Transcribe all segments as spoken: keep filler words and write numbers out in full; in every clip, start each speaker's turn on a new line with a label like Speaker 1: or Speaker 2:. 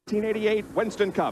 Speaker 1: nineteen eighty-eight Winston Cup.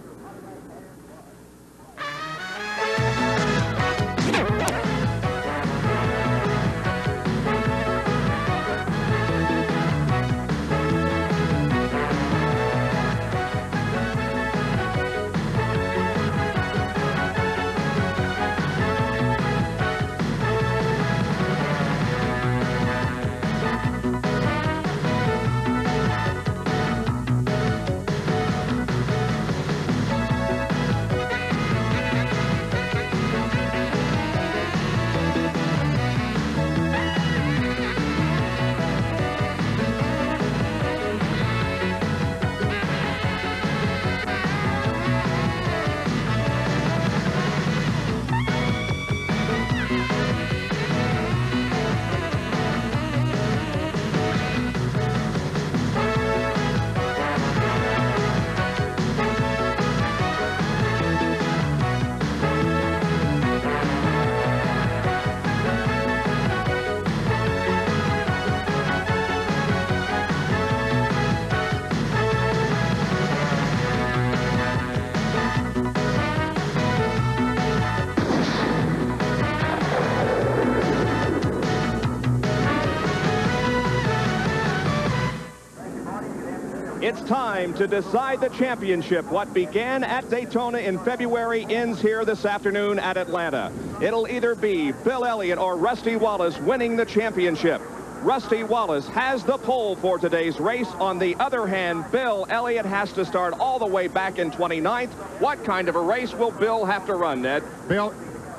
Speaker 1: It's time to decide the championship. What began at Daytona in February ends here this afternoon at Atlanta. It'll either be Bill Elliott or Rusty Wallace winning the championship. Rusty Wallace has the pole for today's race. On the other hand, Bill Elliott has to start all the way back in twenty-ninth. What kind of a race will Bill have to run, Ned?
Speaker 2: Bill,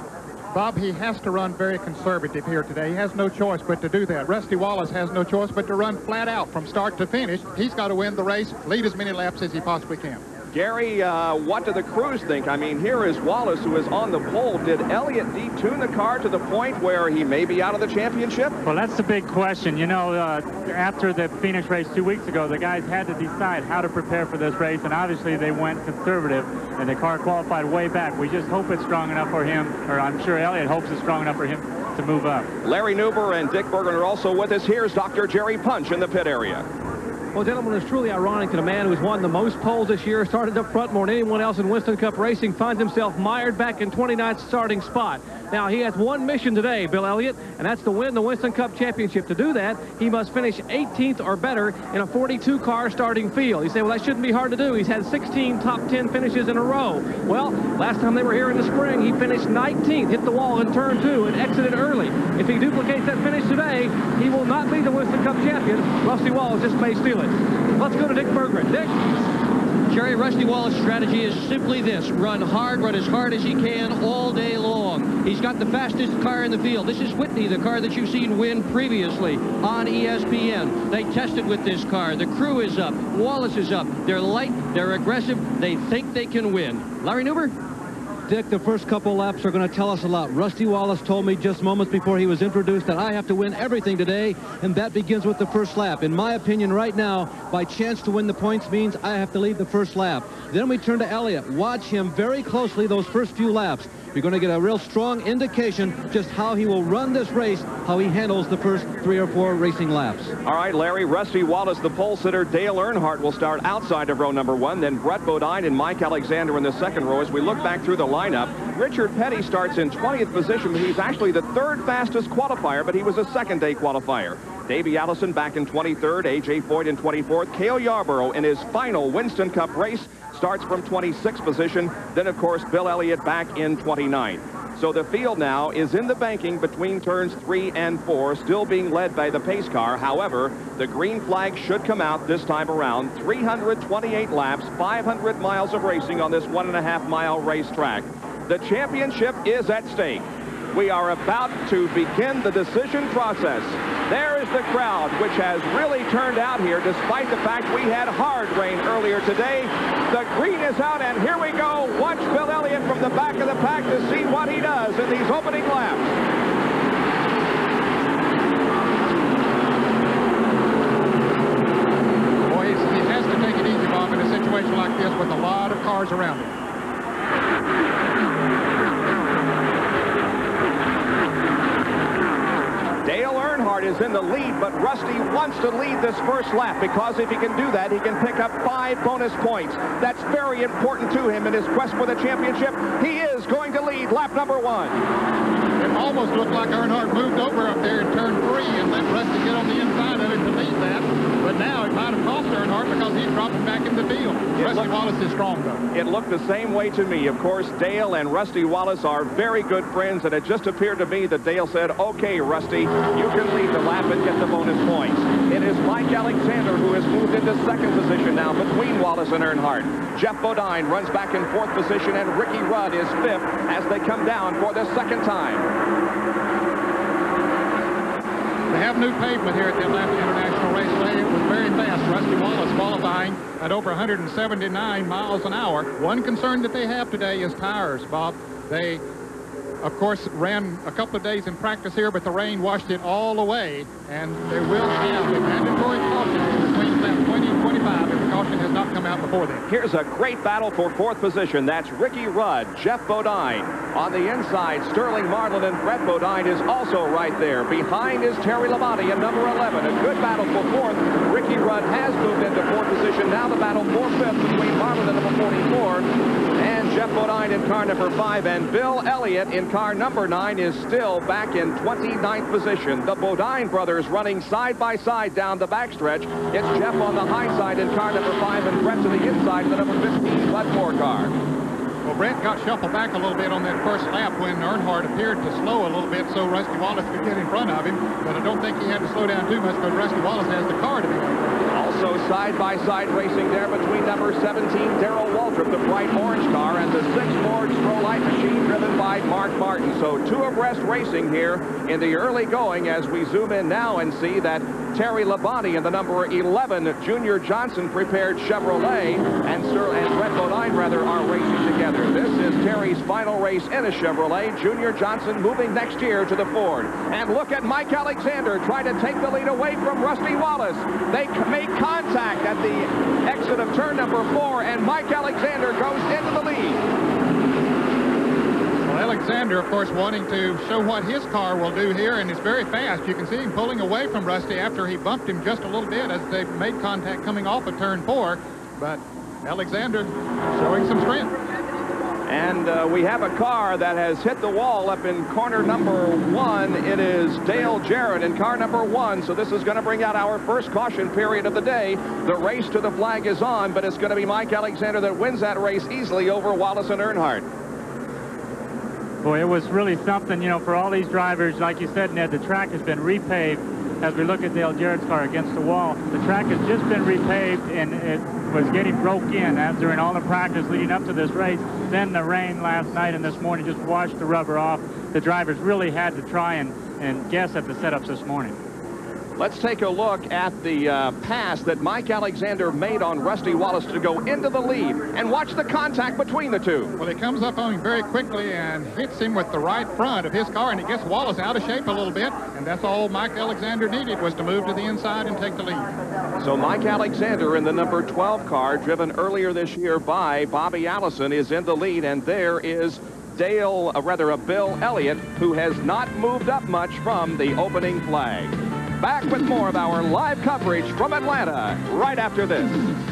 Speaker 2: Bob, he has to run very conservative here today. He has no choice but to do that. Rusty Wallace has no choice but to run flat out from start to finish. He's got to win the race, lead as many laps as he possibly can.
Speaker 1: Gary, uh, what do the crews think? I mean, here is Wallace, who is on the pole. Did Elliott detune the car to the point where he may be out of the championship?
Speaker 3: Well, that's the big question. You know, uh, after the Phoenix race two weeks ago, the guys had to decide how to prepare for this race, and obviously they went conservative, and the car qualified way back. We just hope it's strong enough for him, or I'm sure Elliott hopes it's strong enough for him to move up.
Speaker 1: Larry Nuber and Dick Bergen are also with us. Here's Doctor Jerry Punch in the pit area.
Speaker 4: Well, gentlemen, it's truly ironic that a man who's won the most poles this year, started up front more than anyone else in Winston Cup racing, finds himself mired back in twenty-ninth starting spot. Now, he has one mission today, Bill Elliott, and that's to win the Winston Cup Championship. To do that, he must finish eighteenth or better in a forty-two car starting field. You say, well, that shouldn't be hard to do. He's had sixteen top ten finishes in a row. Well, last time they were here in the spring, he finished nineteenth, hit the wall in turn two, and exited early. If he duplicates that finish today, he will not be the Winston Cup champion. Rusty Wallace just may steal it. Let's go to Dick Berggren. Dick?
Speaker 5: Jerry, Rusty Wallace's strategy is simply this: run hard, run as hard as he can all day long. He's got the fastest car in the field. This is Whitney, the car that you've seen win previously on E S P N. They tested with this car. The crew is up. Wallace is up. They're light. They're aggressive. They think they can win. Larry Nuber?
Speaker 4: Dick, the first couple laps are going to tell us a lot. Rusty Wallace told me just moments before he was introduced that I have to win everything today, and that begins with the first lap. In my opinion, right now, by chance to win the points means I have to lead the first lap. Then we turn to Elliott. Watch him very closely those first few laps. You're going to get a real strong indication just how he will run this race, how he handles the first three or four racing laps.
Speaker 1: All right, Larry, Rusty Wallace, the pole sitter. Dale Earnhardt will start outside of row number one. Then Brett Bodine and Mike Alexander in the second row. As we look back through the lineup, Richard Petty starts in twentieth position. He's actually the third fastest qualifier, but he was a second-day qualifier. Davey Allison back in twenty-third, A J Foyt in twenty-fourth. Cale Yarborough in his final Winston Cup race starts from twenty-sixth position. Then, of course, Bill Elliott back in twenty-ninth. So the field now is in the banking between turns three and four, still being led by the pace car. However, the green flag should come out this time around. three hundred twenty-eight laps, five hundred miles of racing on this one and a half mile racetrack. The championship is at stake. We are about to begin the decision process. There is the crowd, which has really turned out here despite the fact we had hard rain earlier today. The green is out, and here we go. Watch Bill Elliott from the back of the pack to see what he does in these opening laps.
Speaker 2: Boy, he has to take it easy, Bob, in a situation like this with a lot of cars around him.
Speaker 1: Dale Earnhardt is in the lead, but Rusty wants to lead this first lap because if he can do that, he can pick up five bonus points. That's very important to him in his quest for the championship. He is going to lead lap number one.
Speaker 2: It almost looked like Earnhardt moved over up there in turn three and let Rusty get on the inside of it to lead that. But now it might have cost Earnhardt because he's dropping back in the field.
Speaker 1: It
Speaker 2: Rusty
Speaker 1: looked,
Speaker 2: Wallace is strong, though.
Speaker 1: It looked the same way to me. Of course, Dale and Rusty Wallace are very good friends, and it just appeared to me that Dale said, okay, Rusty, you can lead the lap and get the bonus points. It is Mike Alexander who has moved into second position now between Wallace and Earnhardt. Jeff Bodine runs back in fourth position, and Ricky Rudd is fifth as they come down for the second time.
Speaker 2: They have new pavement here at the Atlanta International Raceway. It was very fast. Rusty Wallace qualifying at over one hundred seventy-nine miles an hour. One concern that they have today is tires, Bob. They, of course, ran a couple of days in practice here, but the rain washed it all away, and they will have a mandatory caution between lap twenty and twenty-five if the caution has not come out before then.
Speaker 1: Here's a great battle for fourth position. That's Ricky Rudd, Jeff Bodine. On the inside, Sterling Marlin and Brett Bodine is also right there. Behind is Terry Labonte in number eleven. A good battle for fourth. Ricky Rudd has moved into fourth position. Now the battle for fifth between Marlin and number forty-four. And Jeff Bodine in car number five. And Bill Elliott in car number nine is still back in twenty-ninth position. The Bodine brothers running side by side down the backstretch. It's Jeff on the high side in car number five and Brett to the inside in the number fifteen Bud Moore car.
Speaker 2: Well, Brett got shuffled back a little bit on that first lap when Earnhardt appeared to slow a little bit so Rusty Wallace could get in front of him. But I don't think he had to slow down too much because Rusty Wallace has the car to be on.
Speaker 1: Also side-by-side racing there between number seventeen, Darrell Waltrip, the bright orange car, and the six Ford Strollite machine driven by Mark Martin. So two abreast racing here in the early going as we zoom in now and see that Terry Labonte and the number eleven Junior Johnson prepared Chevrolet and Sir and Brett Bodine rather are racing together. This is Terry's final race in a Chevrolet. Junior Johnson moving next year to the Ford. And look at Mike Alexander trying to take the lead away from Rusty Wallace. They make contact at the exit of turn number four, and Mike Alexander goes into the lead.
Speaker 2: Well, Alexander, of course, wanting to show what his car will do here, and it's very fast. You can see him pulling away from Rusty after he bumped him just a little bit as they made contact coming off of turn four. But Alexander showing some strength.
Speaker 1: And uh, we have a car that has hit the wall up in corner number one. It is Dale Jarrett in car number one. So this is going to bring out our first caution period of the day. The race to the flag is on, but it's going to be Mike Alexander that wins that race easily over Wallace and Earnhardt.
Speaker 3: Boy, it was really something, you know, for all these drivers. Like you said, Ned, the track has been repaved. As we look at Dale Jarrett's car against the wall, the track has just been repaved, and it was getting broke in as during all the practice leading up to this race. Then the rain last night and this morning just washed the rubber off. The drivers really had to try and, and guess at the setups this morning.
Speaker 1: Let's take a look at the uh, pass that Mike Alexander made on Rusty Wallace to go into the lead, and watch the contact between the two.
Speaker 2: Well, he comes up on him very quickly and hits him with the right front of his car, and it gets Wallace out of shape a little bit, and that's all Mike Alexander needed was to move to the inside and take the lead.
Speaker 1: So Mike Alexander in the number twelve car, driven earlier this year by Bobby Allison, is in the lead, and there is Dale, uh, rather a Bill Elliott, who has not moved up much from the opening flag. Back with more of our live coverage from Atlanta right after this.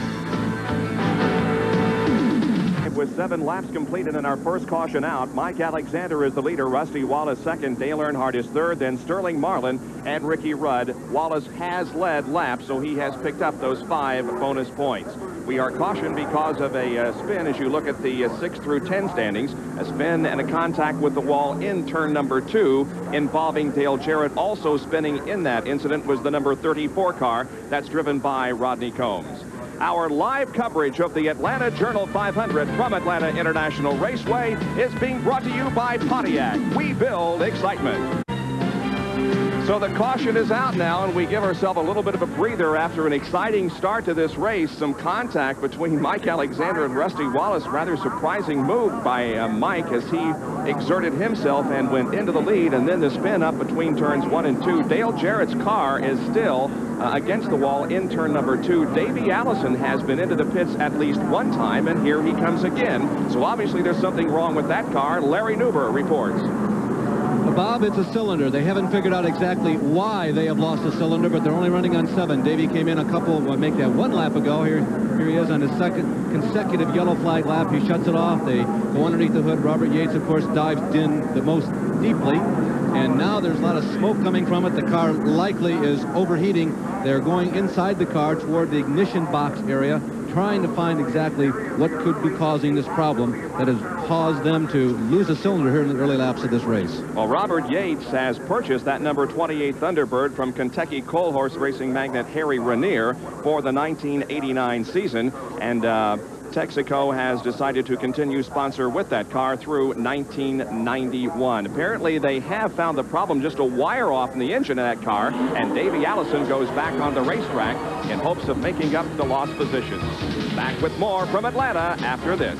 Speaker 1: With seven laps completed in our first caution out, Mike Alexander is the leader, Rusty Wallace second, Dale Earnhardt is third, then Sterling Marlin and Ricky Rudd. Wallace has led laps, so he has picked up those five bonus points. We are cautioned because of a uh, spin as you look at the uh, six through ten standings. A spin and a contact with the wall in turn number two involving Dale Jarrett. Also spinning in that incident was the number thirty-four car that's driven by Rodney Combs. Our live coverage of the Atlanta Journal five hundred from Atlanta International Raceway is being brought to you by Pontiac. We build excitement. So the caution is out now, and we give ourselves a little bit of a breather after an exciting start to this race. Some contact between Mike Alexander and Rusty Wallace. Rather surprising move by uh, Mike as he exerted himself and went into the lead, and then the spin up between turns one and two. Dale Jarrett's car is still uh, against the wall in turn number two. Davey Allison has been into the pits at least one time, and here he comes again. So obviously there's something wrong with that car. Larry Newber reports.
Speaker 5: Bob, it's a cylinder. They haven't figured out exactly why they have lost a cylinder, but they're only running on seven. Davey came in a couple, well, make that one lap ago. Here, here he is on his second consecutive yellow flag lap. He shuts it off. They go underneath the hood. Robert Yates, of course, dives in the most deeply. And now there's a lot of smoke coming from it. The car likely is overheating. They're going inside the car toward the ignition box area, trying to find exactly what could be causing this problem that has caused them to lose a cylinder here in the early laps of this race.
Speaker 1: Well, Robert Yates has purchased that number twenty-eight Thunderbird from Kentucky coal horse racing magnate Harry Ranier for the nineteen eighty-nine season, and uh, Texaco has decided to continue sponsor with that car through nineteen ninety-one. Apparently, they have found the problem, just a wire off in the engine of that car, and Davey Allison goes back on the racetrack in hopes of making up the lost positions. Back with more from Atlanta after this.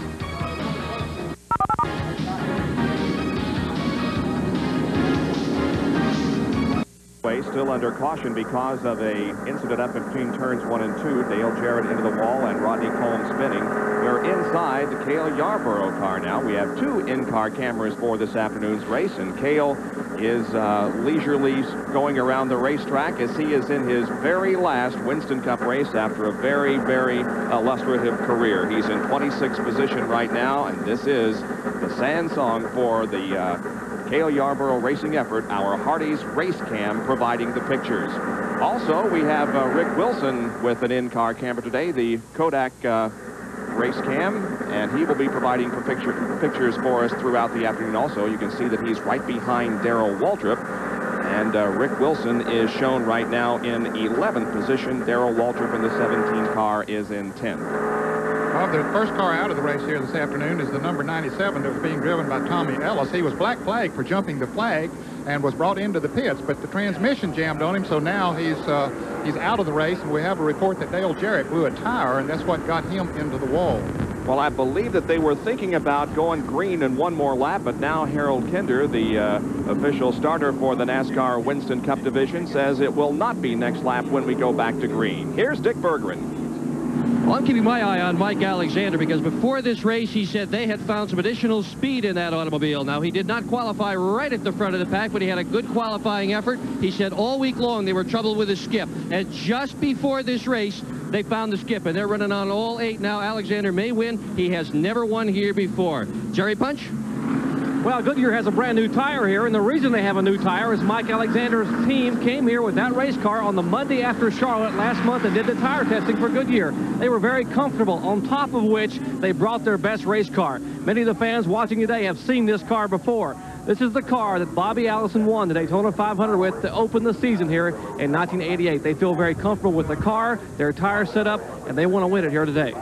Speaker 1: Still under caution because of a incident up between turns one and two. Dale Jarrett into the wall and Rodney Coleman spinning. We're inside the Cale Yarborough car now. We have two in-car cameras for this afternoon's race, and Cale is uh, leisurely going around the racetrack as he is in his very last Winston Cup race after a very, very illustrative career. He's in twenty-sixth position right now, and this is the Sand Song for the uh, Cale Yarborough racing effort. Our Hardee's Race Cam providing the pictures. Also, we have uh, Rick Wilson with an in-car camera today, the Kodak uh, Race Cam, and he will be providing for picture, pictures for us throughout the afternoon. Also, you can see that he's right behind Darrell Waltrip, and uh, Rick Wilson is shown right now in eleventh position. Darrell Waltrip in the seventeen car is in tenth.
Speaker 2: Well, the first car out of the race here this afternoon is the number ninety-seven that was being driven by Tommy Ellis. He was black flagged for jumping the flag and was brought into the pits, but the transmission jammed on him, so now he's uh, he's out of the race, and we have a report that Dale Jarrett blew a tire, and that's what got him into the wall.
Speaker 1: Well, I believe that they were thinking about going green in one more lap, but now Harold Kinder, the uh, official starter for the NASCAR Winston Cup division, says it will not be next lap when we go back to green. Here's Dick Berggren.
Speaker 5: Well, I'm keeping my eye on Mike Alexander because before this race, he said they had found some additional speed in that automobile. Now, he did not qualify right at the front of the pack, but he had a good qualifying effort. He said all week long they were troubled with his skip. And just before this race, they found the skip, and they're running on all eight now. Alexander may win. He has never won here before. Jerry Punch?
Speaker 4: Well, Goodyear has a brand new tire here, and the reason they have a new tire is Mike Alexander's team came here with that race car on the Monday after Charlotte last month and did the tire testing for Goodyear. They were very comfortable, on top of which they brought their best race car. Many of the fans watching today have seen this car before. This is the car that Bobby Allison won the Daytona five hundred with to open the season here in nineteen eighty-eight. They feel very comfortable with the car, their tire set up, and they want to win it here today.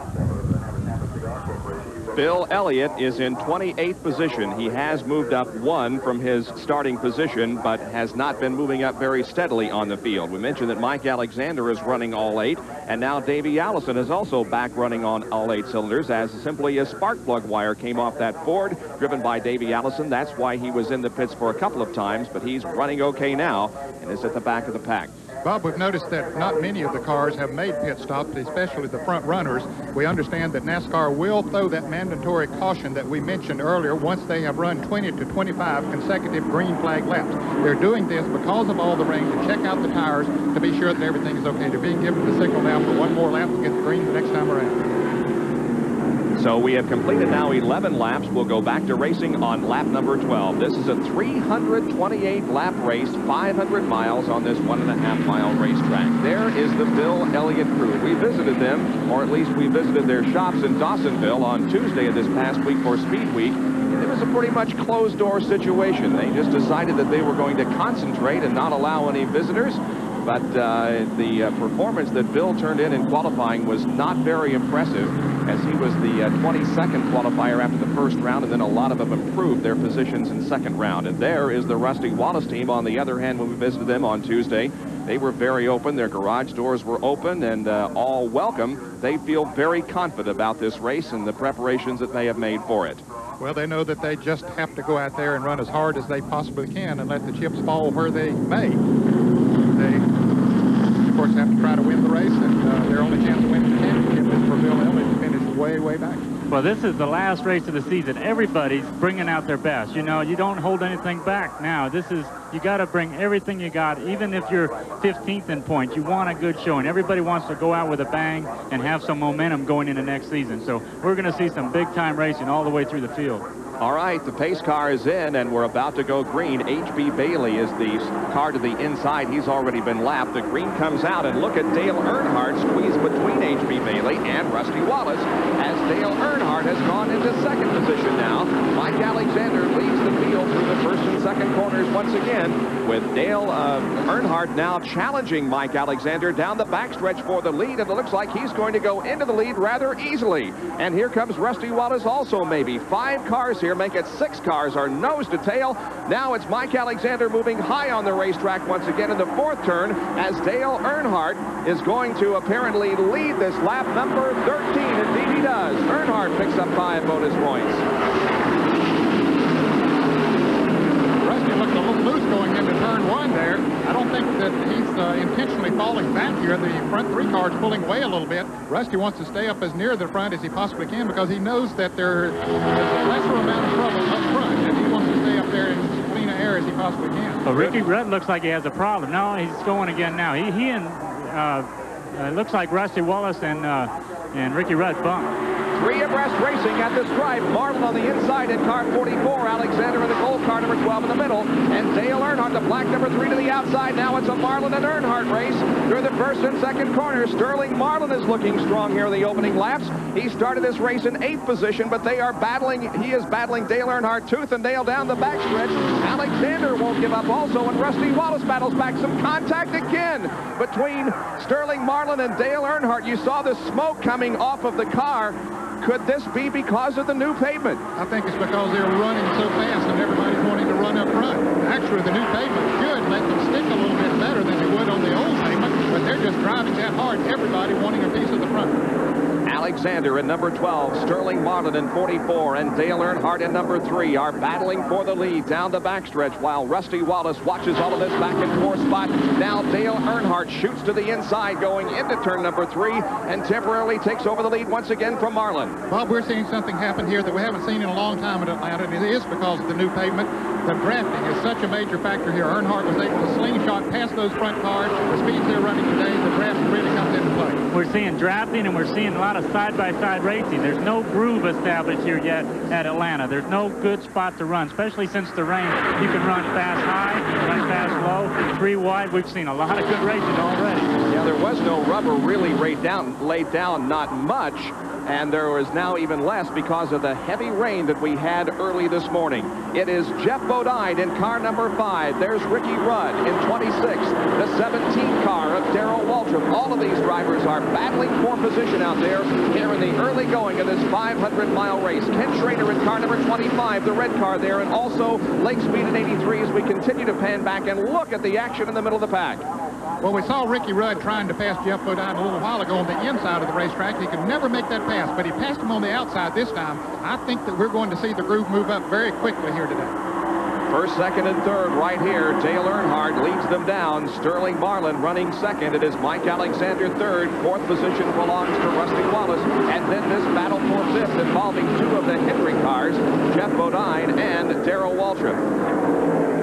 Speaker 1: Bill Elliott is in twenty-eighth position. He has moved up one from his starting position, but has not been moving up very steadily on the field. We mentioned that Mike Alexander is running all eight, and now Davey Allison is also back running on all eight cylinders, as simply a spark plug wire came off that Ford driven by Davey Allison. That's why he was in the pits for a couple of times, but he's running okay now and is at the back of the pack.
Speaker 2: Bob, we've noticed that not many of the cars have made pit stops, especially the front runners. We understand that NASCAR will throw that mandatory caution that we mentioned earlier once they have run twenty to twenty-five consecutive green flag laps. They're doing this because of all the rain to check out the tires to be sure that everything is okay. They're being given the signal now for one more lap to get the green the next time around.
Speaker 1: So we have completed now eleven laps. We'll go back to racing on lap number twelve. This is a three hundred twenty-eight lap race, five hundred miles on this one and a half mile racetrack. There is the Bill Elliott crew. We visited them, or at least we visited their shops in Dawsonville on Tuesday of this past week for Speed Week. And it was a pretty much closed door situation. They just decided that they were going to concentrate and not allow any visitors. But uh, the uh, performance that Bill turned in in qualifying was not very impressive, as he was the uh, twenty-second qualifier after the first round, and then a lot of them improved their positions in second round. And there is the Rusty Wallace team. On the other hand, when we visited them on Tuesday, they were very open. Their garage doors were open and uh, all welcome. They feel very confident about this race and the preparations that they have made for it.
Speaker 2: Well, they know that they just have to go out there and run as hard as they possibly can and let the chips fall where they may. They, of course, have to try to win the race, and uh, their only chance of winning the championship is for Bill Elliott to finish way, way back.
Speaker 3: Well, this is the last race of the season. Everybody's bringing out their best. You know, you don't hold anything back now. This is, you got to bring everything you got. Even if you're fifteenth in points, you want a good showing. Everybody wants to go out with a bang and have some momentum going into next season. So we're going to see some big-time racing all the way through the field.
Speaker 1: All right, the pace car is in, and we're about to go green. H B Bailey is the car to the inside. He's already been lapped. The green comes out, and look at Dale Earnhardt squeezed between H B Bailey and Rusty Wallace as Dale Earnhardt has gone into second position now. Mike Alexander leads the field through the first and second corners once again, with Dale uh, Earnhardt now challenging Mike Alexander down the backstretch for the lead, and it looks like he's going to go into the lead rather easily. And here comes Rusty Wallace also, maybe. Five cars here make it six cars are nose to tail. Now it's Mike Alexander moving high on the racetrack once again in the fourth turn as Dale Earnhardt is going to apparently lead this lap. Number thirteen, indeed he does. Earnhardt picks up five bonus points.
Speaker 2: Rusty looked a little loose going into turn one there. I don't think that he's uh, intentionally falling back here. The front three cars pulling away a little bit. Rusty wants to stay up as near the front as he possibly can because he knows that there is a lesser amount of trouble up front, and he wants to stay up there in as clean an air as he possibly can.
Speaker 3: Well, Ricky Rudd looks like he has a problem. No, he's going again now. He, he and uh, uh, looks like Rusty Wallace and uh, and Ricky Rudd bumped.
Speaker 1: Three abreast racing at the stripe. Marlin on the inside in car forty-four. Alexander in the gold car number twelve in the middle. And Dale Earnhardt, the black number three to the outside. Now it's a Marlin and Earnhardt race through the first and second corners. Sterling Marlin is looking strong here in the opening laps. He started this race in eighth position, but they are battling. He is battling Dale Earnhardt tooth and nail down the backstretch. Alexander won't give up also, and Rusty Wallace battles back. Some contact again between Sterling Marlin and Dale Earnhardt. You saw the smoke coming off of the car. Could this be because of the new pavement?
Speaker 2: I think it's because they're running so fast and everybody's wanting to run up front. Actually, the new pavement should let them stick a little bit better than they would on the old pavement, but they're just driving that hard, everybody wanting a piece of the front.
Speaker 1: Alexander in number twelve, Sterling Marlin in forty-four, and Dale Earnhardt in number three are battling for the lead down the backstretch while Rusty Wallace watches all of this back and forth spot. Now Dale Earnhardt shoots to the inside going into turn number three and temporarily takes over the lead once again from Marlin.
Speaker 2: Bob, we're seeing something happen here that we haven't seen in a long time in Atlanta, and it is because of the new pavement. The drafting is such a major factor here. Earnhardt was able to slingshot past those front cars. The speeds they're running today, the draft really comes into play.
Speaker 3: We're seeing drafting and we're seeing a lot of side-by-side racing. There's no groove established here yet at Atlanta. There's no good spot to run, especially since the rain. You can run fast high, you can run fast low, three wide. We've seen a lot of good racing already.
Speaker 1: Yeah, there was no rubber really laid down, laid down, not much. And there was now even less because of the heavy rain that we had early this morning. It is Geoff Bodine in car number five. There's Ricky Rudd in twenty-six. The seventeen car of Darrell Waltrip. All of these drivers are battling for position out there here in the early going of this five hundred mile race. Ken Schrader in car number twenty-five, the red car there, and also Lake Speed in eighty-three as we continue to pan back and look at the action in the middle of the pack.
Speaker 2: Well, we saw Ricky Rudd trying to pass Geoff Bodine a little while ago on the inside of the racetrack. He could never make that pass, but he passed him on the outside this time. I think that we're going to see the groove move up very quickly here today.
Speaker 1: First, second, and third right here. Dale Earnhardt leads them down. Sterling Marlin running second. It is Mike Alexander third. Fourth position belongs to Rusty Wallace. And then this battle for fifth involving two of the Hendrick cars, Geoff Bodine and Darrell Waltrip.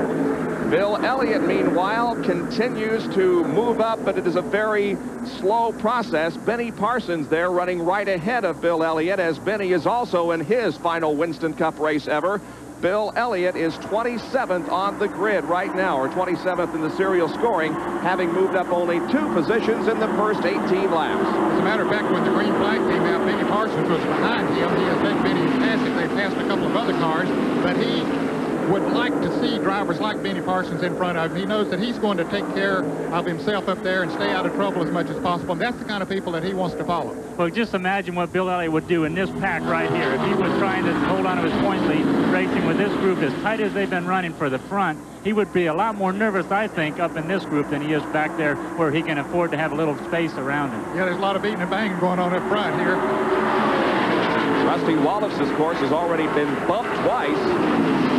Speaker 1: Bill Elliott, meanwhile, continues to move up, but it is a very slow process. Benny Parsons there running right ahead of Bill Elliott, as Benny is also in his final Winston Cup race ever. Bill Elliott is twenty-seventh on the grid right now, or twenty-seventh in the serial scoring, having moved up only two positions in the first eighteen laps.
Speaker 2: As a matter of fact, when the green flag came out, Benny Parsons was behind him. He has let Benny pass him. They passed a couple of other cars, but he would like to see drivers like Benny Parsons in front of him. He knows that he's going to take care of himself up there and stay out of trouble as much as possible. And that's the kind of people that he wants to follow.
Speaker 3: Well, just imagine what Bill Elliott would do in this pack right here. If he was trying to hold on to his point lead, racing with this group as tight as they've been running for the front, he would be a lot more nervous, I think, up in this group than he is back there where he can afford to have a little space around him.
Speaker 2: Yeah, there's a lot of beating and banging going on up front here.
Speaker 1: Rusty Wallace's course has already been bumped twice.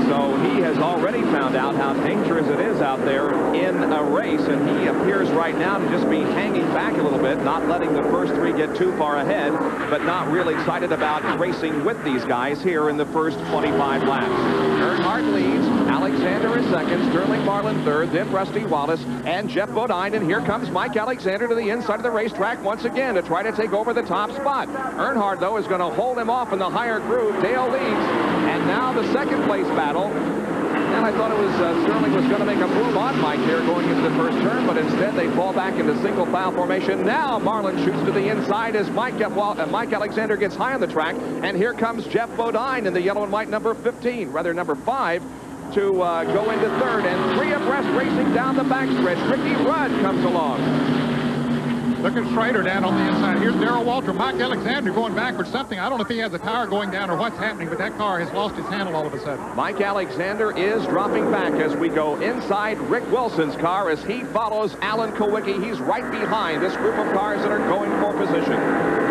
Speaker 1: So he has already found out how dangerous it is out there in a race, and he appears right now to just be hanging back a little bit, not letting the first three get too far ahead, but not really excited about racing with these guys here in the first twenty-five laps. Earnhardt leads, Alexander is second, Sterling Marlin third, then Rusty Wallace and Geoff Bodine, and here comes Mike Alexander to the inside of the racetrack once again to try to take over the top spot. Earnhardt, though, is going to hold him off in the higher groove. Dale leads, and now the second place battle. And I thought it was uh, Sterling was going to make a move on Mike here going into the first turn, but instead they fall back into single file formation. Now Marlin shoots to the inside as Mike, uh, Mike Alexander gets high on the track, and here comes Geoff Bodine in the yellow and white number fifteen, rather number five, to uh, go into third, and three abreast racing down the backstretch. Ricky Rudd comes along.
Speaker 2: Looking straighter down on the inside. Here's Darrell Walter. Mike Alexander going backwards. Something, I don't know if he has a tire going down or what's happening, but that car has lost its handle all of a sudden.
Speaker 1: Mike Alexander is dropping back as we go inside Rick Wilson's car as he follows Alan Kulwicki. He's right behind this group of cars that are going for position.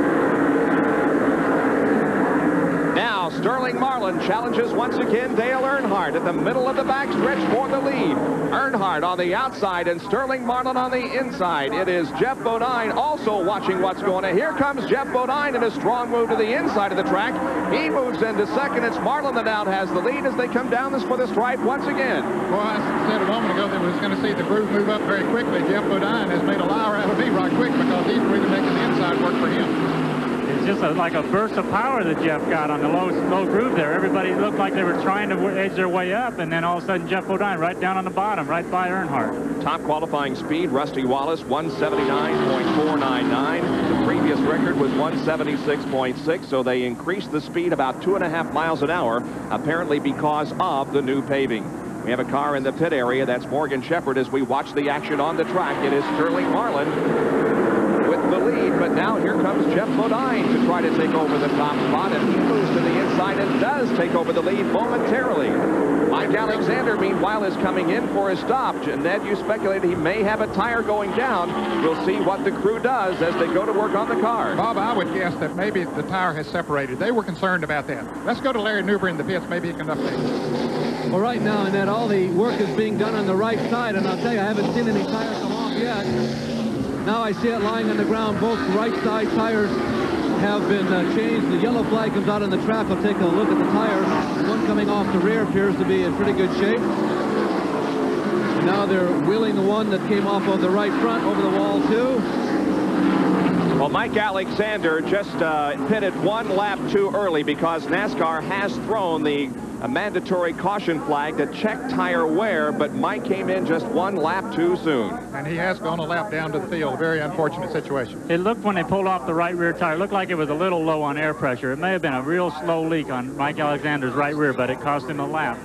Speaker 1: Now, Sterling Marlin challenges once again Dale Earnhardt at the middle of the backstretch for the lead. Earnhardt on the outside and Sterling Marlin on the inside. It is Geoff Bodine also watching what's going on. Here comes Geoff Bodine in a strong move to the inside of the track. He moves into second. It's Marlin that now has the lead as they come down this for the stripe once again.
Speaker 2: Well, I said a moment ago that we was going to see the groove move up very quickly. Geoff Bodine has made a liar out of me right quick because he's really making the inside work for him.
Speaker 3: It's just a, like a burst of power that Geoff got on the low, low groove there. Everybody looked like they were trying to edge their way up, and then all of a sudden Geoff Bodine right down on the bottom, right by Earnhardt.
Speaker 1: Top qualifying speed, Rusty Wallace, one seventy-nine point four nine nine. The previous record was one seventy-six point six, so they increased the speed about two and a half miles an hour, apparently because of the new paving. We have a car in the pit area. That's Morgan Shepherd as we watch the action on the track. It is Sterling Marlin with the lead, but now here comes Geoff Bodine to try to take over the top spot, and he moves to the inside and does take over the lead momentarily. Mike Alexander, meanwhile, is coming in for his stop. Ned, you speculated he may have a tire going down. We'll see what the crew does as they go to work on the car.
Speaker 2: Bob, I would guess that maybe the tire has separated. They were concerned about that. Let's go to Larry Newber in the pits. Maybe he can update.
Speaker 5: Well, right now, Ned, all the work is being done on the right side, and I'll tell you, I haven't seen any tire come off yet. Now I see it lying on the ground. Both right side tires have been uh, changed. The yellow flag comes out on the track. I'll take a look at the tires. The one coming off the rear appears to be in pretty good shape. Now they're wheeling the one that came off of the right front over the wall, too.
Speaker 1: Well, Mike Alexander just uh, pitted one lap too early because NASCAR has thrown the a mandatory caution flag to check tire wear, but Mike came in just one lap too soon.
Speaker 2: And he has gone a lap down to the field. A very unfortunate situation.
Speaker 3: It looked, when they pulled off the right rear tire, it looked like it was a little low on air pressure. It may have been a real slow leak on Mike Alexander's right rear, but it cost him a lap.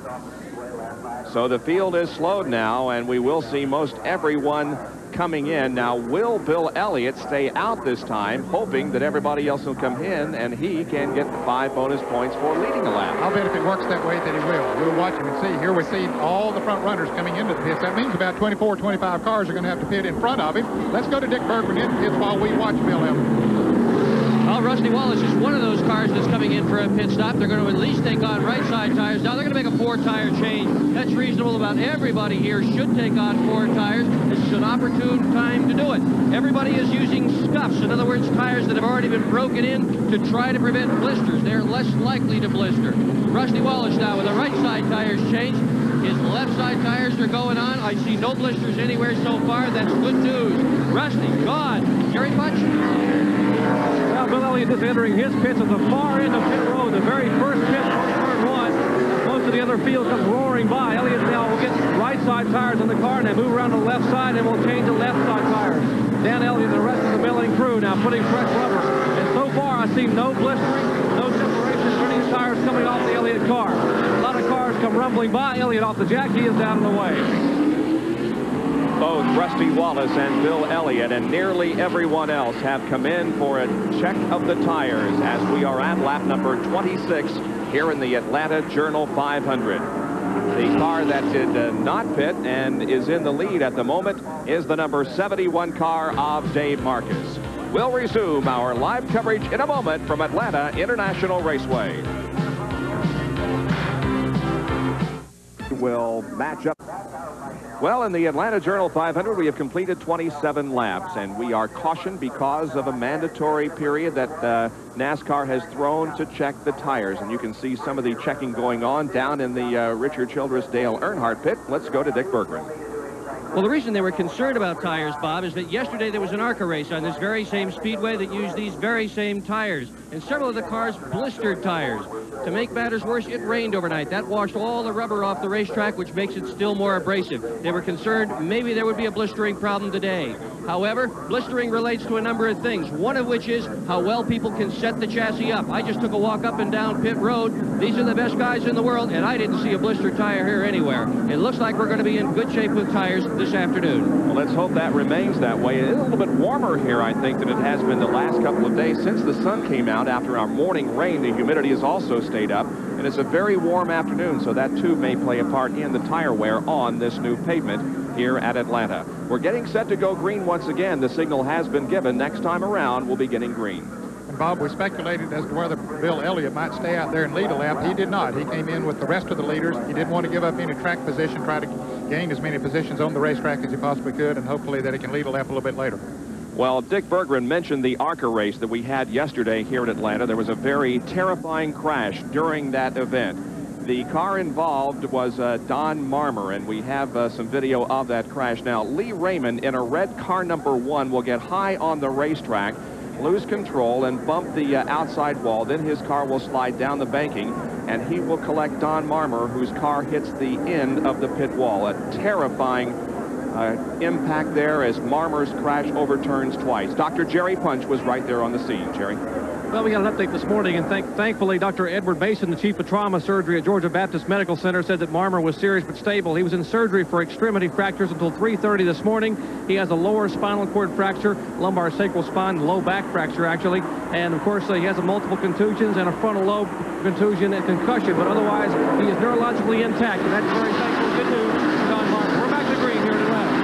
Speaker 1: So the field is slowed now, and we will see most everyone coming in. Now, will Bill Elliott stay out this time, hoping that everybody else will come in and he can get the five bonus points for leading a lap?
Speaker 2: I'll bet if it works that way that he will. We'll watch him and see. Here we see all the front runners coming into the pits. That means about twenty-four, twenty-five cars are going to have to pit in front of him. Let's go to Dick Bergman in the pits while we watch Bill Elliott.
Speaker 5: Well, Rusty Wallace is one of those cars that's coming in for a pit stop. They're going to at least take on right side tires. Now they're going to make a four tire change. That's reasonable. About everybody here should take on four tires. This is an opportune time to do it. Everybody is using scuffs. In other words, tires that have already been broken in to try to prevent blisters. They're less likely to blister. Rusty Wallace now with the right side tires changed. His left side tires are going on. I see no blisters anywhere so far. That's good news. Rusty, gone. Jerry Butch.
Speaker 4: Well, Bill Elliott is entering his pits at the far end of pit road, the very first pit on turn one. Most of the other field comes roaring by. Elliott now will get right side tires on the car and then move around to the left side and will change to left side tires. Dan Elliott and the rest of the milling crew now putting fresh rubber. And so far I see no blistering, no separation for any tires coming off the Elliott car. A lot of cars come rumbling by. Elliott off the jack. He is down in the way.
Speaker 1: Both Rusty Wallace and Bill Elliott and nearly everyone else have come in for a check of the tires as we are at lap number twenty-six here in the Atlanta Journal five hundred. The car that did uh, not pit and is in the lead at the moment is the number seventy-one car of Dave Marcus. We'll resume our live coverage in a moment from Atlanta International Raceway. one will match up. Well, in the Atlanta Journal five hundred, we have completed twenty-seven laps, and we are cautioned because of a mandatory period that uh, NASCAR has thrown to check the tires. And you can see some of the checking going on down in the uh, Richard Childress Dale Earnhardt pit. Let's go to Dick Berggren.
Speaker 5: Well, the reason they were concerned about tires, Bob, is that yesterday there was an ARCA race on this very same speedway that used these very same tires. And several of the cars blistered tires. To make matters worse, it rained overnight. That washed all the rubber off the racetrack, which makes it still more abrasive. They were concerned maybe there would be a blistering problem today. However, blistering relates to a number of things, one of which is how well people can set the chassis up. I just took a walk up and down pit road. These are the best guys in the world, and I didn't see a blistered tire here anywhere. It looks like we're going to be in good shape with tires this afternoon.
Speaker 1: Well, let's hope that remains that way. It's a little bit warmer here, I think, than it has been the last couple of days. Since the sun came out after our morning rain, the humidity has also stayed up, and it's a very warm afternoon, so that too may play a part in the tire wear on this new pavement here at Atlanta. We're getting set to go green once again. The signal has been given. Next time around, we'll be getting green.
Speaker 2: And Bob, we speculated as to whether Bill Elliott might stay out there and lead a lap. He did not. He came in with the rest of the leaders. He didn't want to give up any track position, try to gain as many positions on the racetrack as he possibly could, and hopefully that he can lead a lap a little bit later.
Speaker 1: Well, Dick Berggren mentioned the ARCA race that we had yesterday here in Atlanta. There was a very terrifying crash during that event. The car involved was uh, Don Marmer, and we have uh, some video of that crash now. Lee Raymond in a red car number one will get high on the racetrack, lose control, and bump the uh, outside wall. Then his car will slide down the banking, and he will collect Don Marmer, whose car hits the end of the pit wall. A terrifying uh, impact there as Marmer's crash overturns twice. Doctor Jerry Punch was right there on the scene. Jerry?
Speaker 4: Well, we got an update this morning, and thank thankfully, Doctor Edward Mason, the chief of trauma surgery at Georgia Baptist Medical Center, said that Marmer was serious but stable. He was in surgery for extremity fractures until three thirty this morning. He has a lower spinal cord fracture, lumbar sacral spine, low back fracture, actually. And, of course, uh, he has a multiple contusions and a frontal lobe contusion and concussion. But otherwise, he is neurologically intact, and that's very thankful. Good news for Don Marmer. We're back to green here in Atlanta.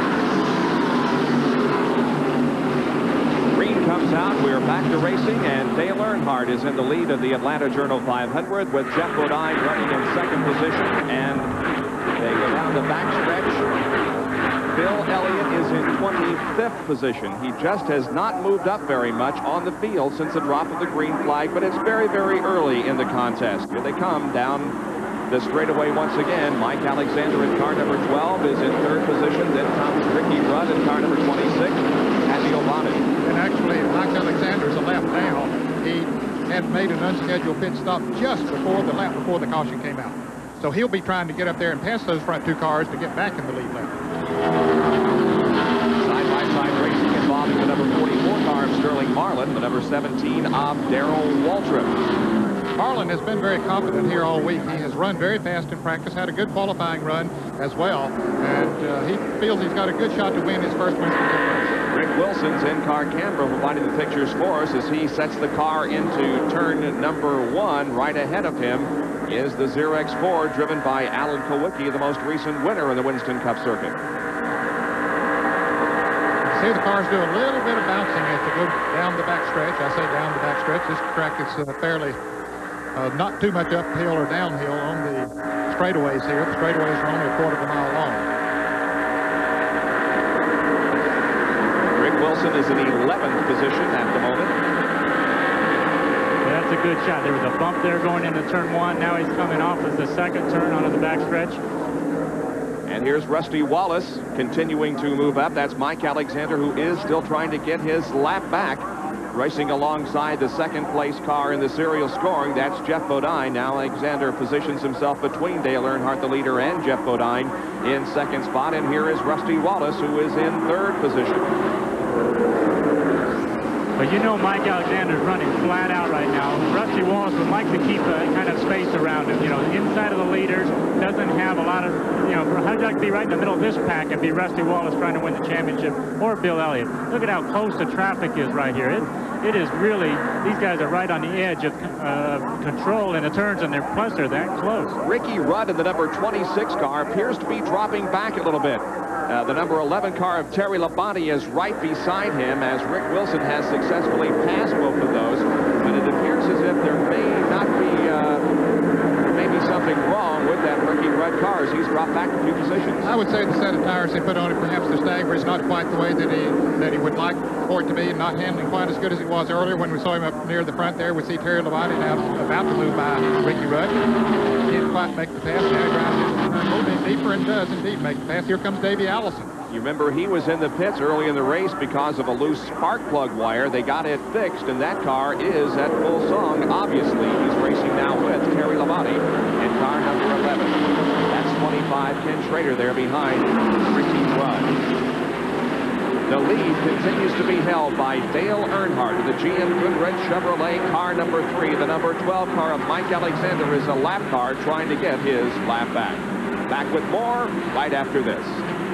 Speaker 1: Comes out. We're back to racing, and Dale Earnhardt is in the lead of the Atlanta Journal five hundred with Geoff Bodine running in second position, and they go down the backstretch. Bill Elliott is in twenty-fifth position. He just has not moved up very much on the field since the drop of the green flag, but it's very, very early in the contest. Here they come down the straightaway once again. Mike Alexander in car number twelve is in third position. Then comes Ricky Rudd in car number twenty-six. Andy O'Bonnett.
Speaker 2: And actually, Mike Alexander's a lap down. He had made an unscheduled pit stop just before the lap before the caution came out. So he'll be trying to get up there and pass those front two cars to get back in the lead lap.
Speaker 1: Side-by-side racing involving the number forty-four car of Sterling Marlin, the number seventeen of Darrell Waltrip.
Speaker 2: Marlin has been very confident here all week. He has run very fast in practice, had a good qualifying run as well, and uh, he feels he's got a good shot to win his first Winston Cup race.
Speaker 1: Rick Wilson's in-car camera providing the pictures for us as he sets the car into turn number one. Right ahead of him is the Xerox Ford driven by Alan Kowicki, the most recent winner in the Winston Cup circuit.
Speaker 2: See, the cars do a little bit of bouncing as they go down the backstretch. I say down the backstretch. This track is uh, fairly uh, not too much uphill or downhill on the straightaways here. The straightaways are only a quarter of a mile long.
Speaker 1: Rick Wilson is in eleventh position at the moment.
Speaker 3: Yeah, that's a good shot. There was a bump there going into turn one. Now he's coming off as the second turn onto the backstretch.
Speaker 1: And here's Rusty Wallace continuing to move up. That's Mike Alexander, who is still trying to get his lap back. Racing alongside the second place car in the serial scoring, that's Geoff Bodine. Now Alexander positions himself between Dale Earnhardt, the leader, and Geoff Bodine in second spot. And here is Rusty Wallace, who is in third position.
Speaker 3: But you know Mike Alexander's running flat out right now. Rusty Wallace would like to keep a kind of space around him. You know, inside of the leaders, doesn't have a lot of, you know, how'd you like to be right in the middle of this pack and be Rusty Wallace trying to win the championship, or Bill Elliott? Look at how close the traffic is right here. It, it is really, these guys are right on the edge of uh, control in the turns, and they're, plus they're that close.
Speaker 1: Ricky Rudd in the number twenty-six car appears to be dropping back a little bit. Uh, the number eleven car of Terry Labonte is right beside him as Rick Wilson has successfully passed both of those. But it appears as if there may not be, uh, there may be something wrong with that Ricky Rudd car as he's dropped
Speaker 2: I would say the set of tires they put on it, perhaps the stagger is not quite the way that he that he would like for it to be, and not handling quite as good as it was earlier when we saw him up near the front there. We see Terry Labonte now about to move by Ricky Rudd. Can't quite make the pass. Now he drives into the turn a little bit deeper and does indeed make the pass. Here comes Davey Allison.
Speaker 1: You remember he was in the pits early in the race because of a loose spark plug wire. They got it fixed, and that car is at full song. Obviously, he's racing now with Terry Labonte in car number eleven. That's twenty-five, Ken Schrader there behind Ricky Rudd. The lead continues to be held by Dale Earnhardt of the G M Goodrich Chevrolet car number three. The number twelve car of Mike Alexander is a lap car trying to get his lap back. Back with more right after this.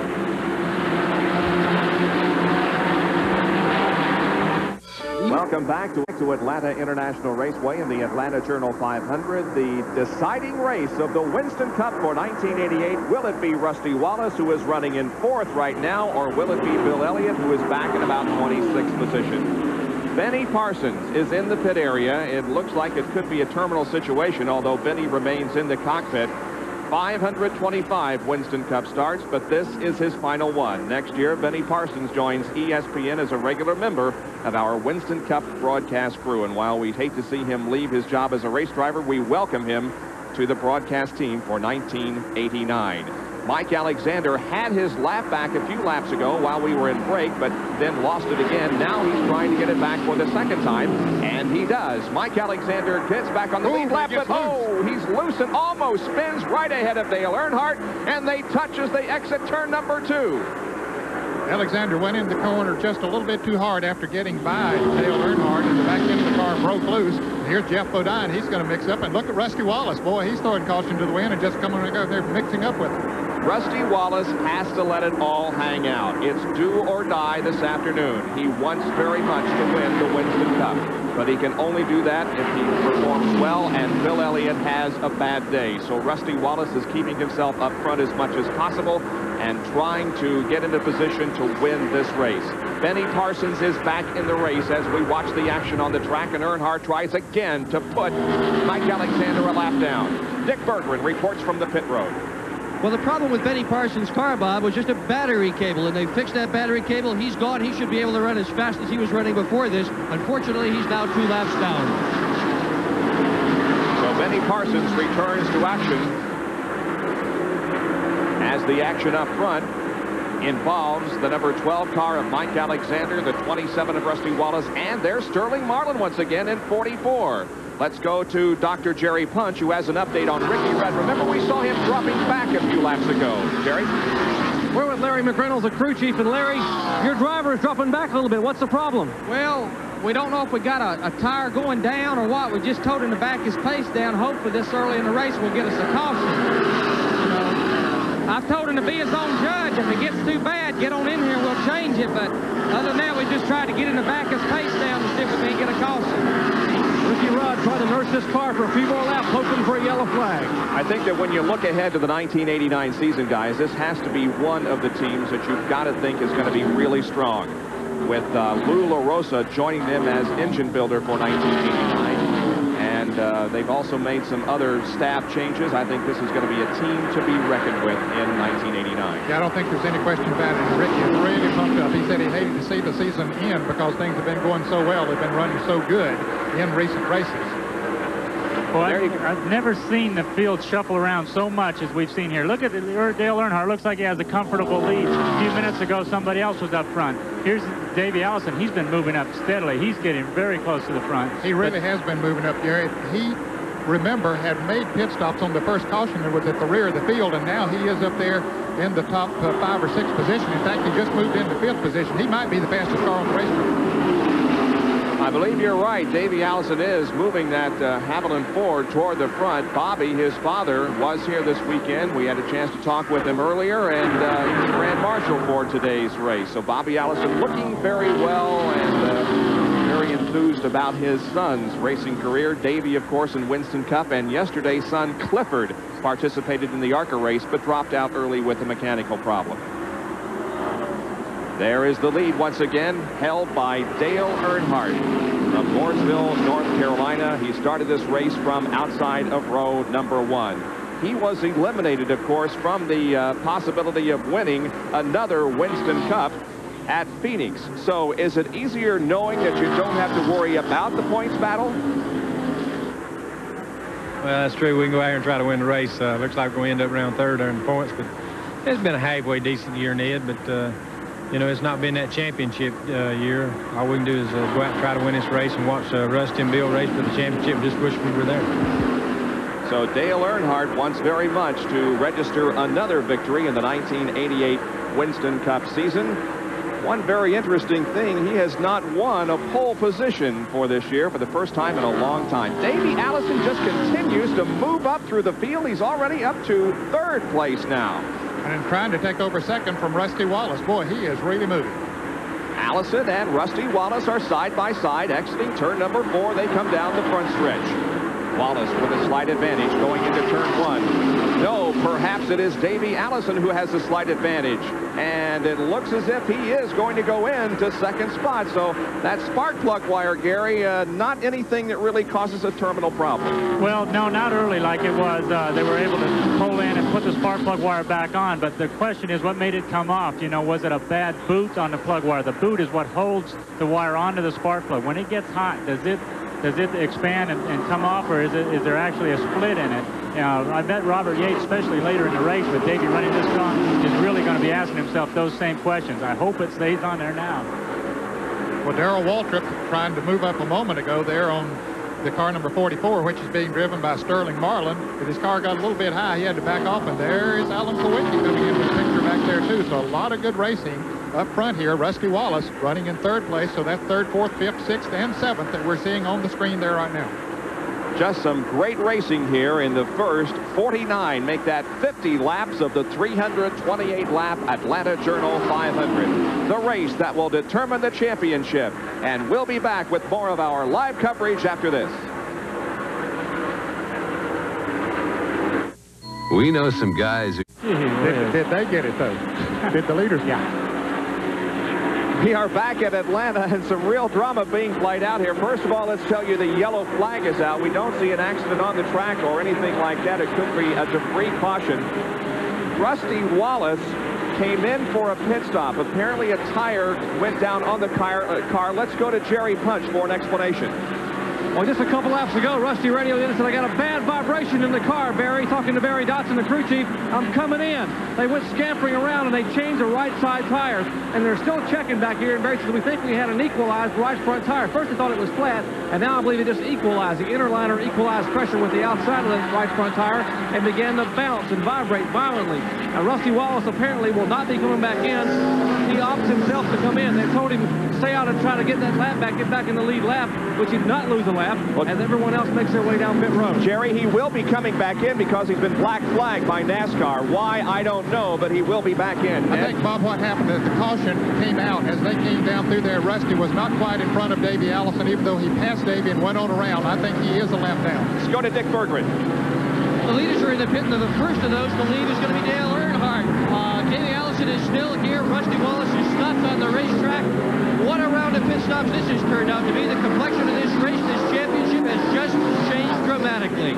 Speaker 1: Welcome back to, to Atlanta International Raceway in the Atlanta Journal five hundred. The deciding race of the Winston Cup for nineteen eighty-eight. Will it be Rusty Wallace, who is running in fourth right now, or will it be Bill Elliott, who is back in about twenty-sixth position? Benny Parsons is in the pit area. It looks like it could be a terminal situation, although Benny remains in the cockpit. five hundred twenty-five Winston Cup starts, but this is his final one. Next year, Benny Parsons joins E S P N as a regular member of our Winston Cup broadcast crew. And while we'd hate to see him leave his job as a race driver, we welcome him to the broadcast team for nineteen eighty-nine. Mike Alexander had his lap back a few laps ago while we were in break, but then lost it again. Now he's trying to get it back for the second time, and he does. Mike Alexander gets back on the lead lap, but oh, he's loose and almost spins right ahead of Dale Earnhardt, and they touch as they exit turn number two.
Speaker 2: Alexander went in the corner just a little bit too hard after getting by Dale Earnhardt, and the back end of the car broke loose. Here's Jeff Bodine. He's going to mix up, and look at Rusty Wallace. Boy, he's throwing caution to the wind and just coming over there mixing up with him.
Speaker 1: Rusty Wallace has to let it all hang out. It's do or die this afternoon. He wants very much to win the Winston Cup, but he can only do that if he performs well, and Bill Elliott has a bad day. So Rusty Wallace is keeping himself up front as much as possible and trying to get into position to win this race. Benny Parsons is back in the race as we watch the action on the track, and Earnhardt tries again to put Mike Alexander a lap down. Dick Berggren reports from the pit road.
Speaker 5: Well, the problem with Benny Parsons' car, Bob, was just a battery cable, and they fixed that battery cable. He's gone. He should be able to run as fast as he was running before this. Unfortunately, he's now two laps down.
Speaker 1: So Benny Parsons returns to action as the action up front involves the number twelve car of Mike Alexander, the twenty-seven of Rusty Wallace, and there's Sterling Marlin once again in forty-four. Let's go to Doctor Jerry Punch, who has an update on Ricky Rudd. Remember, we saw him dropping back a few laps ago. Jerry?
Speaker 4: We're with Larry McReynolds, the crew chief. And Larry, your driver is dropping back a little bit. What's the problem?
Speaker 6: Well, we don't know if we got a, a tire going down or what. We just told him to back his pace down. Hopefully this early in the race will get us a caution. You know, I've told him to be his own judge. If it gets too bad, get on in here and we'll change it. But other than that, we just tried to get him to back his pace down to see if we can get a caution.
Speaker 4: Ricky Rudd trying to nurse this car for a few more laps, hoping for a yellow flag.
Speaker 1: I think that when you look ahead to the nineteen eighty-nine season, guys, this has to be one of the teams that you've got to think is going to be really strong. With uh, Lou LaRosa joining them as engine builder for nineteen eighty-nine. And uh, they've also made some other staff changes. I think this is going to be a team to be reckoned with in nineteen eighty-nine.
Speaker 2: Yeah, I don't think there's any question about it. Ricky is really pumped up. He said he hated to see the season end because things have been going so well. They've been running so good in recent races.
Speaker 3: Well, I've, I've never seen the field shuffle around so much as we've seen here. Look at the, Dale Earnhardt. Looks like he has a comfortable lead. A few minutes ago, somebody else was up front. Here's Davey Allison. He's been moving up steadily. He's getting very close to the front.
Speaker 2: He really but, has been moving up, Gary. He, remember, had made pit stops on the first caution and was at the rear of the field, and now he is up there in the top uh, five or six position. In fact, he just moved into fifth position. He might be the fastest car on the racetrack.
Speaker 1: I believe you're right. Davey Allison is moving that uh, Haviland Ford toward the front. Bobby, his father, was here this weekend. We had a chance to talk with him earlier, and uh, he ran marshal for today's race. So Bobby Allison looking very well and uh, very enthused about his son's racing career. Davey, of course, in Winston Cup, and yesterday's son Clifford participated in the ARCA race but dropped out early with a mechanical problem. There is the lead once again, held by Dale Earnhardt from Mooresville, North Carolina. He started this race from outside of row number one. he was eliminated, of course, from the uh, possibility of winning another Winston Cup at Phoenix. So is it easier knowing that you don't have to worry about the points battle?
Speaker 7: Well, that's true. We can go out here and try to win the race. Uh, looks like we're going to end up around third in points, but it's been a halfway decent year, Ned, but uh, you know, it's not been that championship uh, year. All we can do is uh, go out and try to win this race and watch uh, Rusty and Bill race for the championship and just wish we were there.
Speaker 1: So Dale Earnhardt wants very much to register another victory in the nineteen eighty-eight Winston Cup season. One very interesting thing, he has not won a pole position for this year for the first time in a long time. Davey Allison just continues to move up through the field. He's already up to third place now.
Speaker 2: And trying to take over second from Rusty Wallace. Boy, he is really moving.
Speaker 1: Allison and Rusty Wallace are side by side exiting turn number four. They come down the front stretch. Wallace with a slight advantage going into turn one. No, perhaps it is Davey Allison who has the slight advantage. And it looks as if he is going to go into second spot. So that spark plug wire, Gary, uh, not anything that really causes a terminal problem.
Speaker 3: Well, no, not early like it was. Uh, they were able to pull in and put the spark plug wire back on. But the question is, what made it come off? You know, was it a bad boot on the plug wire? The boot is what holds the wire onto the spark plug. When it gets hot, does it does it expand and, and come off, or is it is there actually a split in it? You know, I bet Robert Yates, especially later in the race with Davey running this strong, is really going to be asking himself those same questions. I hope it stays on there now.
Speaker 2: Well, Darrell Waltrip trying to move up a moment ago there on the car number forty-four, which is being driven by Sterling Marlin. But his car got a little bit high. He had to back off, and there is Alan Kulwicki coming into the picture back there, too. So a lot of good racing up front here. Rusty Wallace running in third place. So that's third, fourth, fifth, sixth, and seventh that we're seeing on the screen there right now.
Speaker 1: Just some great racing here in the first forty-nine. Make that fifty laps of the three hundred twenty-eight lap Atlanta Journal five hundred. The race that will determine the championship. And we'll be back with more of our live coverage after this.
Speaker 8: We know some guys who...
Speaker 2: Did, did they get it, though? Did the leaders?
Speaker 1: Yeah. We are back at Atlanta, and some real drama being played out here. First of all, let's tell you the yellow flag is out. We don't see an accident on the track or anything like that. It could be a debris caution. Rusty Wallace came in for a pit stop. Apparently a tire went down on the car. Uh, car. Let's go to Jerry Punch for an explanation.
Speaker 4: Well, just a couple laps ago, Rusty radioed in and said, I got a bad vibration in the car, Barry, talking to Barry Dotson, the crew chief. I'm coming in. They went scampering around, and they changed the right side tires, and they're still checking back here. And Barry says, we think we had an equalized right front tire. First, they thought it was flat, and now I believe it just equalized. The inner liner equalized pressure with the outside of the right front tire and began to bounce and vibrate violently. Now, Rusty Wallace apparently will not be coming back in. He opts himself to come in. They told him to stay out and try to get that lap back, get back in the lead lap, which he did not lose a lap, well, as everyone else makes their way down pit road.
Speaker 1: Jerry, he will be coming back in because he's been black flagged by NASCAR. Why, I don't know, but he will be back in.
Speaker 2: I think, Bob, what happened is the caution came out as they came down through there. Rusty was not quite in front of Davey Allison, even though he passed Davey and went on around. I think he is a lap down.
Speaker 1: Let's go to Dick Berggren.
Speaker 5: The leaders are in the pit, and the first of those to leave is going to be Dale Earnhardt. Uh, Davey Allison is still here. Rusty Wallace is stopped on the racetrack. What a round of pit stops this has turned out to be. The complexion of this race, this championship, has just changed dramatically.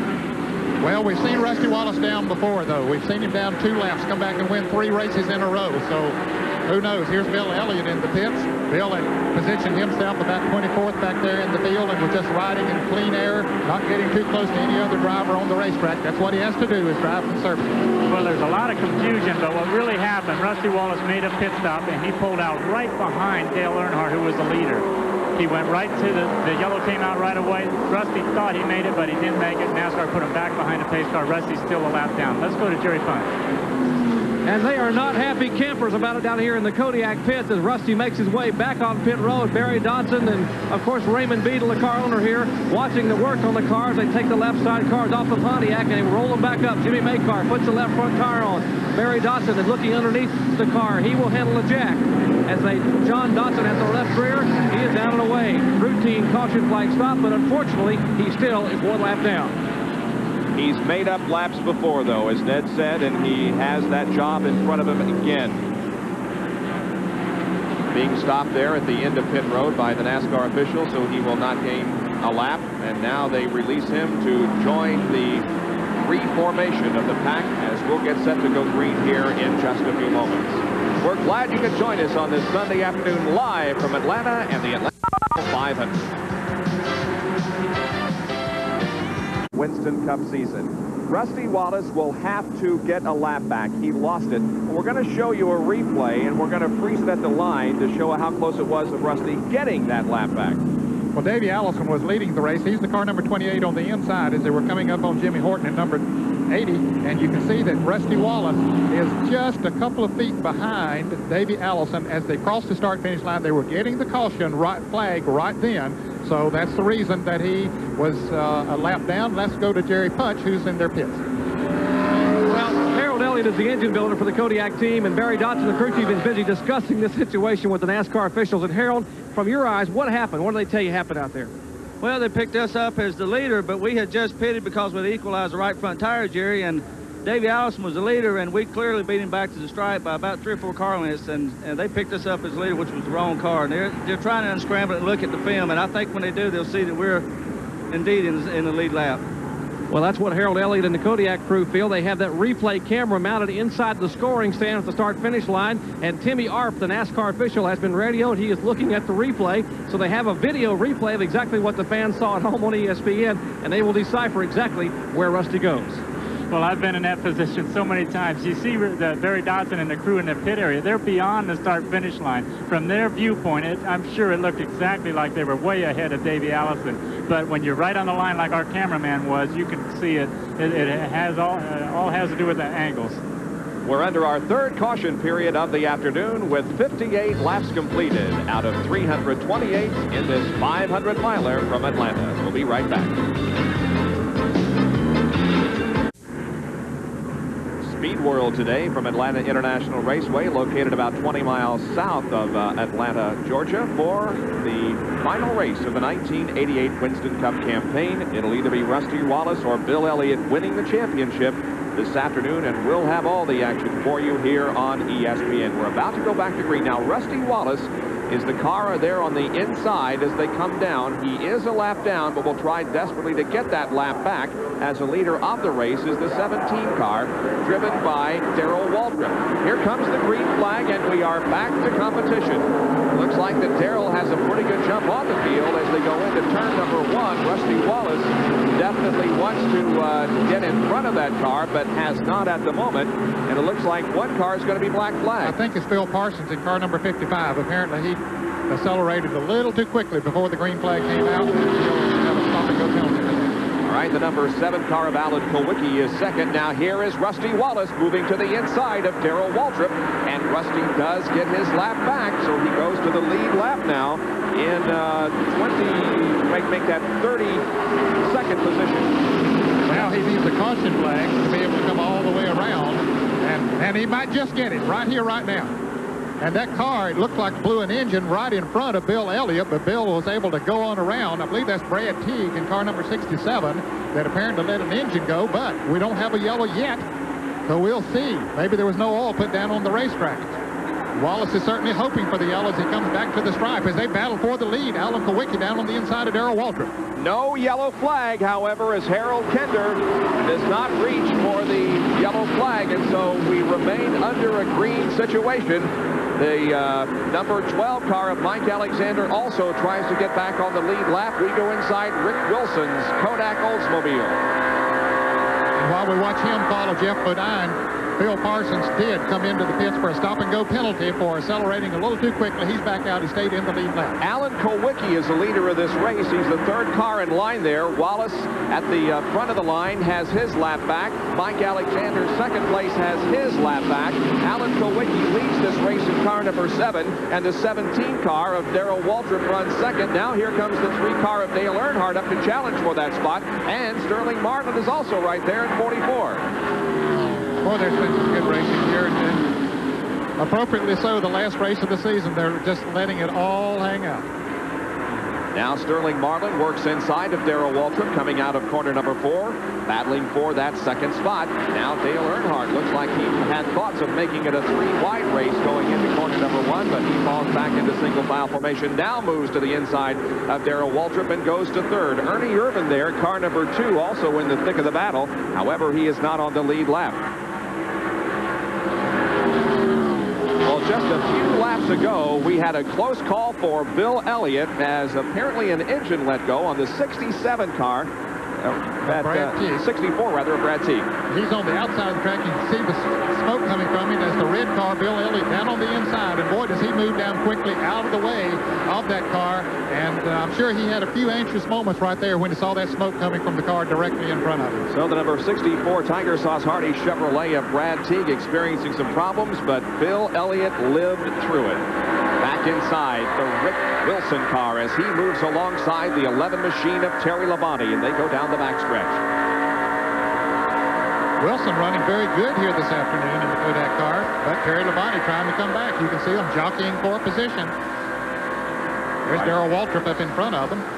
Speaker 2: Well, we've seen Rusty Wallace down before, though. We've seen him down two laps, come back and win three races in a row. So who knows? Here's Bill Elliott in the pits. Bill had positioned himself about twenty-fourth back there in the field and was just riding in clean air, not getting too close to any other driver on the racetrack. That's what he has to do, is drive conservative.
Speaker 3: Well, there's a lot of confusion, but what really happened, Rusty Wallace made a pit stop, and he pulled out right behind Dale Earnhardt, who was the leader. He went right to the, the yellow came out right away. Rusty thought he made it, but he didn't make it. NASCAR put him back behind the pace car. Rusty's still a lap down. Let's go to Jerry Punch.
Speaker 4: And they are not happy campers about it down here in the Kodiak pits as Rusty makes his way back on pit road. Barry Dodson and, of course, Raymond Beadle, the car owner here, watching the work on the cars. They take the left side cars off the Pontiac and they roll them back up. Jimmy Maycar puts the left front tire on. Barry Dodson is looking underneath the car. He will handle a jack. As they, John Dodson at the left rear, he is down and away. Routine caution flag stop, but unfortunately, he still is one lap down.
Speaker 1: He's made up laps before, though, as Ned said, and he has that job in front of him again. Being stopped there at the end of pit road by the NASCAR official, so he will not gain a lap. And now they release him to join the reformation of the pack as we'll get set to go green here in just a few moments. We're glad you could join us on this Sunday afternoon live from Atlanta and the Atlanta five hundred. Winston Cup season. Rusty Wallace will have to get a lap back. He lost it. We're going to show you a replay, and we're going to freeze it at the line to show how close it was of Rusty getting that lap back.
Speaker 2: Well, Davey Allison was leading the race. He's the car number twenty-eight on the inside as they were coming up on Jimmy Horton at number eighty. And you can see that Rusty Wallace is just a couple of feet behind Davey Allison as they crossed the start-finish line. They were getting the caution right flag right then. So that's the reason that he was uh, a lap down. Let's go to Jerry Punch, who's in their pits.
Speaker 4: Well, Harold Elliott is the engine builder for the Kodiak team, and Barry Dodson, the crew chief, is busy discussing this situation with the NASCAR officials. And Harold, from your eyes, what happened? What did they tell you happened out there?
Speaker 9: Well, they picked us up as the leader, but we had just pitted because we had equalized the right front tire, Jerry, and Davey Allison was the leader, and we clearly beat him back to the stripe by about three or four car lengths, and, and they picked us up as leader, which was the wrong car. And they're, they're trying to unscramble it and look at the film, and I think when they do, they'll see that we're indeed in, in the lead lap.
Speaker 4: Well, that's what Harold Elliott and the Kodiak crew feel. They have that replay camera mounted inside the scoring stand at the start-finish line, and Timmy Arp, the NASCAR official, has been radioed. He is looking at the replay, so they have a video replay of exactly what the fans saw at home on E S P N, and they will decipher exactly where Rusty goes.
Speaker 3: Well, I've been in that position so many times. You see the Barry Dodson and the crew in the pit area. They're beyond the start-finish line. From their viewpoint, it, I'm sure it looked exactly like they were way ahead of Davey Allison. But when you're right on the line like our cameraman was, you can see it. It, it has all, uh, all has to do with the angles.
Speaker 1: We're under our third caution period of the afternoon with fifty-eight laps completed out of three hundred twenty-eight in this five hundred miler from Atlanta. We'll be right back. Speed World today from Atlanta International Raceway, located about twenty miles south of uh, Atlanta, Georgia, for the final race of the nineteen eighty-eight Winston Cup campaign. It'll either be Rusty Wallace or Bill Elliott winning the championship this afternoon, and we'll have all the action for you here on E S P N. We're about to go back to green. Now, Rusty Wallace is the car there on the inside as they come down. He is a lap down, but will try desperately to get that lap back, as the leader of the race is the seventeen car, driven by Darrell Waltrip. Here comes the green flag, and we are back to competition. Looks like that Darrell has a pretty good jump on the field as they go into turn number one. Rusty Wallace definitely wants to uh, get in front of that car, but has not at the moment. And it looks like one car is going to be black flag.
Speaker 2: I think it's Phil Parsons in car number fifty-five. Apparently he accelerated a little too quickly before the green flag came out, and he'll have a stop and go penalty.
Speaker 1: All right, the number seven car of Alan Kulwicki is second. Now here is Rusty Wallace moving to the inside of Darrell Waltrip, and Rusty does get his lap back, so he goes to the lead lap now in uh, twenty, make, make that thirty-second position.
Speaker 2: Now he needs a caution flag to be able to come all the way around, and, and he might just get it right here, right now. And that car, it looked like blew an engine right in front of Bill Elliott, but Bill was able to go on around. I believe that's Brad Teague in car number sixty-seven that apparently let an engine go, but we don't have a yellow yet, so we'll see. Maybe there was no oil put down on the racetrack. Wallace is certainly hoping for the yellow as he comes back to the stripe as they battle for the lead. Alan Kulwicki down on the inside of Darrell Waltrip.
Speaker 1: No yellow flag, however, as Harold Kender does not reach for the yellow flag, and so we remain under a green situation. The uh, number twelve car of Mike Alexander also tries to get back on the lead lap. We go inside Rick Wilson's Kodak Oldsmobile.
Speaker 2: And while we watch him follow Jeff Bodine, Phil Parsons did come into the pits for a stop-and-go penalty for accelerating a little too quickly. He's back out. He stayed in the lead lap.
Speaker 1: Alan Kulwicki is the leader of this race. He's the third car in line there. Wallace at the uh, front of the line has his lap back. Mike Alexander, second place, has his lap back. Alan Kulwicki leads this race in car number seven, and the seventeen car of Darrell Waltrip runs second. Now here comes the three car of Dale Earnhardt up to challenge for that spot, and Sterling Marlin is also right there in forty-four.
Speaker 2: Boy, there's been some good racing here, and appropriately so, the last race of the season, they're just letting it all hang out.
Speaker 1: Now Sterling Marlin works inside of Darrell Waltrip, coming out of corner number four, battling for that second spot. Now Dale Earnhardt looks like he had thoughts of making it a three-wide race going into corner number one, but he falls back into single file formation. Now moves to the inside of Darrell Waltrip and goes to third. Ernie Irvan there, car number two, also in the thick of the battle. However, he is not on the lead lap. Well, just a few laps ago, we had a close call for Bill Elliott as apparently an engine let go on the sixty-seven car. Uh, at, uh, sixty-four, rather, of Brad Teague.
Speaker 2: He's on the outside of the track. You can see the smoke coming from him as the red car, Bill Elliott, down on the inside. And boy, does he move down quickly out of the way of that car. And uh, I'm sure he had a few anxious moments right there when he saw that smoke coming from the car directly in front of him.
Speaker 1: So the number sixty-four Tiger Sauce Hardy Chevrolet of Brad Teague experiencing some problems, but Bill Elliott lived through it. Back inside the Rick Wilson car as he moves alongside the eleven machine of Terry Labonte, and they go down the backstretch.
Speaker 2: Wilson running very good here this afternoon in the Kodak car, but Terry Labonte trying to come back. You can see him jockeying for position. There's right. Darrell Waltrip up in front of him.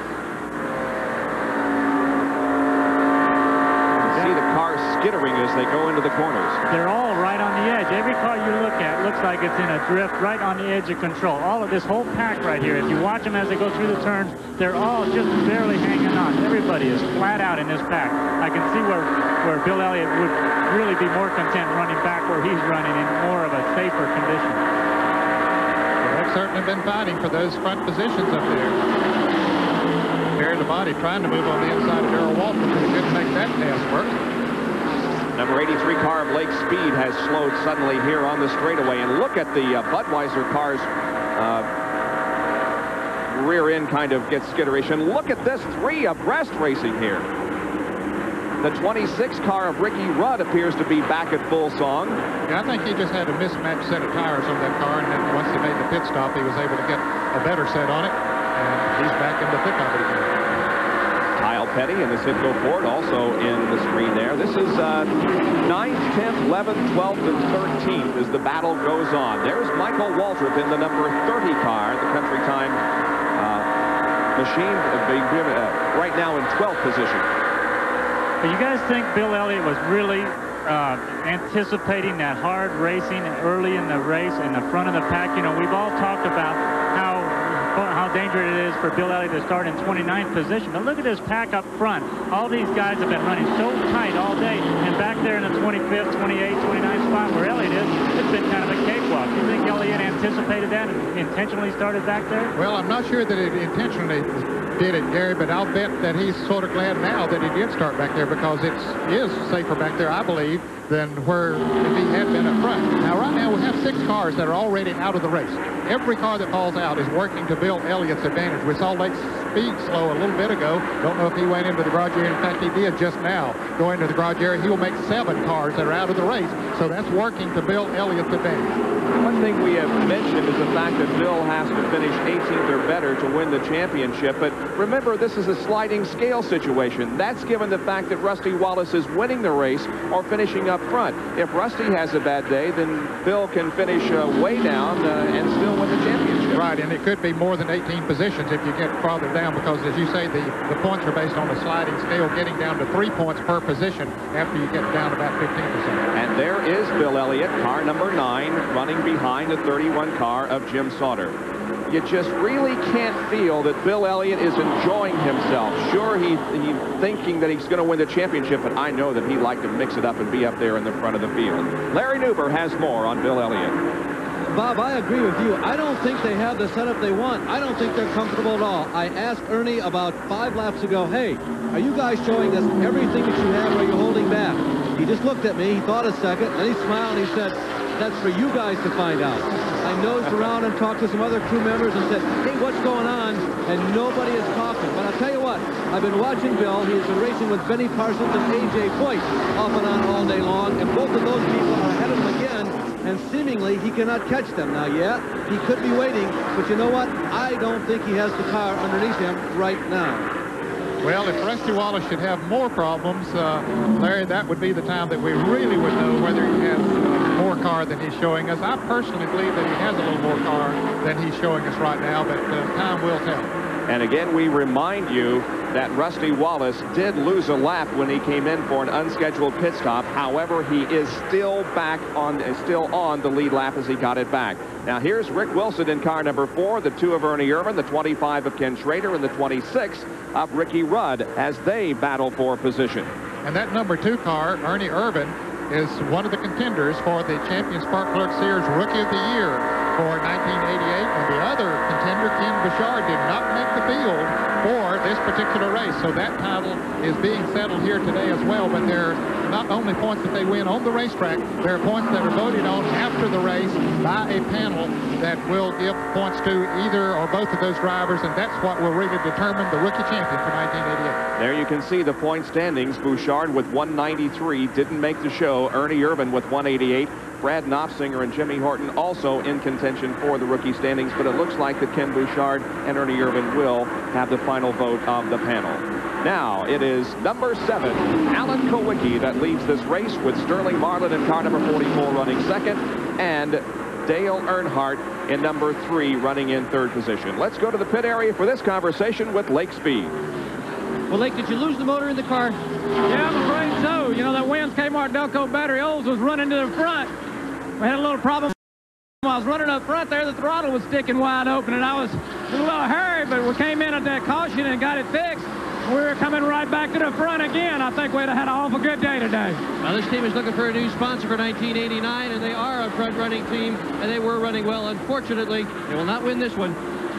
Speaker 1: See the cars skittering as they go into the corners.
Speaker 3: They're all right on the edge. Every car you look at looks like it's in a drift right on the edge of control. All of this whole pack right here, if you watch them as they go through the turns, they're all just barely hanging on. Everybody is flat out in this pack. I can see where, where Bill Elliott would really be more content running back where he's running in more of a safer condition.
Speaker 2: Well, they've certainly been fighting for those front positions up there. Terry Labonte trying to move on the inside of Darrell Waltrip, but he couldn't make that pass work.
Speaker 1: Number eighty-three car of Lake Speed has slowed suddenly here on the straightaway. And look at the uh, Budweiser car's uh, rear end kind of gets skitterish. And look at this three abreast racing here. The twenty-six car of Ricky Rudd appears to be back at full song.
Speaker 2: Yeah, I think he just had a mismatched set of tires on that car, and then once they made the pit stop, he was able to get a better set on it, and he's back in the thick of it again.
Speaker 1: Kyle Petty in the Citgo Ford also in the screen there. This is uh, ninth, tenth, eleventh, twelfth, and thirteenth as the battle goes on. There's Michael Waltrip in the number thirty car, the Country Time uh, machine, uh, being given, uh, right now in twelfth position.
Speaker 3: But you guys think Bill Elliott was really uh, anticipating that hard racing early in the race in the front of the pack? You know, we've all talked about how how dangerous it is for Bill Elliott to start in twenty-ninth position. But look at this pack up front. All these guys have been running so tight all day. And back there in the twenty-fifth, twenty-eighth, twenty-ninth spot where Elliott is, it's been kind of a cakewalk. You think Elliott anticipated that and intentionally started back there?
Speaker 2: Well, I'm not sure that it intentionally did it, Gary, but I'll bet that he's sort of glad now that he did start back there because it is safer back there, I believe, than where if he had been up front. Now, right now, we have six cars that are already out of the race. Every car that falls out is working to Bill Elliott's advantage. We saw Lake Speed slow a little bit ago. Don't know if he went into the garage area. In fact, he did just now go into the garage area. He will make seven cars that are out of the race. So that's working to Bill Elliott's advantage.
Speaker 1: One thing we have mentioned is the fact that Bill has to finish eighteenth or better to win the championship. But remember, this is a sliding scale situation. That's given the fact that Rusty Wallace is winning the race or finishing up front. If Rusty has a bad day, then Bill can finish uh, way down uh, and still win the championship.
Speaker 2: Right, and it could be more than eighteen positions if you get farther down because, as you say, the, the points are based on a sliding scale, getting down to three points per position after you get down about fifteen percent.
Speaker 1: And there is Bill Elliott, car number nine, running behind the thirty-one car of Jim Sauter. You just really can't feel that Bill Elliott is enjoying himself. Sure, he, he's thinking that he's going to win the championship, but I know that he'd like to mix it up and be up there in the front of the field. Larry Newber has more on Bill Elliott.
Speaker 5: Bob, I agree with you. I don't think they have the setup they want. I don't think they're comfortable at all. I asked Ernie about five laps ago, hey, are you guys showing us everything that you have or are you holding back? He just looked at me, he thought a second, then he smiled and he said, that's for you guys to find out. I nosed around and talked to some other crew members and said, hey, what's going on? And nobody is talking. But I'll tell you what, I've been watching Bill. He's been racing with Benny Parsons and A J Foyt off and on all day long, and both of those people are ahead of him again, and seemingly he cannot catch them. Now, yeah, he could be waiting, but you know what? I don't think he has the car underneath him right now.
Speaker 2: Well, if Rusty Wallace should have more problems, uh, Larry, that would be the time that we really would know whether he has uh, more car than he's showing us. I personally believe that he has a little more car than he's showing us right now, but uh, time will tell.
Speaker 1: And again, we remind you that Rusty Wallace did lose a lap when he came in for an unscheduled pit stop. However, he is still back on, is still on the lead lap as he got it back. Now here's Rick Wilson in car number four, the two of Ernie Irvan, the twenty-five of Ken Schrader, and the twenty-six of Ricky Rudd as they battle for position.
Speaker 2: And that number two car, Ernie Irvan, is one of the contenders for the Champion Spark Plug Series Rookie of the Year for nineteen eighty-eight. And the other contender, Ken Bouchard, did not make the field for this particular race. So that title is being settled here today as well. But there are not only points that they win on the racetrack, there are points that are voted on after the race by a panel that will give points to either or both of those drivers. And that's what will really determine the rookie champion for nineteen eighty-eight.
Speaker 1: There you can see the point standings. Bouchard with one ninety-three didn't make the show. Ernie Irvan with one eighty-eight. Brad Knopfsinger and Jimmy Horton also in contention for the rookie standings, but it looks like that Ken Bouchard and Ernie Irvan will have the final vote of the panel. Now it is number seven, Alan Kulwicki, that leads this race with Sterling Marlin in car number forty-four running second, and Dale Earnhardt in number three running in third position. Let's go to the pit area for this conversation with Lake Speed.
Speaker 5: Well, Lake, did you lose the motor in the car?
Speaker 6: Yeah, I'm afraid so. You know, that Wins Kmart Delco battery Olds was running to the front. We had a little problem. When I was running up front there, the throttle was sticking wide open, and I was in a little hurry, but we came in at that caution and got it fixed. We were coming right back to the front again. I think we'd have had an awful good day today.
Speaker 5: Now, this team is looking for a new sponsor for nineteen eighty-nine, and they are a front-running team, and they were running well. Unfortunately, they will not win this one.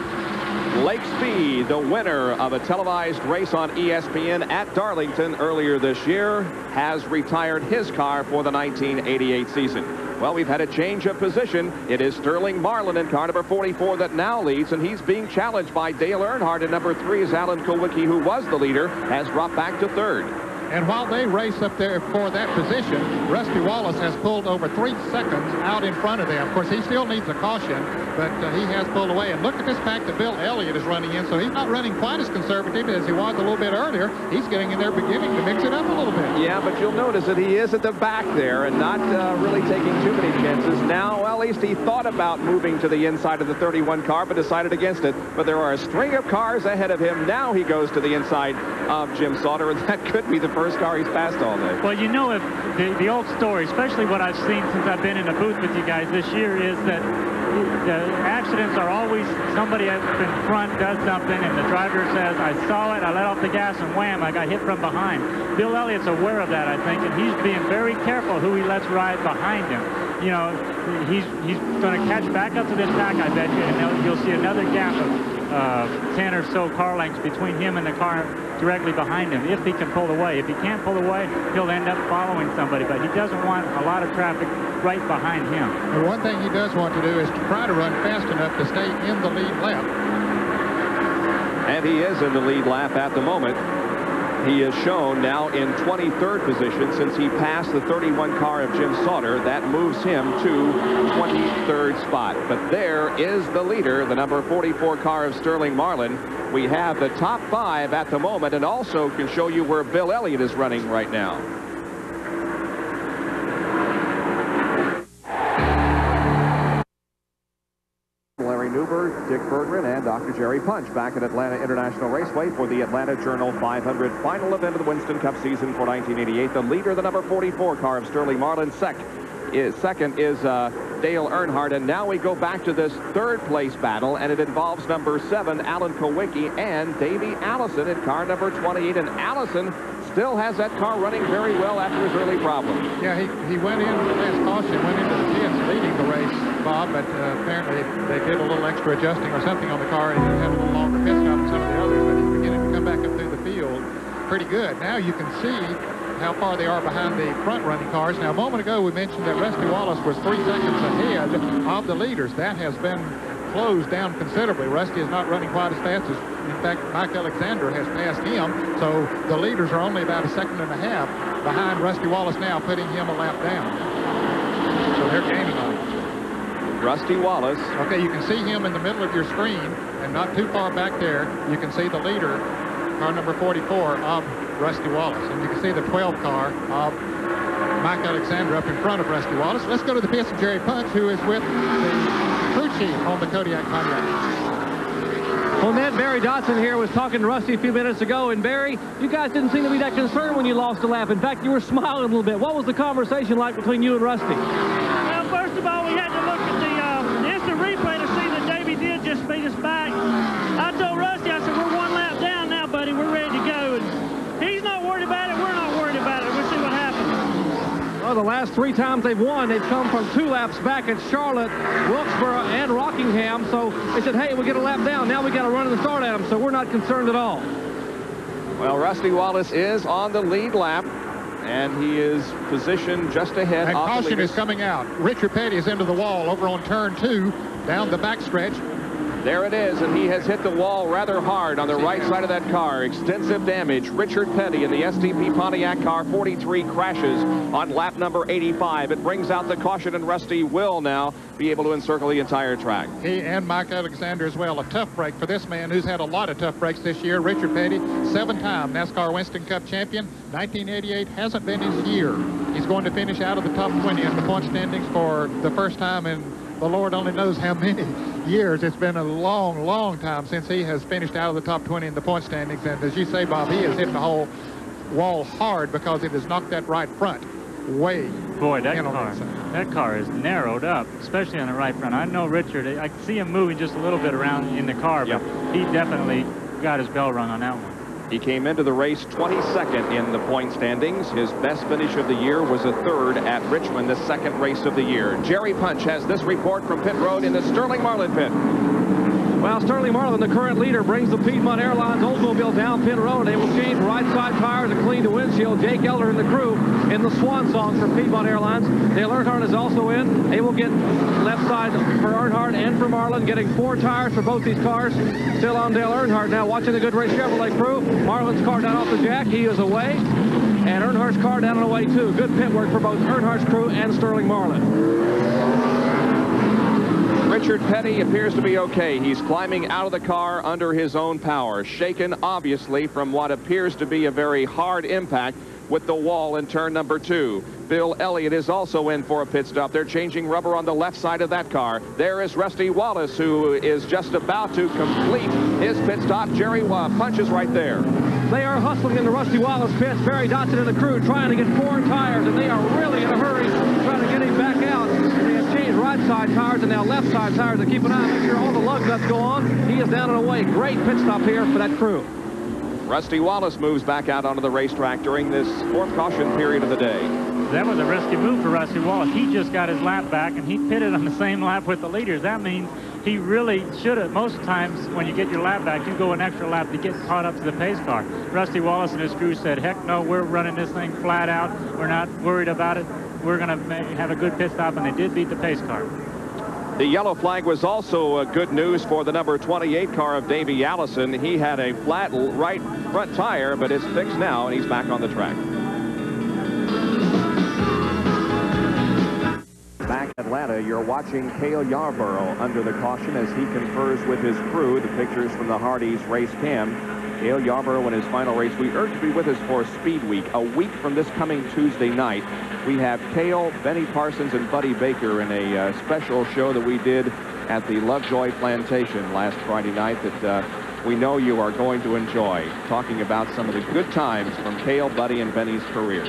Speaker 1: Lake Speed, the winner of a televised race on E S P N at Darlington earlier this year, has retired his car for the nineteen eighty-eight season. Well, we've had a change of position. It is Sterling Marlin in car number forty-four that now leads, and he's being challenged by Dale Earnhardt in number three as Alan Kulwicki, who was the leader, has dropped back to third.
Speaker 2: And while they race up there for that position, Rusty Wallace has pulled over three seconds out in front of them. Of course, he still needs a caution, but uh, he has pulled away. And look at this fact that Bill Elliott is running in, so he's not running quite as conservative as he was a little bit earlier. He's getting in there beginning to mix it up a little bit.
Speaker 1: Yeah, but you'll notice that he is at the back there and not uh, really taking too many chances. Now, well, at least he thought about moving to the inside of the thirty-one car, but decided against it. But there are a string of cars ahead of him. Now he goes to the inside of Jim Sauter, and that could be the first car he's passed all day.
Speaker 3: Well, you know, if the, the old story, especially what I've seen since I've been in the booth with you guys this year, is that the accidents are always somebody up in front does something and the driver says, I saw it, I let off the gas, and wham, I got hit from behind. Bill Elliott's aware of that, I think, and he's being very careful who he lets ride behind him. You know, he's he's going to catch back up to this pack, I bet you, and you'll see another gap of uh, ten or so car lengths between him and the car directly behind him, if he can pull away. If he can't pull away, he'll end up following somebody, but he doesn't want a lot of traffic right behind him.
Speaker 2: And one thing he does want to do is to try to run fast enough to stay in the lead lap.
Speaker 1: And he is in the lead lap at the moment. He is shown now in twenty-third position since he passed the thirty-one car of Jim Sauter. That moves him to twenty-third spot. But there is the leader, the number forty-four car of Sterling Marlin. We have the top five at the moment, and also can show you where Bill Elliott is running right now. Larry Newberg, Dick Berggren, and Doctor Jerry Punch back at Atlanta International Raceway for the Atlanta Journal five hundred final event of the Winston Cup season for nineteen eighty-eight. The leader, the number forty-four car of Sterling Marlin. Sec is, second is uh, Dale Earnhardt. And now we go back to this third place battle, and it involves number seven, Alan Kulwicki, and Davey Allison in car number twenty-eight. And Allison still has that car running very well after his early problem.
Speaker 2: Yeah, he, he went in the last caution, went into the pits leading the race, Bob, but uh, apparently they did a little extra adjusting or something on the car, and he had a little longer pit stop than some of the others, but he's beginning to come back up through the field pretty good. Now you can see how far they are behind the front-running cars. Now, a moment ago, we mentioned that Rusty Wallace was three seconds ahead of the leaders. That has been closed down considerably. Rusty is not running quite as fast as, in fact, Mike Alexander has passed him. So the leaders are only about a second and a half behind Rusty Wallace now, putting him a lap down. So they're gaining on him.
Speaker 1: Rusty Wallace.
Speaker 2: Okay, you can see him in the middle of your screen, and not too far back there, you can see the leader, car number forty-four, of Rusty Wallace. And you can see the twelve car of Mike Alexander up in front of Rusty Wallace. Let's go to the pits of Jerry Punch, who is with the crew chief on the Kodiak Pontiac.
Speaker 4: Well, Ned, Barry Dotson here was talking to Rusty a few minutes ago, and Barry, you guys didn't seem to be that concerned when you lost a lap. In fact, you were smiling a little bit. What was the conversation like between you and Rusty?
Speaker 10: Well, first of all, we had to look at the, uh, the instant replay to see that Davey did just beat us back. I told Rusty, I said, we're one lap down now, buddy. We're ready to go. And he's not worried about it. We're not worried about it. We'll see what happens.
Speaker 4: Well, the last three times they've won, they've come from two laps back at Charlotte, Wilkesboro, and Rockingham. So they said, hey, we get a lap down. Now we got to run in the start at them. So we're not concerned at all.
Speaker 1: Well, Rusty Wallace is on the lead lap, and he is positioned just ahead.
Speaker 2: And
Speaker 1: of
Speaker 2: caution
Speaker 1: the
Speaker 2: is coming out. Richard Petty is into the wall over on turn two, down the backstretch.
Speaker 1: There it is, and he has hit the wall rather hard on the right side of that car. Extensive damage. Richard Petty in the S T P Pontiac car, forty-three, crashes on lap number eighty-five. It brings out the caution, and Rusty will now be able to encircle the entire track.
Speaker 2: He and Mike Alexander as well. A tough break for this man who's had a lot of tough breaks this year. Richard Petty, seven-time NASCAR Winston Cup champion. nineteen eighty-eight hasn't been his year. He's going to finish out of the top twenty in the point standings for the first time in the Lord only knows how many years. It's been a long, long time since he has finished out of the top twenty in the point standings. And as you say, Bob, he has hit the whole wall hard because it has knocked that right front way.
Speaker 3: Boy, that car, that car is narrowed up, especially on the right front. I know Richard, I can see him moving just a little bit around in the car, but yep. He definitely got his bell rung on that one.
Speaker 1: He came into the race twenty-second in the point standings. His best finish of the year was a third at Richmond, the second race of the year. Jerry Punch has this report from pit road in the Sterling Marlin pit.
Speaker 4: Well, Sterling Marlin, the current leader, brings the Piedmont Airlines Oldsmobile down pit road. They will change right side tires and clean the windshield. Jake Elder and the crew in the swan song for Piedmont Airlines. Dale Earnhardt is also in. They will get left side for Earnhardt and for Marlin, getting four tires for both these cars. Still on Dale Earnhardt now, watching the Goodrich Chevrolet crew. Marlin's car down off the jack. He is away. And Earnhardt's car down and away, too. Good pit work for both Earnhardt's crew and Sterling Marlin.
Speaker 1: Richard Petty appears to be okay. He's climbing out of the car under his own power, shaken obviously from what appears to be a very hard impact with the wall in turn number two. Bill Elliott is also in for a pit stop. They're changing rubber on the left side of that car. There is Rusty Wallace, who is just about to complete his pit stop. Jerry uh, Punch is right there.
Speaker 4: They are hustling in the Rusty Wallace pits. Barry Dotson and the crew trying to get four tires, and they are really in a hurry trying to get him back out. They have changed right side tires and now left side tires to keep an eye on, make sure all the lug nuts go on. He is down and away. Great pit stop here for that crew.
Speaker 1: Rusty Wallace moves back out onto the racetrack during this fourth caution period of the day.
Speaker 3: That was a risky move for Rusty Wallace. He just got his lap back, and he pitted on the same lap with the leaders. That means he really should have. Most times when you get your lap back, you go an extra lap to get caught up to the pace car. Rusty Wallace and his crew said, heck no, we're running this thing flat out. We're not worried about it. We're going to have a good pit stop, and they did beat the pace car.
Speaker 1: The yellow flag was also uh, good news for the number twenty-eight car of Davey Allison. He had a flat right front tire, but it's fixed now, and he's back on the track. Back in Atlanta, you're watching Cale Yarborough under the caution as he confers with his crew. The pictures from the Hardee's race cam. Cale Yarborough in his final race. We urge you to be with us for Speed Week. A week from this coming Tuesday night, we have Cale, Benny Parsons, and Buddy Baker in a uh, special show that we did at the Lovejoy Plantation last Friday night that uh, we know you are going to enjoy, talking about some of the good times from Cale, Buddy, and Benny's careers.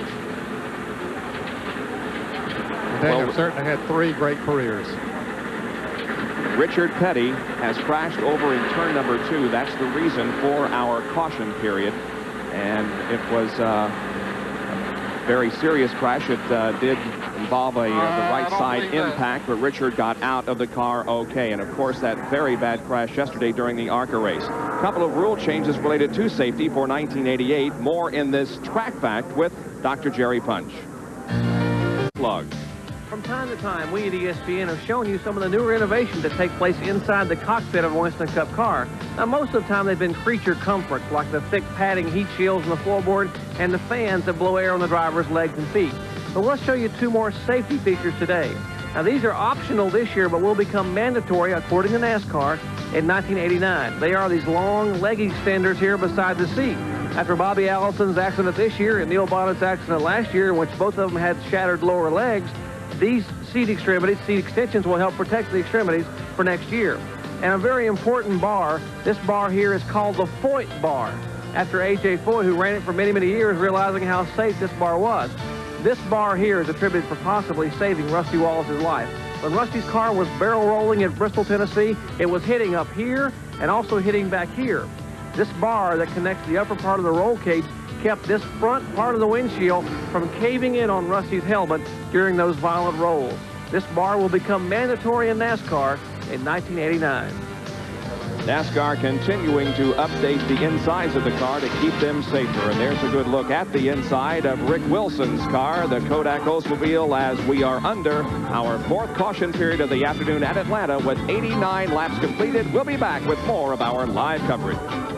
Speaker 2: They
Speaker 1: well,
Speaker 2: have certainly had three great careers.
Speaker 1: Richard Petty has crashed over in turn number two. That's the reason for our caution period. And it was uh, a very serious crash. It uh, did involve a, uh, the right side impact, but Richard got out of the car okay. And of course, that very bad crash yesterday during the ARCA race. A couple of rule changes related to safety for nineteen eighty-eight. More in this Track Fact with Doctor Jerry Punch. Plug.
Speaker 4: From time to time, we at E S P N have shown you some of the newer innovations that take place inside the cockpit of a Winston Cup car. Now, most of the time, they've been creature comforts, like the thick padding heat shields on the floorboard and the fans that blow air on the driver's legs and feet. But let's show you two more safety features today. Now, these are optional this year, but will become mandatory, according to NASCAR, in nineteen eighty-nine. They are these long leg extenders here beside the seat. After Bobby Allison's accident this year and Neil Bonnett's accident last year, in which both of them had shattered lower legs, these seat extremities, seat extensions, will help protect the extremities for next year. and a very important bar. This bar here is called the Foyt bar, after A J Foyt, who ran it for many, many years, realizing how safe this bar was. This bar here is attributed for possibly saving Rusty Wallace's life. When Rusty's car was barrel rolling in Bristol, Tennessee, it was hitting up here and also hitting back here. This bar that connects the upper part of the roll cage kept this front part of the windshield from caving in on Rusty's helmet during those violent rolls. This bar will become mandatory in NASCAR in nineteen eighty-nine.
Speaker 1: NASCAR continuing to update the insides of the car to keep them safer. And there's a good look at the inside of Rick Wilson's car, the Kodak Oldsmobile, as we are under our fourth caution period of the afternoon at Atlanta with eighty-nine laps completed. We'll be back with more of our live coverage.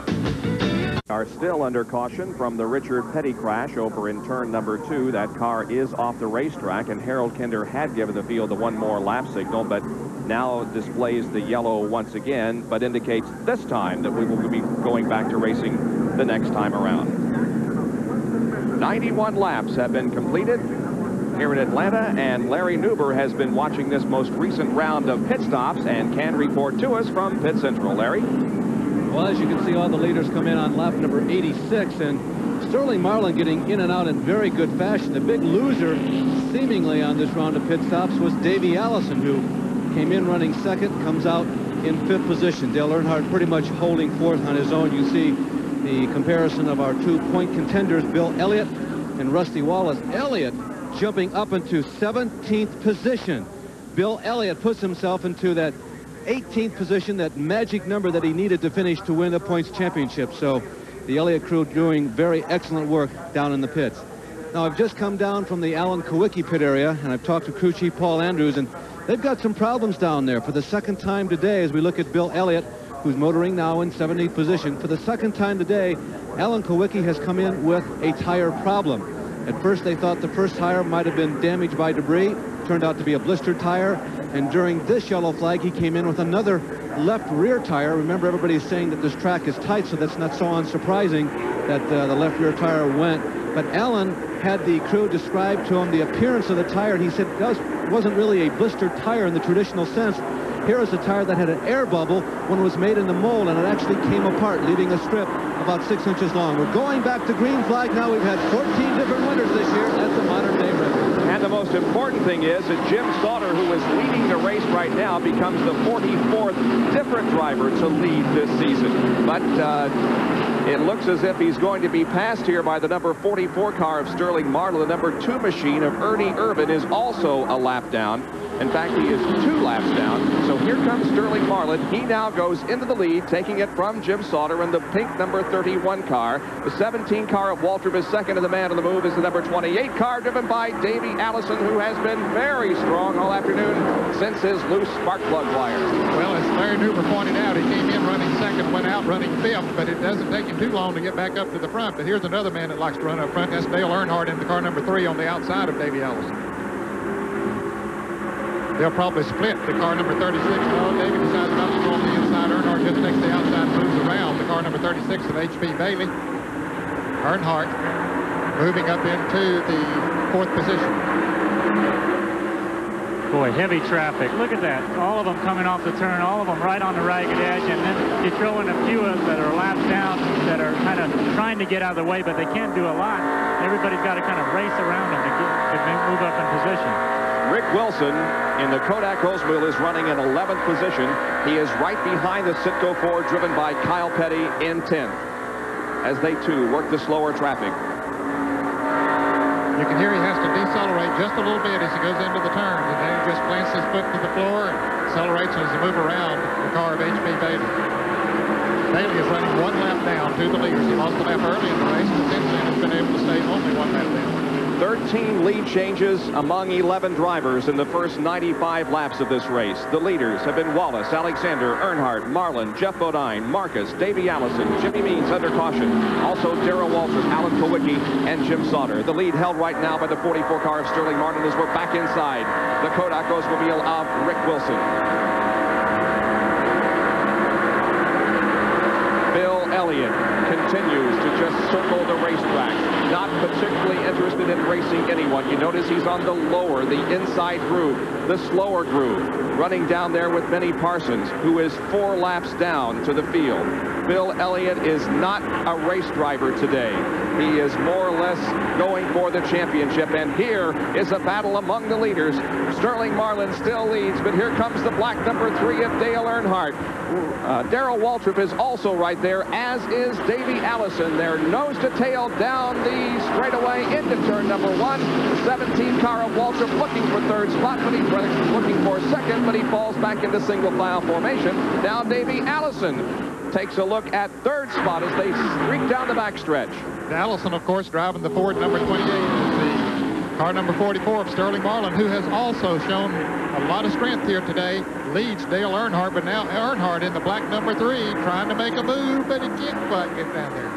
Speaker 1: Are still under caution from the Richard Petty crash over in turn number two. That car is off the racetrack, and Harold Kinder had given the field the one more lap signal, but now displays the yellow once again, but indicates this time that we will be going back to racing the next time around. ninety-one laps have been completed here in Atlanta, and Larry Nuber has been watching this most recent round of pit stops and can report to us from Pit Central. Larry?
Speaker 5: Well, as you can see, all the leaders come in on lap number eighty-six, and Sterling Marlin getting in and out in very good fashion. The big loser, seemingly, on this round of pit stops was Davey Allison, who came in running second, comes out in fifth position. Dale Earnhardt pretty much holding fourth on his own. You see the comparison of our two point contenders, Bill Elliott and Rusty Wallace. Elliott jumping up into seventeenth position. Bill Elliott puts himself into that eighteenth position, that magic number that he needed to finish to win the points championship. So the Elliott crew doing very excellent work down in the pits. Now, I've just come down from the Alan Kawicki pit area, and I've talked to crew chief Paul Andrews, and they've got some problems down there for the second time today as we look at Bill Elliott, who's motoring now in seventeenth position. For the second time today, Alan Kawicki has come in with a tire problem. At first, they thought the first tire might have been damaged by debris. Turned out to be a blistered tire. And during this yellow flag, he came in with another left rear tire. Remember, everybody's saying that this track is tight, so that's not so unsurprising that uh, the left rear tire went. But Alan had the crew describe to him the appearance of the tire, and he said it wasn't really a blistered tire in the traditional sense. Here is a tire that had an air bubble when it was made in the mold, and it actually came apart, leaving a strip about six inches long. We're going back to green flag now. We've had fourteen different winners this year. That's a modern-day record.
Speaker 1: And the most important thing is that Jim Sauter, who is leading the race right now, becomes the forty-fourth different driver to lead this season. But uh, it looks as if he's going to be passed here by the number forty-four car of Sterling Marlin. The number two machine of Ernie Irvin is also a lap down. In fact, he is two laps down. So here comes Sterling Marlin. He now goes into the lead, taking it from Jim Sauter in the pink number thirty-one car. The seventeen car of Waltrip is second, and the man on the move is the number twenty-eight car, driven by Davey Allison, who has been very strong all afternoon since his loose spark plug wire.
Speaker 2: Well, as Larry Nuber pointed out, he came in running second, went out running fifth, but it doesn't take him too long to get back up to the front. But here's another man that likes to run up front. That's Dale Earnhardt in the car number three on the outside of Davey Allison. They'll probably split the car number thirty-six. No, Davey decides not to go on the inside. Earnhardt just takes the outside and moves around. The car number thirty-six of H P Bailey. Earnhardt moving up into the fourth position.
Speaker 3: Boy, heavy traffic. Look at that. All of them coming off the turn, all of them right on the ragged edge, and then you throw in a few of them that are laps down that are kind of trying to get out of the way, but they can't do a lot. Everybody's got to kind of race around them to, get, to move up in position.
Speaker 1: Rick Wilson in the Kodak Oldsmobile is running in eleventh position. He is right behind the Citgo Ford, driven by Kyle Petty in tenth, as they too work the slower traffic.
Speaker 2: You can hear he has to decelerate just a little bit as he goes into the turn, and then he just plants his foot to the floor and accelerates as he moves around the car of H P Bailey. Bailey is running one lap down to the leaders. He lost a lap early in the race, but since then has been able to stay only one lap down.
Speaker 1: thirteen lead changes among eleven drivers in the first ninety-five laps of this race. The leaders have been Wallace, Alexander, Earnhardt, Marlin, Jeff Bodine, Marcus, Davey Allison, Jimmy Means under caution. Also Darrell Waltrip, Alan Kawicki, and Jim Sauter. The lead held right now by the forty-four car of Sterling Marlin as we're back inside the Kodak Oldsmobile of Rick Wilson. Bill Elliott continues to just circle the racetrack, not particularly interested in racing any twenty-one. You notice he's on the lower, the inside groove, the slower groove, running down there with Benny Parsons, who is four laps down to the field. Bill Elliott is not a race driver today. He is more or less going for the championship, and here is a battle among the leaders. Sterling Marlin still leads, but here comes the black number three of Dale Earnhardt. Uh, Darrell Waltrip is also right there, as is Davey Allison. They're nose to tail down the straightaway into turn number one. The seventeen car of Waltrip looking for third spot, but he's looking for second, but he falls back into single file formation. Now Davey Allison takes a look at third spot as they streak down the backstretch.
Speaker 2: Allison, of course, driving the Ford number twenty-eight, the car number forty-four of Sterling Marlin, who has also shown a lot of strength here today, leads Dale Earnhardt, but now Earnhardt in the black number three, trying to make a move, but he can't quite get down there.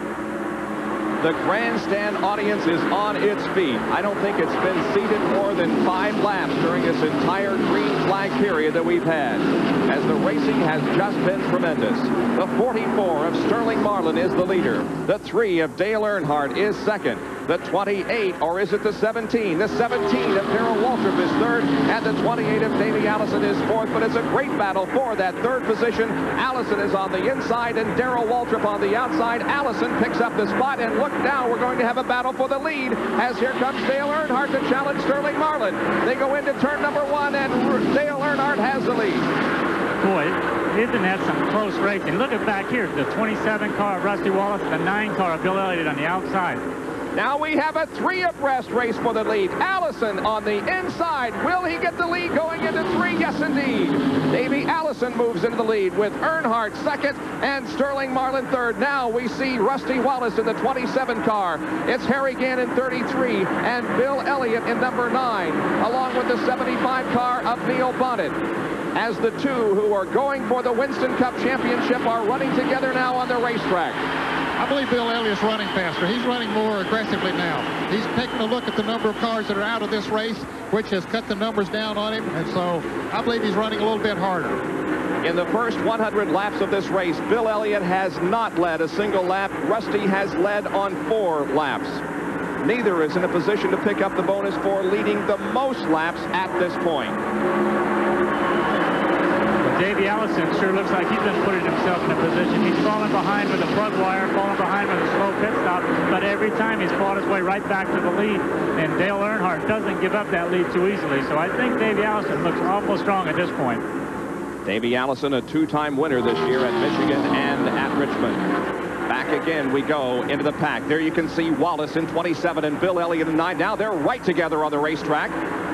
Speaker 1: The grandstand audience is on its feet. I don't think it's been seated more than five laps during this entire green flag period that we've had, as the racing has just been tremendous. The forty-four of Sterling Marlin is the leader. The three of Dale Earnhardt is second. The twenty-eight, or is it the seventeen? The seventeen of Darrell Waltrip is third, and the twenty-eight of Davey Allison is fourth, but it's a great battle for that third position. Allison is on the inside and Darrell Waltrip on the outside. Allison picks up the spot, and look now, we're going to have a battle for the lead, as here comes Dale Earnhardt to challenge Sterling Marlin. They go into turn number one, and Dale Earnhardt has the lead.
Speaker 3: Boy, isn't that some close racing? Look at back here, the twenty-seven car of Rusty Wallace, the nine car of Bill Elliott on the outside.
Speaker 1: Now we have a three abreast race for the lead. Allison on the inside. Will he get the lead going into three? Yes, indeed. Davey Allison moves into the lead with Earnhardt second and Sterling Marlin third. Now we see Rusty Wallace in the twenty-seven car. It's Harry Gant in thirty-three and Bill Elliott in number nine, along with the seventy-five car of Neil Bonnet, as the two who are going for the Winston Cup Championship are running together now on the racetrack.
Speaker 2: I believe Bill Elliott's running faster. He's running more aggressively now. He's taking a look at the number of cars that are out of this race, which has cut the numbers down on him, and so I believe he's running a little bit harder.
Speaker 1: In the first one hundred laps of this race, Bill Elliott has not led a single lap. Rusty has led on four laps. Neither is in a position to pick up the bonus for leading the most laps at this point.
Speaker 3: Davey Allison sure looks like he's been putting himself in a position. He's fallen behind with a plug wire, fallen behind with a slow pit stop, but every time he's fought his way right back to the lead, and Dale Earnhardt doesn't give up that lead too easily. So I think Davey Allison looks awful strong at this point.
Speaker 1: Davey Allison, a two-time winner this year at Michigan and at Richmond. Back again we go into the pack. There you can see Wallace in twenty-seven and Bill Elliott in nine. Now they're right together on the racetrack.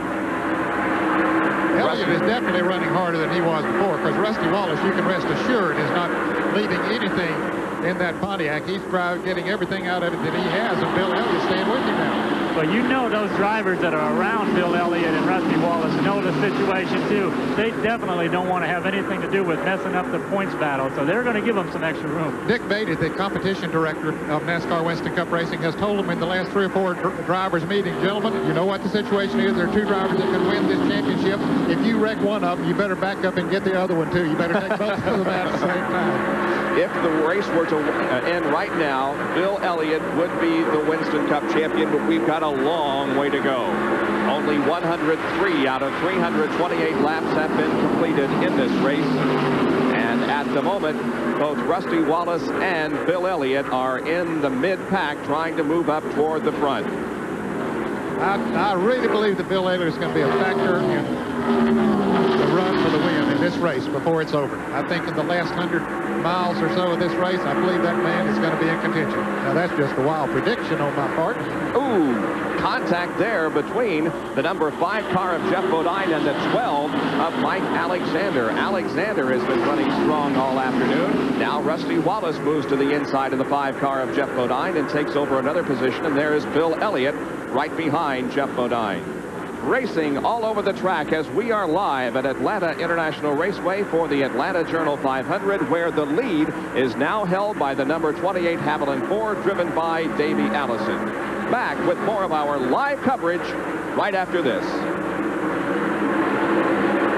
Speaker 2: Elliott is definitely running harder than he was before, because Rusty Wallace, you can rest assured, is not leaving anything in that Pontiac. He's probably getting everything out of it that he has, and Bill Elliott's staying with him now.
Speaker 3: But you know those drivers that are around Bill Elliott and Rusty Wallace know the situation too. They definitely don't want to have anything to do with messing up the points battle, so they're going to give them some extra room.
Speaker 2: Dick Beatty, the competition director of NASCAR Winston Cup Racing, has told them in the last three or four dr drivers meeting, gentlemen, you know what the situation is. There are two drivers that can win this championship. If you wreck one of them, you better back up and get the other one too. You better take both of them out at the same time.
Speaker 1: If the race were to end right now, Bill Elliott would be the Winston Cup champion, but we've got a long way to go. Only one hundred three out of three hundred twenty-eight laps have been completed in this race. And at the moment, both Rusty Wallace and Bill Elliott are in the mid-pack trying to move up toward the front.
Speaker 2: I, I really believe that Bill Elliott is going to be a factor in the run for the win in this race before it's over. I think in the last hundred miles or so of this race, I believe that man is going to be in contention. Now, that's just a wild prediction on my part.
Speaker 1: Ooh, contact there between the number five car of Jeff Bodine and the twelve of Mike Alexander. Alexander has been running strong all afternoon. Now Rusty Wallace moves to the inside of the five car of Jeff Bodine and takes over another position, and there is Bill Elliott right behind Jeff Bodine. Racing all over the track as we are live at Atlanta International Raceway for the Atlanta Journal five hundred, where the lead is now held by the number twenty-eight Haviland Ford, driven by Davey Allison. Back with more of our live coverage right after this.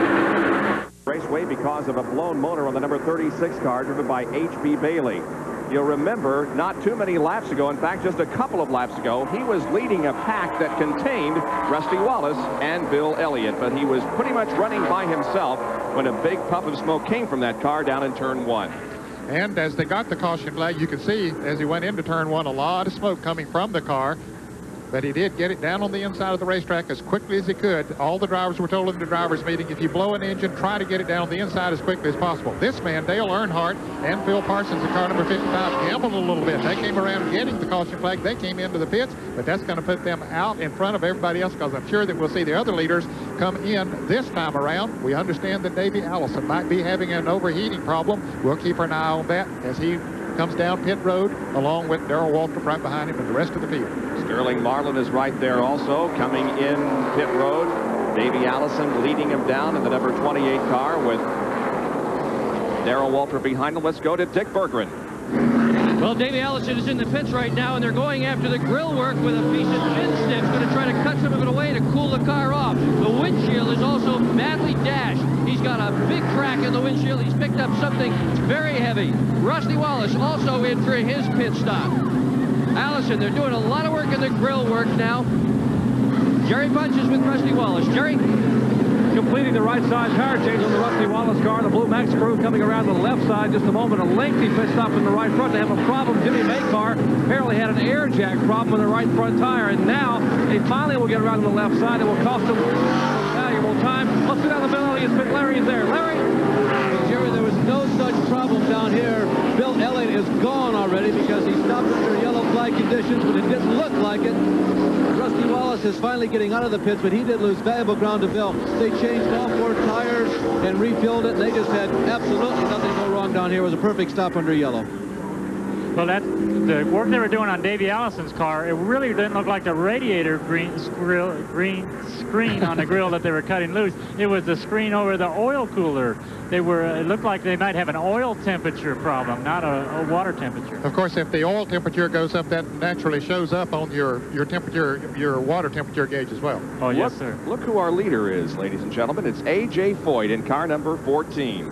Speaker 1: Raceway because of a blown motor on the number thirty-six car, driven by H B Bailey. you'll remember not too many laps ago, in fact, just a couple of laps ago, he was leading a pack that contained Rusty Wallace and Bill Elliott, but he was pretty much running by himself when a big puff of smoke came from that car down in turn one.
Speaker 2: And as they got the caution flag, you could see as he went into turn one, a lot of smoke coming from the car. But he did get it down on the inside of the racetrack as quickly as he could. All the drivers were told in the drivers' meeting, if you blow an engine, try to get it down on the inside as quickly as possible. This man, Dale Earnhardt, and Phil Parsons in car number fifty-five, gambled a little bit. They came around getting the caution flag. They came into the pits, but that's going to put them out in front of everybody else, because I'm sure that we'll see the other leaders come in this time around. We understand that Davey Allison might be having an overheating problem. We'll keep an eye on that as he comes down pit road along with Darrell Waltrip right behind him and the rest of the field.
Speaker 1: Sterling Marlin is right there also coming in pit road. Davey Allison leading him down in the number twenty-eight car with Darrell Waltrip behind him. Let's go to Dick Berggren.
Speaker 5: Well, Davey Allison is in the pits right now, and they're going after the grill work with a piece of thin stick, going to try to cut some of it away to cool the car off. The windshield is also badly dashed. He's got a big crack in the windshield. He's picked up something very heavy. Rusty Wallace also in for his pit stop. Allison, they're doing a lot of work in the grill work now. Jerry Punches with Rusty Wallace. Jerry?
Speaker 4: Completing the right side tire change on the Rusty Wallace car. The Blue Max crew coming around the left side just a moment. A lengthy pit stop in the right front. They have a problem. Jimmy May car apparently had an air jack problem with the right front tire, and now they finally will get around to the left side. It will cost them valuable time. Let's go down the middle. Pit. Larry is there. Larry?
Speaker 11: Jerry, there was no such problem down here. Bill Elliott is gone already because he stopped under yellow flag conditions, but it didn't look like it. Rusty Wallace is finally getting out of the pits, but he did lose valuable ground to Bill. They changed all four tires and refilled it. They just had absolutely nothing go wrong down here. It was a perfect stop under yellow.
Speaker 3: Well, that's the work they were doing on Davey Allison's car. It really didn't look like the radiator green, grill, green screen on the grill that they were cutting loose. It was the screen over the oil cooler. They were. It looked like they might have an oil temperature problem, not a, a water temperature.
Speaker 2: Of course, if the oil temperature goes up, that naturally shows up on your your temperature, your water temperature gauge as well.
Speaker 3: Oh yes,
Speaker 1: look,
Speaker 3: sir.
Speaker 1: Look who our leader is, ladies and gentlemen. It's A J Foyt in car number fourteen.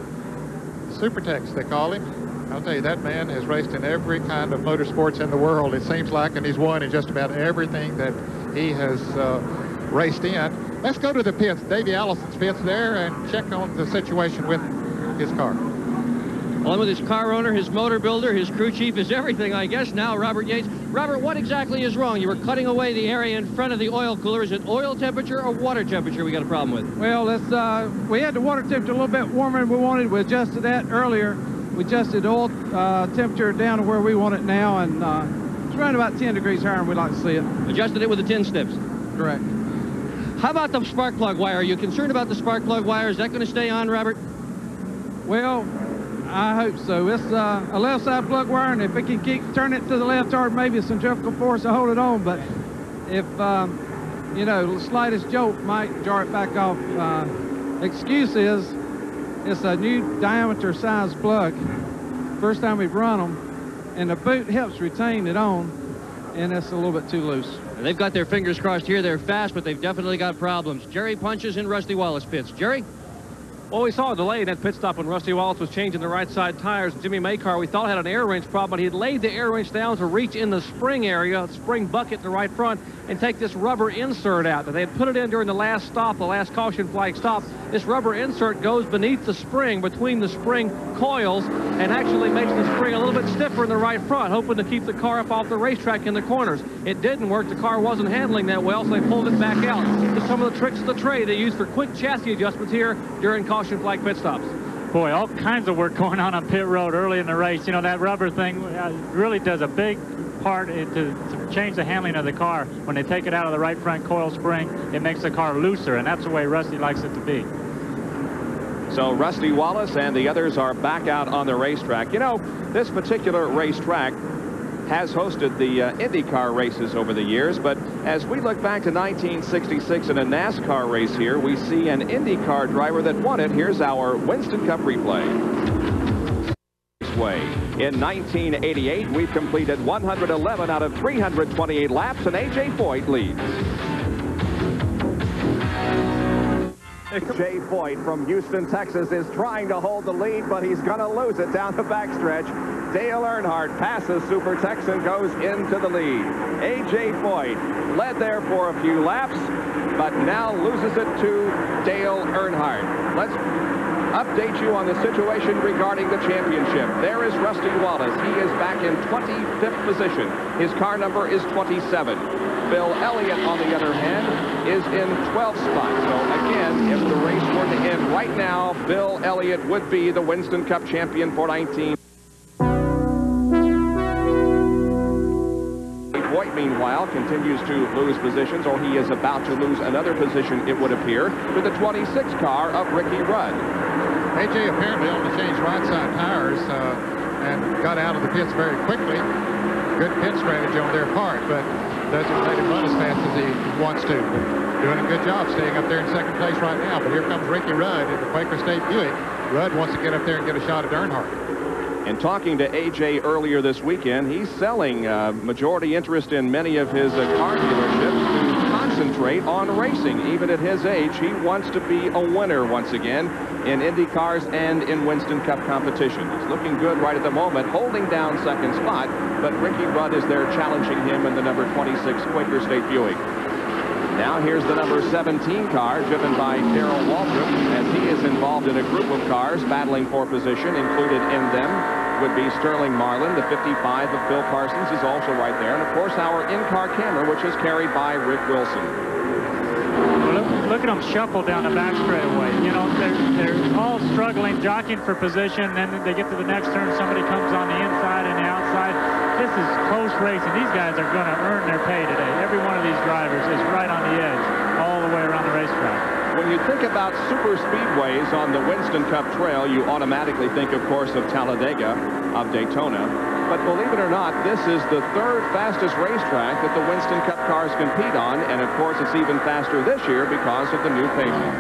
Speaker 2: Supertex, they call him. I'll tell you, that man has raced in every kind of motorsports in the world, it seems like, and he's won in just about everything that he has uh, raced in. Let's go to the pits, Davey Allison's pits there, and check on the situation with his car.
Speaker 5: Along with his car owner, his motor builder, his crew chief, his everything, I guess, now, Robert Yates. Robert, what exactly is wrong? You were cutting away the area in front of the oil cooler. Is it oil temperature or water temperature we got a problem with?
Speaker 6: Well, it's, uh, we had the water temperature a little bit warmer than we wanted. We adjusted that earlier. We adjusted the oil uh, temperature down to where we want it now, and uh, it's around about ten degrees higher than we'd like to see it.
Speaker 5: Adjusted it with the tin snips?
Speaker 6: Correct.
Speaker 5: How about the spark plug wire? Are you concerned about the spark plug wire? Is that going to stay on, Robert?
Speaker 6: Well, I hope so. It's uh, a left side plug wire, and if it can keep turning it to the left hard, maybe a centrifugal force to hold it on, but if, um, you know, the slightest jolt might jar it back off. Uh, excuse is, it's a new diameter size plug. First time we've run them, and the boot helps retain it on, and it's a little bit too loose.
Speaker 5: And they've got their fingers crossed here. They're fast, but they've definitely got problems. Jerry Punches in Rusty Wallace pits. Jerry?
Speaker 4: Well, we saw a delay in that pit stop when Rusty Wallace was changing the right side tires. Jimmy May car, we thought had an air wrench problem, but he had laid the air wrench down to reach in the spring area, spring bucket in the right front, and take this rubber insert out. They had put it in during the last stop, the last caution flag stop. This rubber insert goes beneath the spring, between the spring coils, and actually makes the spring a little bit stiffer in the right front, hoping to keep the car up off the racetrack in the corners. It didn't work. The car wasn't handling that well, so they pulled it back out. Just some of the tricks of the trade they use for quick chassis adjustments here during caution flag pit stops.
Speaker 3: Boy, all kinds of work going on on pit road early in the race. You know, that rubber thing really does a big part to, to change the handling of the car. When they take it out of the right front coil spring, it makes the car looser, and that's the way Rusty likes it to be.
Speaker 1: So Rusty Wallace and the others are back out on the racetrack. You know, this particular racetrack has hosted the uh, IndyCar races over the years, but as we look back to nineteen sixty-six in a NASCAR race here, we see an IndyCar driver that won it. Here's our Winston Cup replay. In nineteen eighty-eight, we've completed one hundred eleven out of three hundred twenty-eight laps, and A J Foyt leads. A J Foyt from Houston, Texas is trying to hold the lead, but he's going to lose it down the backstretch. Dale Earnhardt passes Super Tex and goes into the lead. A J Foyt led there for a few laps, but now loses it to Dale Earnhardt. Let's update you on the situation regarding the championship. There is Rusty Wallace. He is back in twenty-fifth position. His car number is twenty-seven. Bill Elliott, on the other hand, is in twelfth spot. So again, if the race were to end right now, Bill Elliott would be the Winston Cup champion for nineteen. Foyt, meanwhile, continues to lose positions, or he is about to lose another position, it would appear, to the twenty-six car of Ricky Rudd.
Speaker 2: A J apparently only changed right side tires uh, and got out of the pits very quickly. Good pit strategy on their part, but doesn't let him run as fast as he wants to. Doing a good job staying up there in second place right now, but here comes Ricky Rudd in the Quaker State Buick. Rudd wants to get up there and get a shot at Earnhardt.
Speaker 1: And talking to A J earlier this weekend, he's selling uh, majority interest in many of his uh, car dealerships to concentrate on racing. Even at his age, he wants to be a winner once again in Indy cars and in Winston Cup competition. He's looking good right at the moment, holding down second spot, but Ricky Rudd is there challenging him in the number twenty-six Quaker State Buick. Now here's the number seventeen car, driven by Darrell Waltrip, as he is involved in a group of cars battling for position. Included in them would be Sterling Marlin. The fifty-five of Bill Parsons is also right there. And, of course, our in-car camera, which is carried by Rick Wilson.
Speaker 3: Look, look at them shuffle down the back straightaway. You know, they're, they're all struggling, jockeying for position. Then they get to the next turn, somebody comes on the inside and the outside. This is close racing. These guys are going to earn their pay today. Every one of these drivers is right on the edge all the way around the racetrack.
Speaker 1: When you think about super speedways on the Winston Cup Trail, you automatically think, of course, of Talladega, of Daytona. But believe it or not, this is the third fastest racetrack that the Winston Cup cars compete on. And, of course, it's even faster this year because of the new pavement.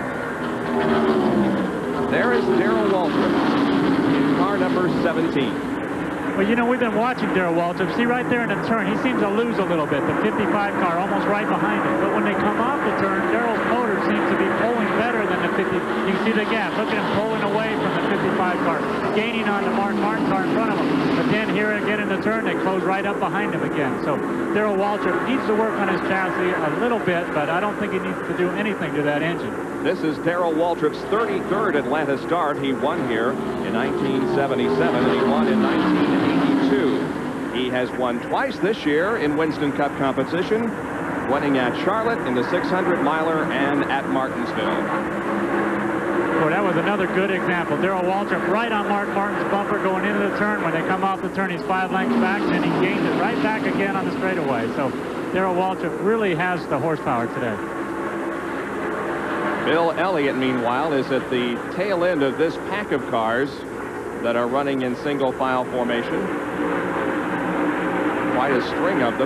Speaker 1: There is Darrell Waltrip in car number seventeen.
Speaker 3: Well, you know, we've been watching Darrell Waltrip. See, right there in the turn, he seems to lose a little bit. The fifty-five car almost right behind him. But when they come off the turn, Darrell's motor seems to be pulling better than the fifty. You can see the gap. Look at him pulling away from the fifty-five car, gaining on the Mark Martin car in front of him. But then here again in the turn, they close right up behind him again. So Darrell Waltrip needs to work on his chassis a little bit, but I don't think he needs to do anything to that engine.
Speaker 1: This is Darrell Waltrip's thirty-third Atlanta start. He won here in nineteen seventy-seven, and he won in nineteen eighty-two. He has won twice this year in Winston Cup competition, winning at Charlotte in the six hundred miler and at Martinsville.
Speaker 3: Well, that was another good example. Darrell Waltrip right on Mark Martin's bumper going into the turn. When they come off the turn, he's five lengths back, and then he gains it right back again on the straightaway. So Darrell Waltrip really has the horsepower today.
Speaker 1: Bill Elliott, meanwhile, is at the tail end of this pack of cars that are running in single file formation. Quite a string of them.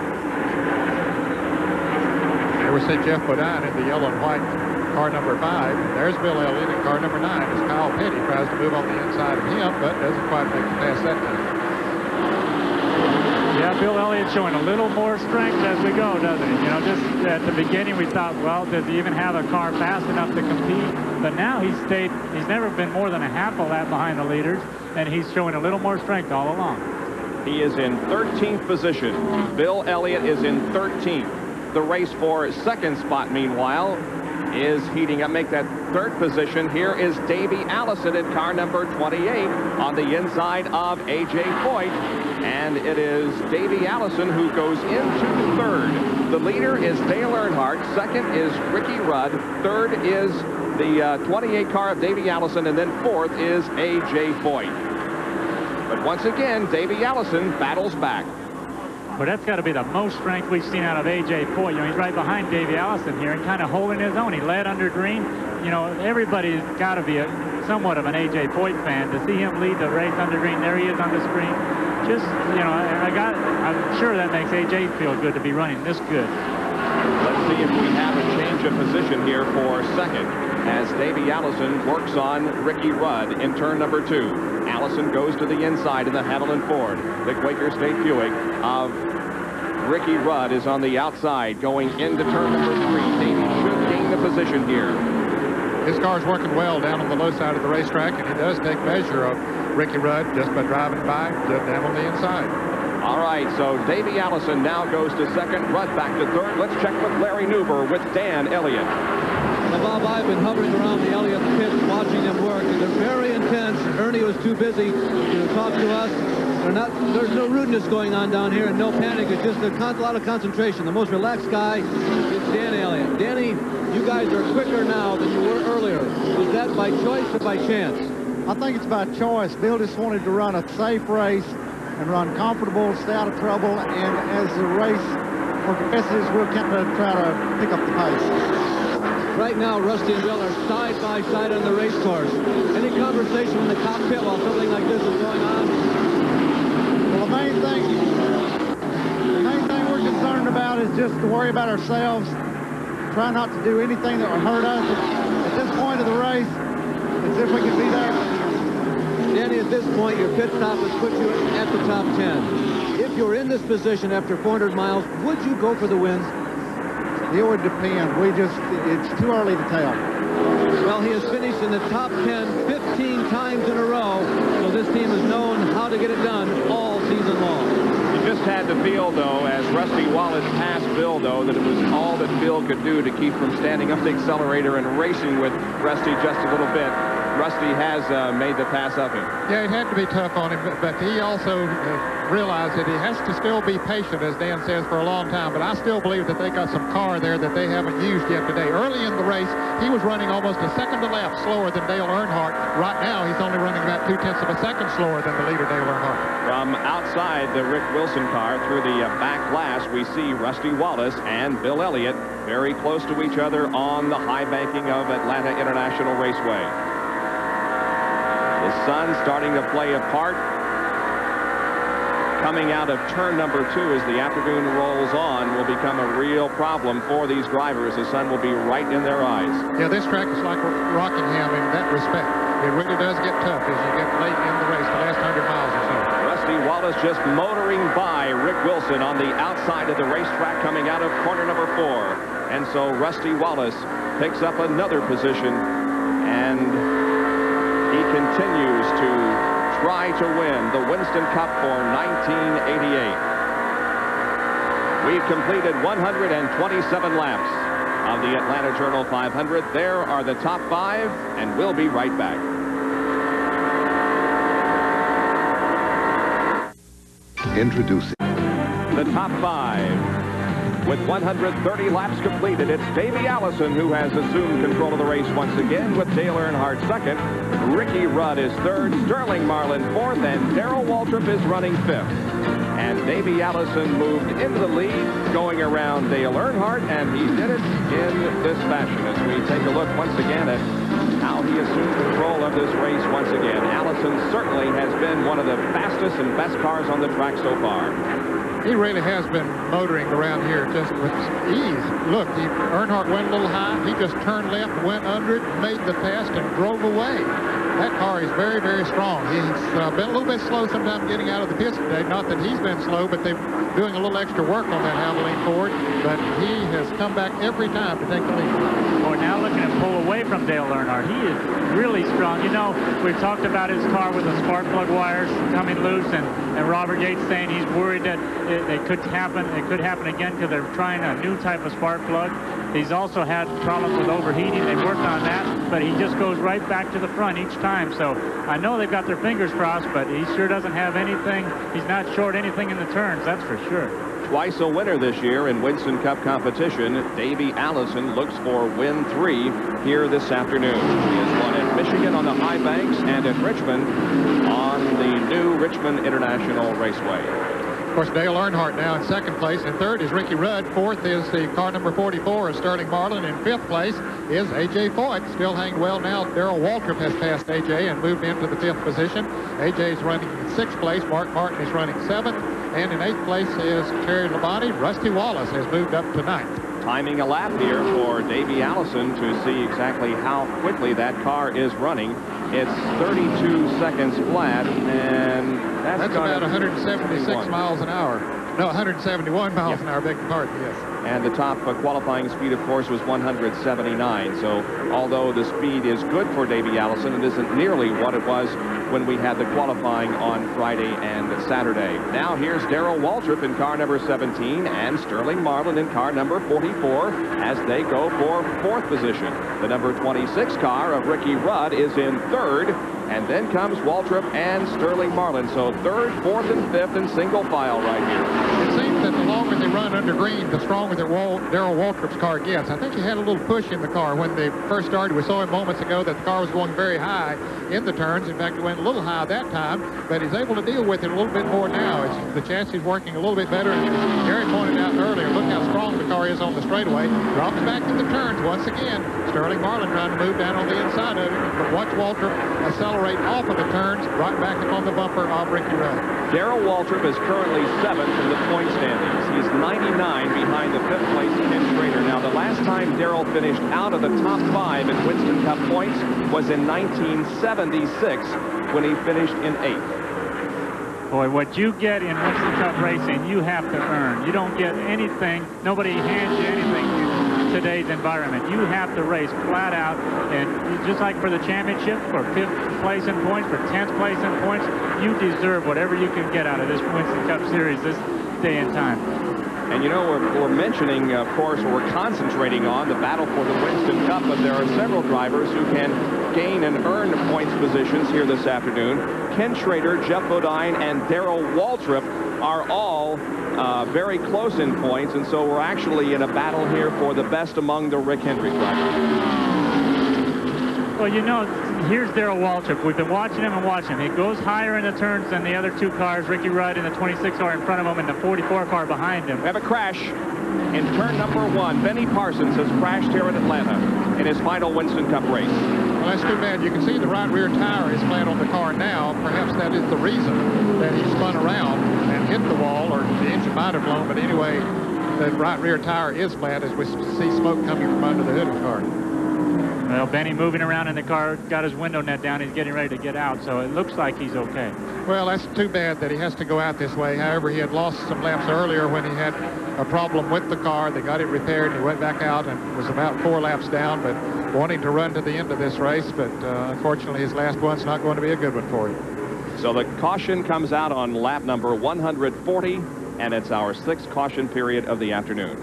Speaker 2: There we see Jeff Bodine in the yellow and white car number five. There's Bill Elliott in car number nine as Kyle Petty tries to move on the inside of him, but doesn't quite make it past that time.
Speaker 3: Yeah, Bill Elliott showing a little more strength as we go, doesn't he? You know, just at the beginning we thought, well, does he even have a car fast enough to compete? But now he's stayed, he's never been more than a half a lap behind the leaders, and he's showing a little more strength all along.
Speaker 1: He is in thirteenth position. Bill Elliott is in thirteenth. The race for second spot, meanwhile, is heating up. Make that third position. Here is Davey Allison in car number twenty-eight on the inside of A J Foyt. And it is Davey Allison who goes into third. The leader is Dale Earnhardt. Second is Ricky Rudd. Third is the uh, twenty-eight car of Davey Allison. And then fourth is A J Foyt. But once again, Davey Allison battles back.
Speaker 3: Well, that's got to be the most strength we've seen out of A J Foyt. You know, he's right behind Davey Allison here and kind of holding his own. He led under green. You know, everybody's got to be a, somewhat of an A J Foyt fan. To see him lead the race under green, there he is on the screen. Just, you know, I, I got, I'm sure that makes A J feel good to be running this good.
Speaker 1: Let's see if we have a change of position here for second as Davey Allison works on Ricky Rudd in turn number two. Allison goes to the inside in the Hamilton Ford. The Quaker State Buick of Ricky Rudd is on the outside going into turn number three. Davey should gain the position here.
Speaker 2: his car's working well down on the low side of the racetrack, and he does take measure of Ricky Rudd just by driving by just down on the inside.
Speaker 1: All right, so Davey Allison now goes to second, Rudd back to third. Let's check with Larry Newber with Dan Elliott.
Speaker 11: Now, Bob, I've been hovering around the Elliott pit watching them work, and they're very intense. Ernie was too busy to talk to us. They're not, there's no rudeness going on down here and no panic. It's just a, con a lot of concentration. The most relaxed guy is Dan Elliott. Danny, you guys are quicker now than you were earlier. Was that by choice or by chance?
Speaker 12: I think it's by choice. Bill just wanted to run a safe race and run comfortable, stay out of trouble, and as the race progresses, we'll kind of try to pick up the pace.
Speaker 11: Right now, Rusty and Bill are side by side on the race course. Any conversation in the cockpit while something like this is going on?
Speaker 12: Well, the main thing, the main thing we're concerned about is just to worry about ourselves, try not to do anything that will hurt us at this point of the race, as if we can be there.
Speaker 11: Danny, at this point, your pit stop has put you at the top ten. If you're in this position after four hundred miles, would you go for the wins?
Speaker 12: It would depend. We just, it's too early to tell.
Speaker 11: Well, he has finished in the top ten fifteen times in a row, so this team has known how to get it done all season long.
Speaker 1: You just had to feel, though, as Rusty Wallace passed Bill, though, that it was all that Bill could do to keep from standing up the accelerator and racing with Rusty just a little bit. Rusty has uh, made the pass of him.
Speaker 2: Yeah, it had to be tough on him, but, but he also uh, realized that he has to still be patient, as Dan says, for a long time. But I still believe that they got some car there that they haven't used yet today. Early in the race, he was running almost a second a lap slower than Dale Earnhardt. Right now, he's only running about two-tenths of a second slower than the leader, Dale Earnhardt.
Speaker 1: From outside the Rick Wilson car through the uh, back glass, we see Rusty Wallace and Bill Elliott very close to each other on the high banking of Atlanta International Raceway. The sun starting to play a part. Coming out of turn number two as the afternoon rolls on will become a real problem for these drivers. The sun will be right in their eyes.
Speaker 2: Yeah, this track is like Rockingham in that respect. It really does get tough as you get late in the race, the last hundred miles or so.
Speaker 1: Rusty Wallace just motoring by Rick Wilson on the outside of the racetrack coming out of corner number four. And so Rusty Wallace picks up another position, and he continues to try to win the Winston Cup for nineteen eighty-eight. We've completed one hundred twenty-seven laps of the Atlanta Journal five hundred. There are the top five, and we'll be right back.
Speaker 8: Introducing
Speaker 1: the top five. With one hundred thirty laps completed, it's Davey Allison who has assumed control of the race once again, with Dale Earnhardt second. Ricky Rudd is third, Sterling Marlin fourth, and Darrell Waltrip is running fifth. And Davey Allison moved into the lead, going around Dale Earnhardt, and he did it in this fashion as we take a look once again at how he assumed control of this race once again. Allison certainly has been one of the fastest and best cars on the track so far.
Speaker 2: He really has been motoring around here just with ease. Look, he, Earnhardt went a little high. He just turned left, went under it, made the pass, and drove away. That car is very, very strong. He's uh, been a little bit slow sometimes getting out of the pits today. Not that he's been slow, but they're doing a little extra work on that Havoline Ford. But he has come back every time to take the lead.
Speaker 3: Boy, now looking at pull away from Dale Earnhardt. He is really strong. You know, we've talked about his car with the spark plug wires coming loose, and, and Robert Yates saying he's worried that it, it could happen. It could happen again because they're trying a new type of spark plug. He's also had problems with overheating. They've worked on that, but he just goes right back to the front each time. So I know they've got their fingers crossed, but he sure doesn't have anything. He's not short anything in the turns, that's for sure.
Speaker 1: Twice a winner this year in Winston Cup competition, Davey Allison looks for win three here this afternoon. He has won at Michigan on the high banks and at Richmond on the new Richmond International Raceway.
Speaker 2: Of course, Dale Earnhardt now in second place, and third is Ricky Rudd. Fourth is the car number forty-four, is Sterling Marlin. In fifth place is A J Foyt, still hanging well now. Darrell Waltrip has passed A J and moved into the fifth position. A J is running in sixth place. Mark Martin is running seventh. And in eighth place is Terry Labonte. Rusty Wallace has moved up to ninth.
Speaker 1: Timing a lap here for Davey Allison to see exactly how quickly that car is running. It's thirty-two seconds flat, and that's,
Speaker 2: that's about one hundred seventy-six miles an hour. No, one hundred seventy-one miles
Speaker 1: Yeah.
Speaker 2: an hour, beg your pardon, yes.
Speaker 1: And the top uh, qualifying speed, of course, was one hundred seventy-nine. So although the speed is good for Davey Allison, it isn't nearly what it was when we had the qualifying on Friday and Saturday. Now here's Darrell Waltrip in car number seventeen and Sterling Marlin in car number forty-four as they go for fourth position. The number twenty-six car of Ricky Rudd is in third. And then comes Waltrip and Sterling Marlin. So third, fourth, and fifth in single file right here.
Speaker 2: It seems that the longer they run under green, the stronger that Wal Darrell Waltrip's car gets. I think he had a little push in the car when they first started. We saw him moments ago that the car was going very high in the turns. In fact, it went a little high that time, but he's able to deal with it a little bit more now. It's, the chassis is working a little bit better. And as Gary pointed out earlier, look how strong the car is on the straightaway. Drops back in the turns once again. Sterling Marlin trying to move down on the inside of it, but watch Waltrip accelerate off of the turns, right back up on the bumper of Ricky Rudd.
Speaker 1: Darrell Waltrip is currently seventh in the point standings. He's ninety-nine behind the fifth place Ken Schrader. Now, the last time Darrell finished out of the top five in Winston Cup points was in nineteen seventy-six when he finished in eighth.
Speaker 3: Boy, what you get in Winston Cup racing, you have to earn. You don't get anything. Nobody hands you anything in today's environment. You have to race flat out, and just like for the championship, for fifth place in points, for tenth place in points, you deserve whatever you can get out of this Winston Cup Series this day and time.
Speaker 1: And you know, we're, we're mentioning, of course, we're concentrating on the battle for the Winston Cup, but there are several drivers who can gain and earn points positions here this afternoon. Ken Schrader, Jeff Bodine, and Darrell Waltrip are all uh, very close in points, and so we're actually in a battle here for the best among the Rick Hendrick drivers.
Speaker 3: Well, you know, here's Darrell Waltrip. We've been watching him and watching him. He goes higher in the turns than the other two cars. Ricky Rudd in the twenty-six car in front of him and the forty-four car behind him.
Speaker 1: We have a crash in turn number one. Benny Parsons has crashed here in Atlanta in his final Winston Cup race.
Speaker 2: Well, that's too bad. You can see the right rear tire is flat on the car now. Perhaps that is the reason that he spun around and hit the wall, or the engine might have blown. But anyway, the right rear tire is flat as we see smoke coming from under the hood of the car.
Speaker 3: Well, Benny moving around in the car, got his window net down. He's getting ready to get out, so it looks like he's okay.
Speaker 2: Well, that's too bad that he has to go out this way. However, he had lost some laps earlier when he had a problem with the car. They got it repaired, and he went back out and was about four laps down, but wanting to run to the end of this race. But uh, unfortunately, his last one's not going to be a good one for him.
Speaker 1: So the caution comes out on lap number one hundred forty, and it's our sixth caution period of the afternoon.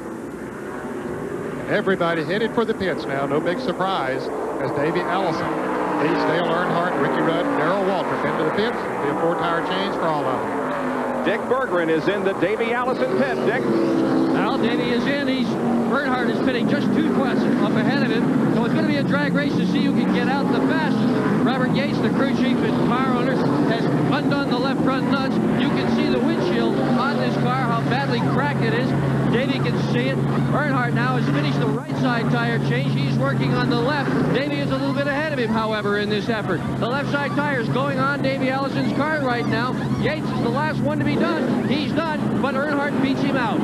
Speaker 2: Everybody headed for the pits now. No big surprise as Davey Allison leads Dale Earnhardt, Ricky Rudd, and Darrell Waltrip into the pits. It'll be a four-tire change for all of them.
Speaker 1: Dick Berggren is in the Davey Allison pit. Dick?
Speaker 5: Well, Davey is in. He's Earnhardt is pitting just two spots up ahead of him. So it's going to be a drag race to see who can get out the fastest. Robert Yates, the crew chief and car owner, has undone the left front nuts. You can see the windshield on this car, how badly cracked it is. Davey can see it. Earnhardt now has finished the right side tire change. He's working on the left. Davey is a little bit ahead of him, however, in this effort. The left side tire is going on Davey Allison's car right now. Yates is the last one to be done. He's done, but Earnhardt beats him out.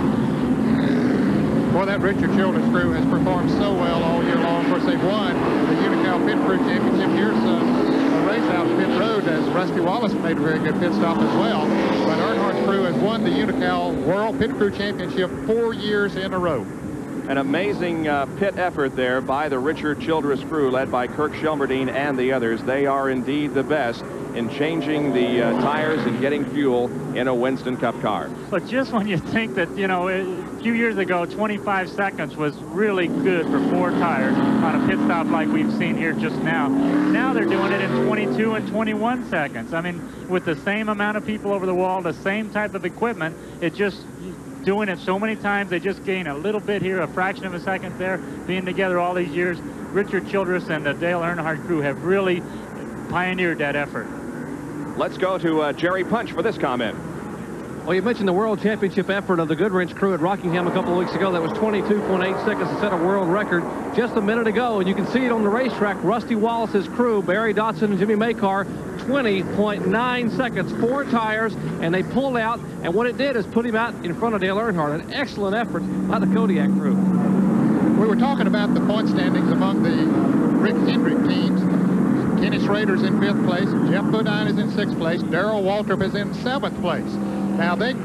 Speaker 2: Boy, that Richard Childress crew has performed so well all year long. Of course, they've won the Unocal Pit Crew Championship. Here's uh, a race out of pit road as Rusty Wallace made a very good pit stop as well. But Earnhardt's crew has won the Unocal World Pit Crew Championship four years in a row.
Speaker 1: An amazing uh, pit effort there by the Richard Childress crew, led by Kirk Shelmerdine and the others. They are indeed the best in changing the uh, tires and getting fuel in a Winston Cup car.
Speaker 3: But just when you think that, you know, a few years ago, twenty-five seconds was really good for four tires on a pit stop like we've seen here just now. Now they're doing it in twenty-two and twenty-one seconds. I mean, with the same amount of people over the wall, the same type of equipment, it just doing it so many times, they just gain a little bit here, a fraction of a second there, being together all these years. Richard Childress and the Dale Earnhardt crew have really pioneered that effort.
Speaker 1: Let's go to uh, Jerry Punch for this comment.
Speaker 4: Well, you mentioned the World Championship effort of the Goodwrench crew at Rockingham a couple of weeks ago. That was twenty-two point eight seconds to set a world record just a minute ago. And you can see it on the racetrack. Rusty Wallace's crew, Barry Dotson and Jimmy Makar, twenty point nine seconds, four tires, and they pulled out. And what it did is put him out in front of Dale Earnhardt. An excellent effort by the Kodiak crew.
Speaker 2: We were talking about the point standings among the Rick Hendrick teams. Kenny Schrader's in fifth place. Jeff Bodine is in sixth place. Darrell Waltrip is in seventh place. Now, they could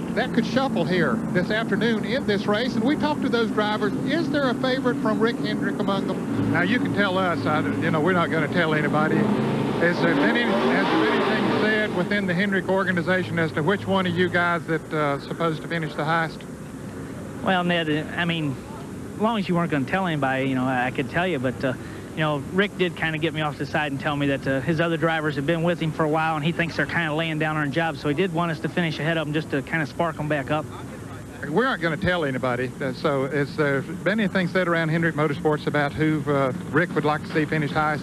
Speaker 2: that could shuffle here this afternoon in this race. And we talked to those drivers. Is there a favorite from Rick Hendrick among them? Now, you can tell us. I, you know, we're not going to tell anybody. Is there any, has there anything said within the Hendrick organization as to which one of you guys that uh, supposed to finish the highest?
Speaker 13: Well, Ned, I mean, as long as you weren't going to tell anybody, you know, I could tell you. But, uh, you know, Rick did kind of get me off the side and tell me that uh, his other drivers have been with him for a while, and he thinks they're kind of laying down on jobs. So he did want us to finish ahead of them just to kind of spark them back up.
Speaker 2: We aren't going to tell anybody. So is there been anything said around Hendrick Motorsports about who uh, Rick would like to see finish highest?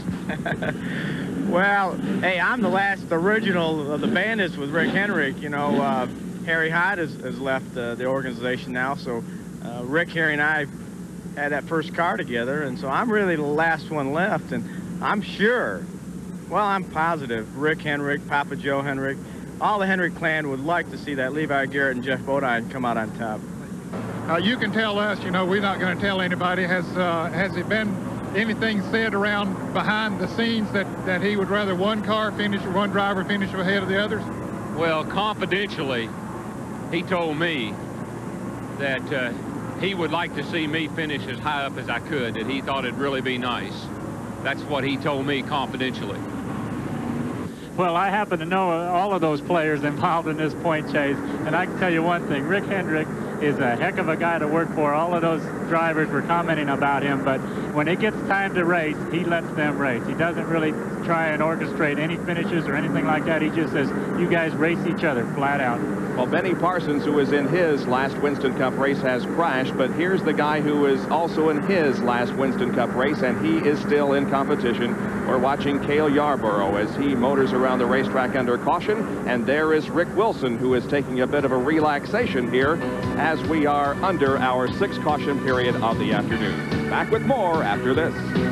Speaker 14: Well, hey, I'm the last original of the Bandits with Rick Hendrick. You know, uh, Harry Hyde has, has left uh, the organization now, so uh, Rick, Harry, and I had that first car together, and so I'm really the last one left, and I'm sure, well, I'm positive, Rick Hendrick, Papa Joe Hendrick, all the Hendrick clan would like to see that Levi Garrett and Jeff Bodine come out on top.
Speaker 2: Uh, you can tell us, you know, we're not going to tell anybody. Has uh, has it been anything said around behind the scenes that, that he would rather one car finish or one driver finish ahead of the others?
Speaker 15: Well, confidentially, he told me that uh, he would like to see me finish as high up as I could, that he thought it'd really be nice. That's what he told me confidentially.
Speaker 3: Well, I happen to know all of those players involved in this point chase, and I can tell you one thing, Rick Hendrick is a heck of a guy to work for. All of those drivers were commenting about him, but when it gets time to race, he lets them race. He doesn't really try and orchestrate any finishes or anything like that. He just says, you guys race each other flat out.
Speaker 1: Well, Benny Parsons, who was in his last Winston Cup race, has crashed, but here's the guy who is also in his last Winston Cup race, and he is still in competition. We're watching Cale Yarborough as he motors around the racetrack under caution, and there is Rick Wilson, who is taking a bit of a relaxation here as we are under our sixth caution period of the afternoon. Back with more after this.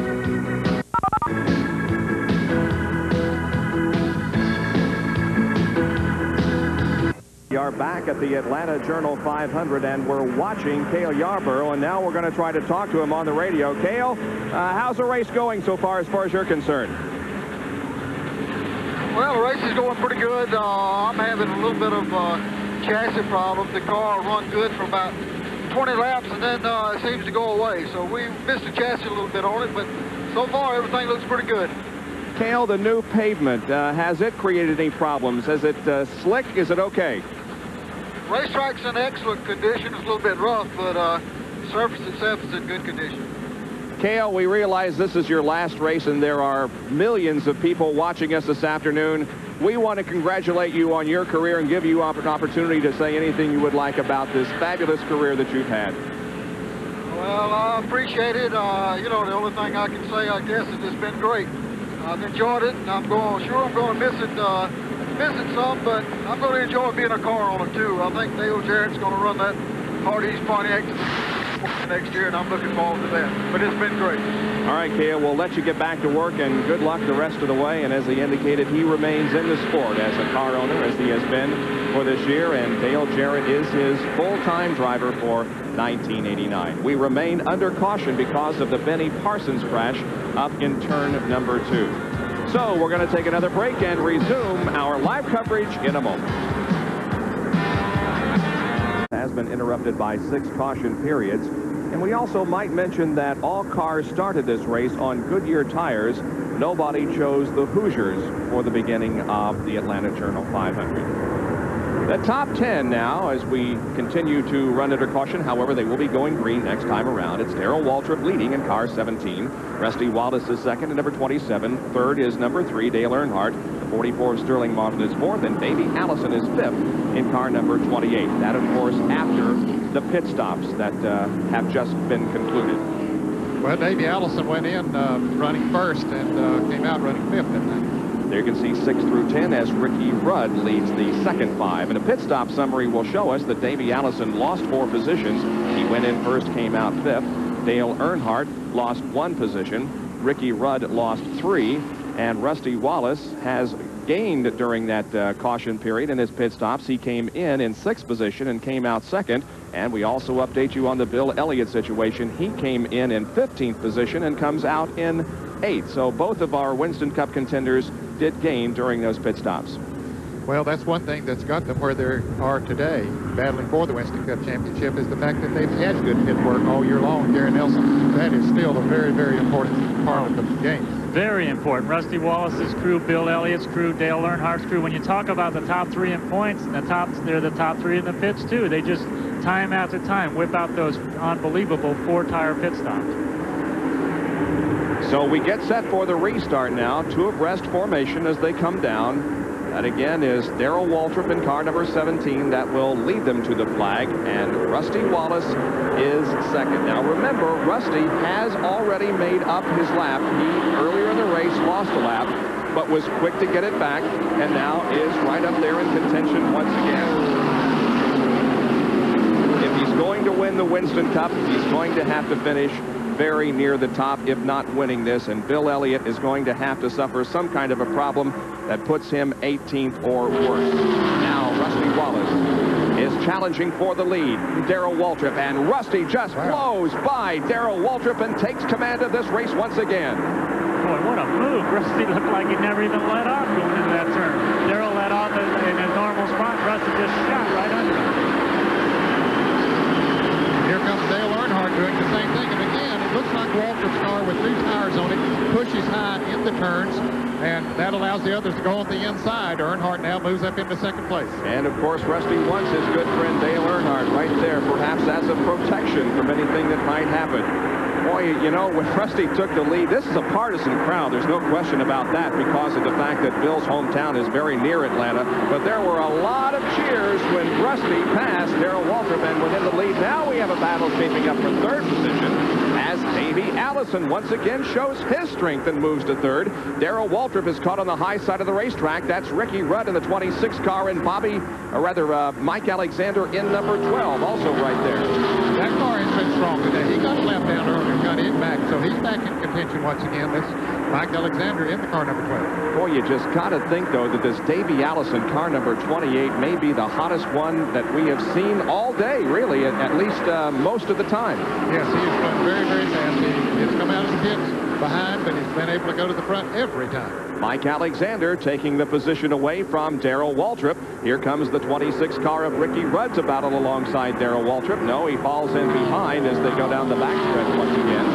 Speaker 1: We are back at the Atlanta Journal five hundred, and we're watching Cale Yarborough, and now we're going to try to talk to him on the radio. Cale, uh, how's the race going so far as far as you're concerned?
Speaker 16: Well, the race is going pretty good. Uh, I'm having a little bit of uh, chassis problems. The car run good for about twenty laps, and then uh, it seems to go away. So we missed the chassis a little bit on it, but so far everything looks pretty good.
Speaker 1: Cale, the new pavement, uh, has it created any problems? Is it uh, slick? Is it okay?
Speaker 16: Racetrack's in excellent condition. It's a little bit rough, but uh, the surface itself is in good condition.
Speaker 1: Cale, we realize this is your last race, and there are millions of people watching us this afternoon. We want to congratulate you on your career and give you an opportunity to say anything you would like about this fabulous career that you've had.
Speaker 16: Well, I appreciate it. Uh, you know, the only thing I can say, I guess, is it's been great. I've enjoyed it, and I'm going, sure I'm going to miss it, uh, miss it some, but I'm going to enjoy being a car owner, too. I think Dale Jarrett's going to run that Hardee's Pontiac next year, and I'm looking forward to that. But it's been great.
Speaker 1: All right, Cale, we'll let you get back to work, and good luck the rest of the way. And as he indicated, he remains in the sport as a car owner, as he has been for this year, and Dale Jarrett is his full-time driver for nineteen eighty-nine. We remain under caution because of the Benny Parsons crash up in turn number two. So we're going to take another break and resume our live coverage in a moment. Has been interrupted by six caution periods, and we also might mention that all cars started this race on Goodyear tires. Nobody chose the Hoosiers for the beginning of the Atlanta Journal five hundred. The top ten now as we continue to run under caution. However, they will be going green next time around. It's Darrell Waltrip leading in car seventeen. Rusty Wallace is second in number twenty-seven. Third is number three, Dale Earnhardt. The forty-four Sterling Martin is fourth, and Davey Allison is fifth in car number twenty-eight. That, of course, after the pit stops that uh, have just been concluded.
Speaker 2: Well, Davey Allison went in uh, running first and uh, came out running fifth, didn't they?
Speaker 1: There you can see six through ten as Ricky Rudd leads the second five. And a pit stop summary will show us that Davey Allison lost four positions. He went in first, came out fifth. Dale Earnhardt lost one position. Ricky Rudd lost three. And Rusty Wallace has gained during that uh, caution period in his pit stops. He came in in sixth position and came out second. And we also update you on the Bill Elliott situation. He came in in fifteenth position and comes out in eighth. So both of our Winston Cup contenders did gain during those pit stops.
Speaker 2: Well, that's one thing that's got them where they are today, battling for the Winston Cup Championship, is the fact that they've had good pit work all year long. Gary Nelson, that is still a very, very important part of the game.
Speaker 3: Very important. Rusty Wallace's crew, Bill Elliott's crew, Dale Earnhardt's crew. When you talk about the top three in points, the top, they're the top three in the pits, too. They just, time after time, whip out those unbelievable four-tire pit stops.
Speaker 1: So we get set for the restart now. Two abreast formation as they come down. That again is Darrell Waltrip in car number seventeen. That will lead them to the flag. And Rusty Wallace is second. Now remember, Rusty has already made up his lap. He, earlier in the race, lost a lap, but was quick to get it back, and now is right up there in contention once again. If he's going to win the Winston Cup, he's going to have to finish very near the top, if not winning this, and Bill Elliott is going to have to suffer some kind of a problem that puts him eighteenth or worse. Now Rusty Wallace is challenging for the lead. Darrell Waltrip, and Rusty just wow. blows by Darrell Waltrip and takes command of this race once again.
Speaker 3: Boy, what a move. Rusty looked like he never even let off going into that turn. Darrell let off in a normal spot. Rusty just shot right under him.
Speaker 2: Here comes Dale Earnhardt doing the same thing, and again, it looks like Waltrip's car with new tires on it pushes high in the turns, and that allows the others to go on the inside. Earnhardt now moves up into second place.
Speaker 1: And of course, Rusty wants his good friend Dale Earnhardt right there, perhaps as a protection from anything that might happen. Boy, you know, when Rusty took the lead, this is a partisan crowd. There's no question about that because of the fact that Bill's hometown is very near Atlanta. But there were a lot of cheers when Rusty passed Darrell Waltrip and within the lead. Now we have a battle shaping up for third position as Davey Allison once again shows his strength and moves to third. Darrell Waltrip is caught on the high side of the racetrack. That's Ricky Rudd in the twenty-six car, and Bobby, or rather uh, Mike Alexander in number twelve, also right there.
Speaker 2: That car has been strong today. He got a lap down earlier, got in back, so he's back in contention once again. That's Mike Alexander in the car number twelve.
Speaker 1: Boy, you just got to think, though, that this Davey Allison car number twenty-eight may be the hottest one that we have seen all day, really, at, at least uh, most of the time.
Speaker 2: Yes, he has run very, very fast. He has come out of the pits behind, but he's been able to go to the front every time.
Speaker 1: Mike Alexander taking the position away from Darrell Waltrip. Here comes the twenty-six car of Ricky Rudd to battle alongside Darrell Waltrip. No, he falls in behind as they go down the backstretch once again.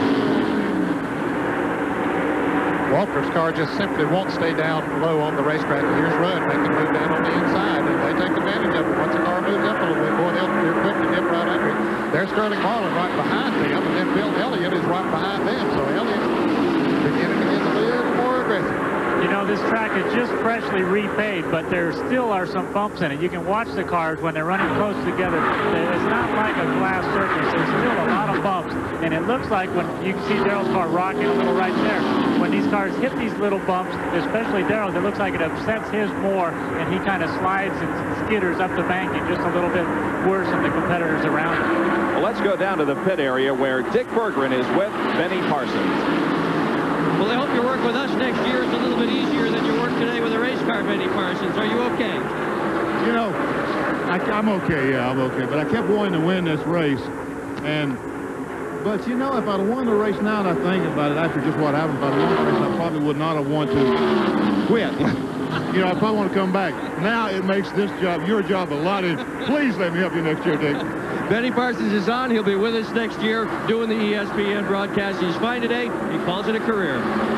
Speaker 2: Waltrip's car just simply won't stay down low on the racetrack. Here's Rudd making a move down on the inside, and they take advantage of it. Once the car moves up a little bit, boy, they'll do quick to nip right under it. There's Sterling Marlin right behind them, and then Bill Elliott is right behind them. So Elliott beginning to get a little more aggressive.
Speaker 3: You know, this track is just freshly repaved, but there still are some bumps in it. You can watch the cars when they're running close together. It's not like a glass surface. There's still a lot of bumps, and it looks like when you can see Darrell's car rocking a little right there. When these cars hit these little bumps, especially Darrell's, it looks like it upsets his more, and he kind of slides and skitters up the bank and just a little bit worse than the competitors around him.
Speaker 1: Well, let's go down to the pit area where Dick Berggren is with Benny Parsons.
Speaker 5: Well, I hope your work with us next year is a little bit easier than your work today with a race car, Benny Parsons. Are you okay?
Speaker 17: You know, I, I'm okay, yeah, I'm okay. But I kept wanting to win this race. And, but, you know, if I'd have won the race now that I think about it, after just what happened, if I'd won the race, I probably would not have wanted to quit. You know, I probably want to come back. Now it makes this job, your job, a lot easier. Please let me help you next year, Dick.
Speaker 5: Benny Parsons is on. He'll be with us next year doing the E S P N broadcast. He's fine today. He calls it a career.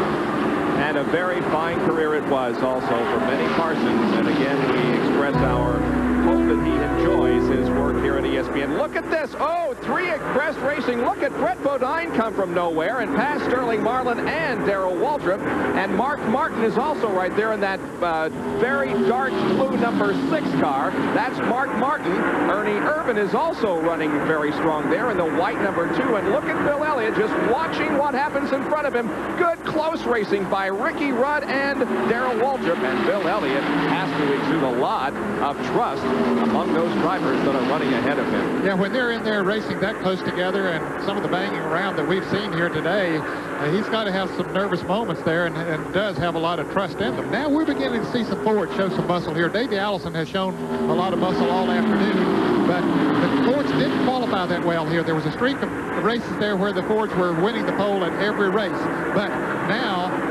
Speaker 1: And a very fine career it was also for Benny Parsons. And again, we express our hope that he enjoys his work here at E S P N. Look at this. Oh, three Express Racing. Look at Brett Bodine come from nowhere and pass Sterling Marlin and Darrell Waltrip. And Mark Martin is also right there in that uh, very dark blue number six car. That's Mark Martin. Ernie Irvan is also running very strong there in the white number two. And look at Bill Elliott just watching what happens in front of him. Good close racing by Ricky Rudd and Darrell Waltrip. And Bill Elliott has to exude a lot of trust among those drivers that are running ahead of him.
Speaker 2: Yeah, when they're in there racing that close together and some of the banging around that we've seen here today, uh, he's got to have some nervous moments there and, and does have a lot of trust in them. Now we're beginning to see some Fords show some muscle here. Davey Allison has shown a lot of muscle all afternoon, but the Fords didn't qualify that well here. There was a streak of races there where the Fords were winning the pole at every race, but now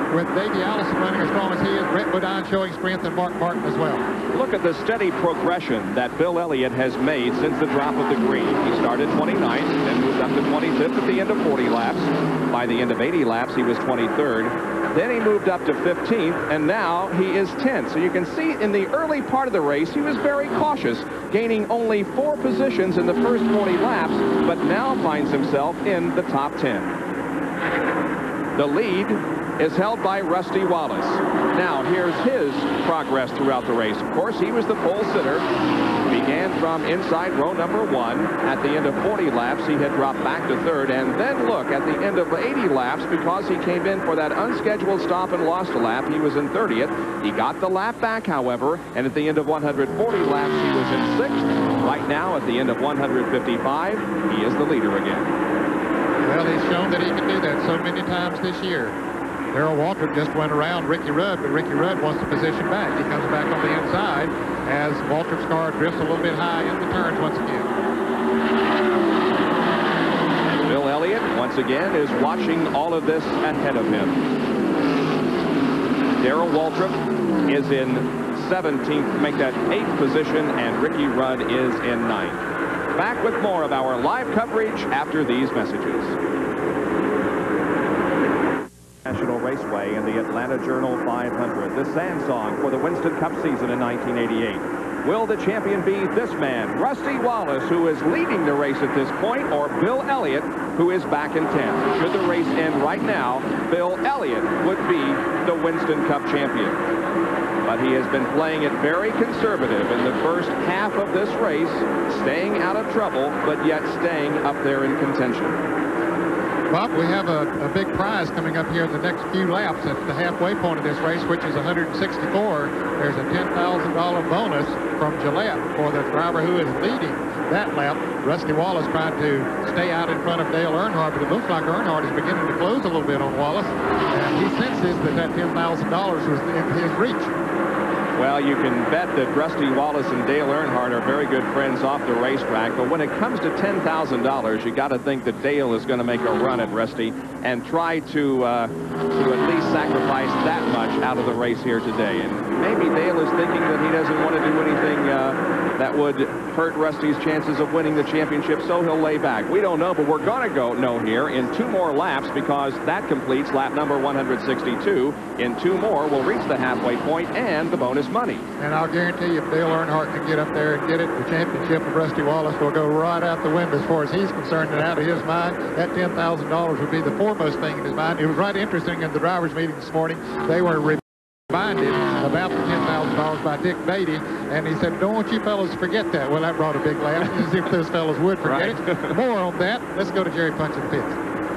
Speaker 2: with Davey Allison running as strong as he is, Brett Bodine showing strength, and Mark Martin as well.
Speaker 1: Look at the steady progression that Bill Elliott has made since the drop of the green. He started twenty-ninth, then moved up to twenty-fifth at the end of forty laps. By the end of eighty laps, he was twenty-third. Then he moved up to fifteenth, and now he is tenth. So you can see in the early part of the race, he was very cautious, gaining only four positions in the first forty laps, but now finds himself in the top ten. The lead is held by Rusty Wallace. Now, here's his progress throughout the race. Of course, he was the pole sitter. Began from inside row number one. At the end of forty laps, he had dropped back to third. And then look, at the end of eighty laps, because he came in for that unscheduled stop and lost a lap, he was in thirtieth. He got the lap back, however, and at the end of one hundred forty laps, he was in sixth. Right now, at the end of one hundred fifty-five, he is the leader again.
Speaker 2: Well, he's shown that he can do that so many times this year. Darrell Waltrip just went around Ricky Rudd, but Ricky Rudd wants to position back. He comes back on the inside as Waltrip's car drifts a little bit high in the turns once again.
Speaker 1: Bill Elliott, once again, is watching all of this ahead of him. Darrell Waltrip is in seventeenth to make that eighth position, and Ricky Rudd is in ninth. Back with more of our live coverage after these messages. National Raceway in the Atlanta Journal five hundred, the Sand Song for the Winston Cup season in nineteen eighty-eight. Will the champion be this man, Rusty Wallace, who is leading the race at this point, or Bill Elliott, who is back in tenth? Should the race end right now, Bill Elliott would be the Winston Cup champion. But he has been playing it very conservative in the first half of this race, staying out of trouble, but yet staying up there in contention.
Speaker 2: Bob, we have a, a big prize coming up here in the next few laps at the halfway point of this race, which is one hundred sixty-four. There's a ten thousand dollar bonus from Gillette for the driver who is leading that lap. Rusty Wallace trying to stay out in front of Dale Earnhardt, but it looks like Earnhardt is beginning to close a little bit on Wallace, and he senses that that ten thousand dollars was in his reach.
Speaker 1: Well, you can bet that Rusty Wallace and Dale Earnhardt are very good friends off the racetrack, but when it comes to ten thousand dollars, you got to think that Dale is going to make a run at Rusty and try to, uh, to at least sacrifice that much out of the race here today. And maybe Dale is thinking that he doesn't want to do anything uh, that would hurt Rusty's chances of winning the championship, so he'll lay back. We don't know, but we're going to go know here in two more laps, because that completes lap number one hundred sixty-two. In two more, we'll reach the halfway point and the bonus money.
Speaker 2: And I'll guarantee you, if Dale Earnhardt can get up there and get it, the championship of Rusty Wallace will go right out the window as far as he's concerned, and out of his mind, that ten thousand dollars would be the foremost thing in his mind. It was right interesting in the drivers' meeting this morning. They were reminded about the ten thousand dollars by Dick Beatty, and he said, don't want you fellows to forget that. Well, that brought a big laugh, as if those fellows would forget
Speaker 1: right.
Speaker 2: it. More on that. Let's go to Jerry Punch in the pits.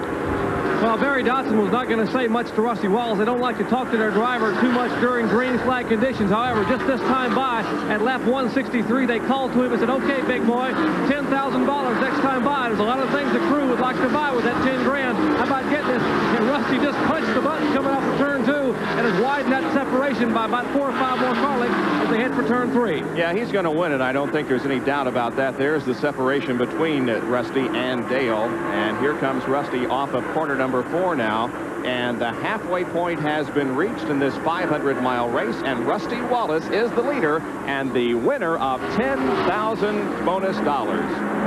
Speaker 4: Well, Barry Dodson was not going to say much to Rusty Wallace. They don't like to talk to their driver too much during green flag conditions. However, just this time by, at lap one sixty-three, they called to him and said, okay, big boy, ten thousand dollars next time by. There's a lot of things the crew would like to buy with that ten grand. How about getting this? And Rusty just punched the button coming off of turn two and has widened that separation by about four or five more car lengths as they head for turn three.
Speaker 1: Yeah, he's going to win it. I don't think there's any doubt about that. There's the separation between uh, Rusty and Dale. And here comes Rusty off of corner number four now. And the halfway point has been reached in this five hundred mile race, and Rusty Wallace is the leader and the winner of ten thousand bonus dollars.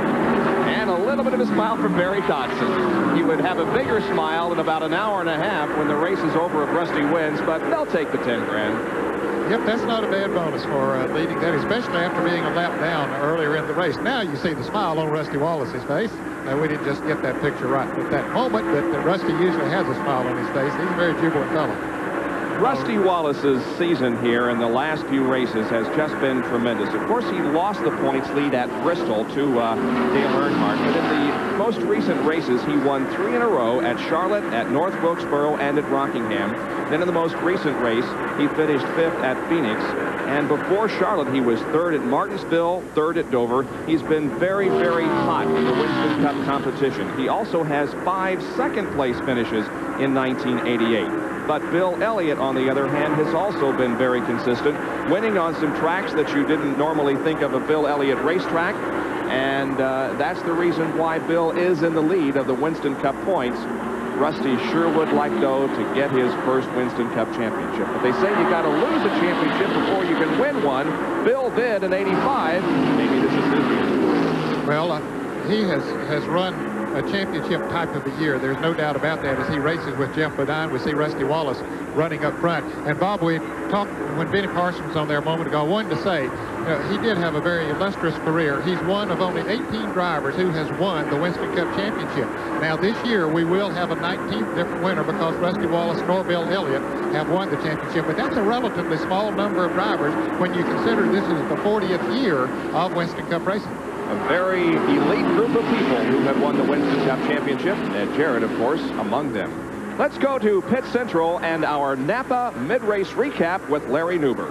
Speaker 1: And a little bit of a smile from Barry Dodson. He would have a bigger smile in about an hour and a half when the race is over if Rusty wins, but they'll take the ten grand.
Speaker 2: Yep, that's not a bad bonus for uh, leading that, especially after being a lap down earlier in the race. Now you see the smile on Rusty Wallace's face. Now, we didn't just get that picture right at that moment, but uh, Rusty usually has a smile on his face. He's a very jubilant fellow.
Speaker 1: Rusty Wallace's season here in the last few races has just been tremendous. Of course, he lost the points lead at Bristol to uh, Dale Earnhardt, but in the most recent races, he won three in a row at Charlotte, at North Wilkesboro, and at Rockingham. Then in the most recent race, he finished fifth at Phoenix. And before Charlotte, he was third at Martinsville, third at Dover. He's been very, very hot in the Winston Cup competition. He also has five second-place finishes in nineteen eighty-eight. But Bill Elliott, on the other hand, has also been very consistent, winning on some tracks that you didn't normally think of a Bill Elliott racetrack. And uh, that's the reason why Bill is in the lead of the Winston Cup points. Rusty sure would like, though, to get his first Winston Cup championship. But they say you got to lose a championship before you can win one. Bill did in eighty-five. Maybe this is his year.
Speaker 2: Well, uh, he has, has run a championship type of a year. There's no doubt about that. As he races with Jeff Bodine, we see Rusty Wallace running up front. And Bob, we talked when Benny Parsons was on there a moment ago. I wanted to say, uh, he did have a very illustrious career. He's one of only eighteen drivers who has won the Winston Cup Championship. Now, this year, we will have a nineteenth different winner because Rusty Wallace nor Bill Elliott have won the championship. But that's a relatively small number of drivers when you consider this is the fortieth year of Winston Cup racing.
Speaker 1: A very elite group of people who have won the Winston Cup Championship. Ed Jarrett, of course, among them. Let's go to Pit Central and our Napa mid-race recap with Larry Nuber.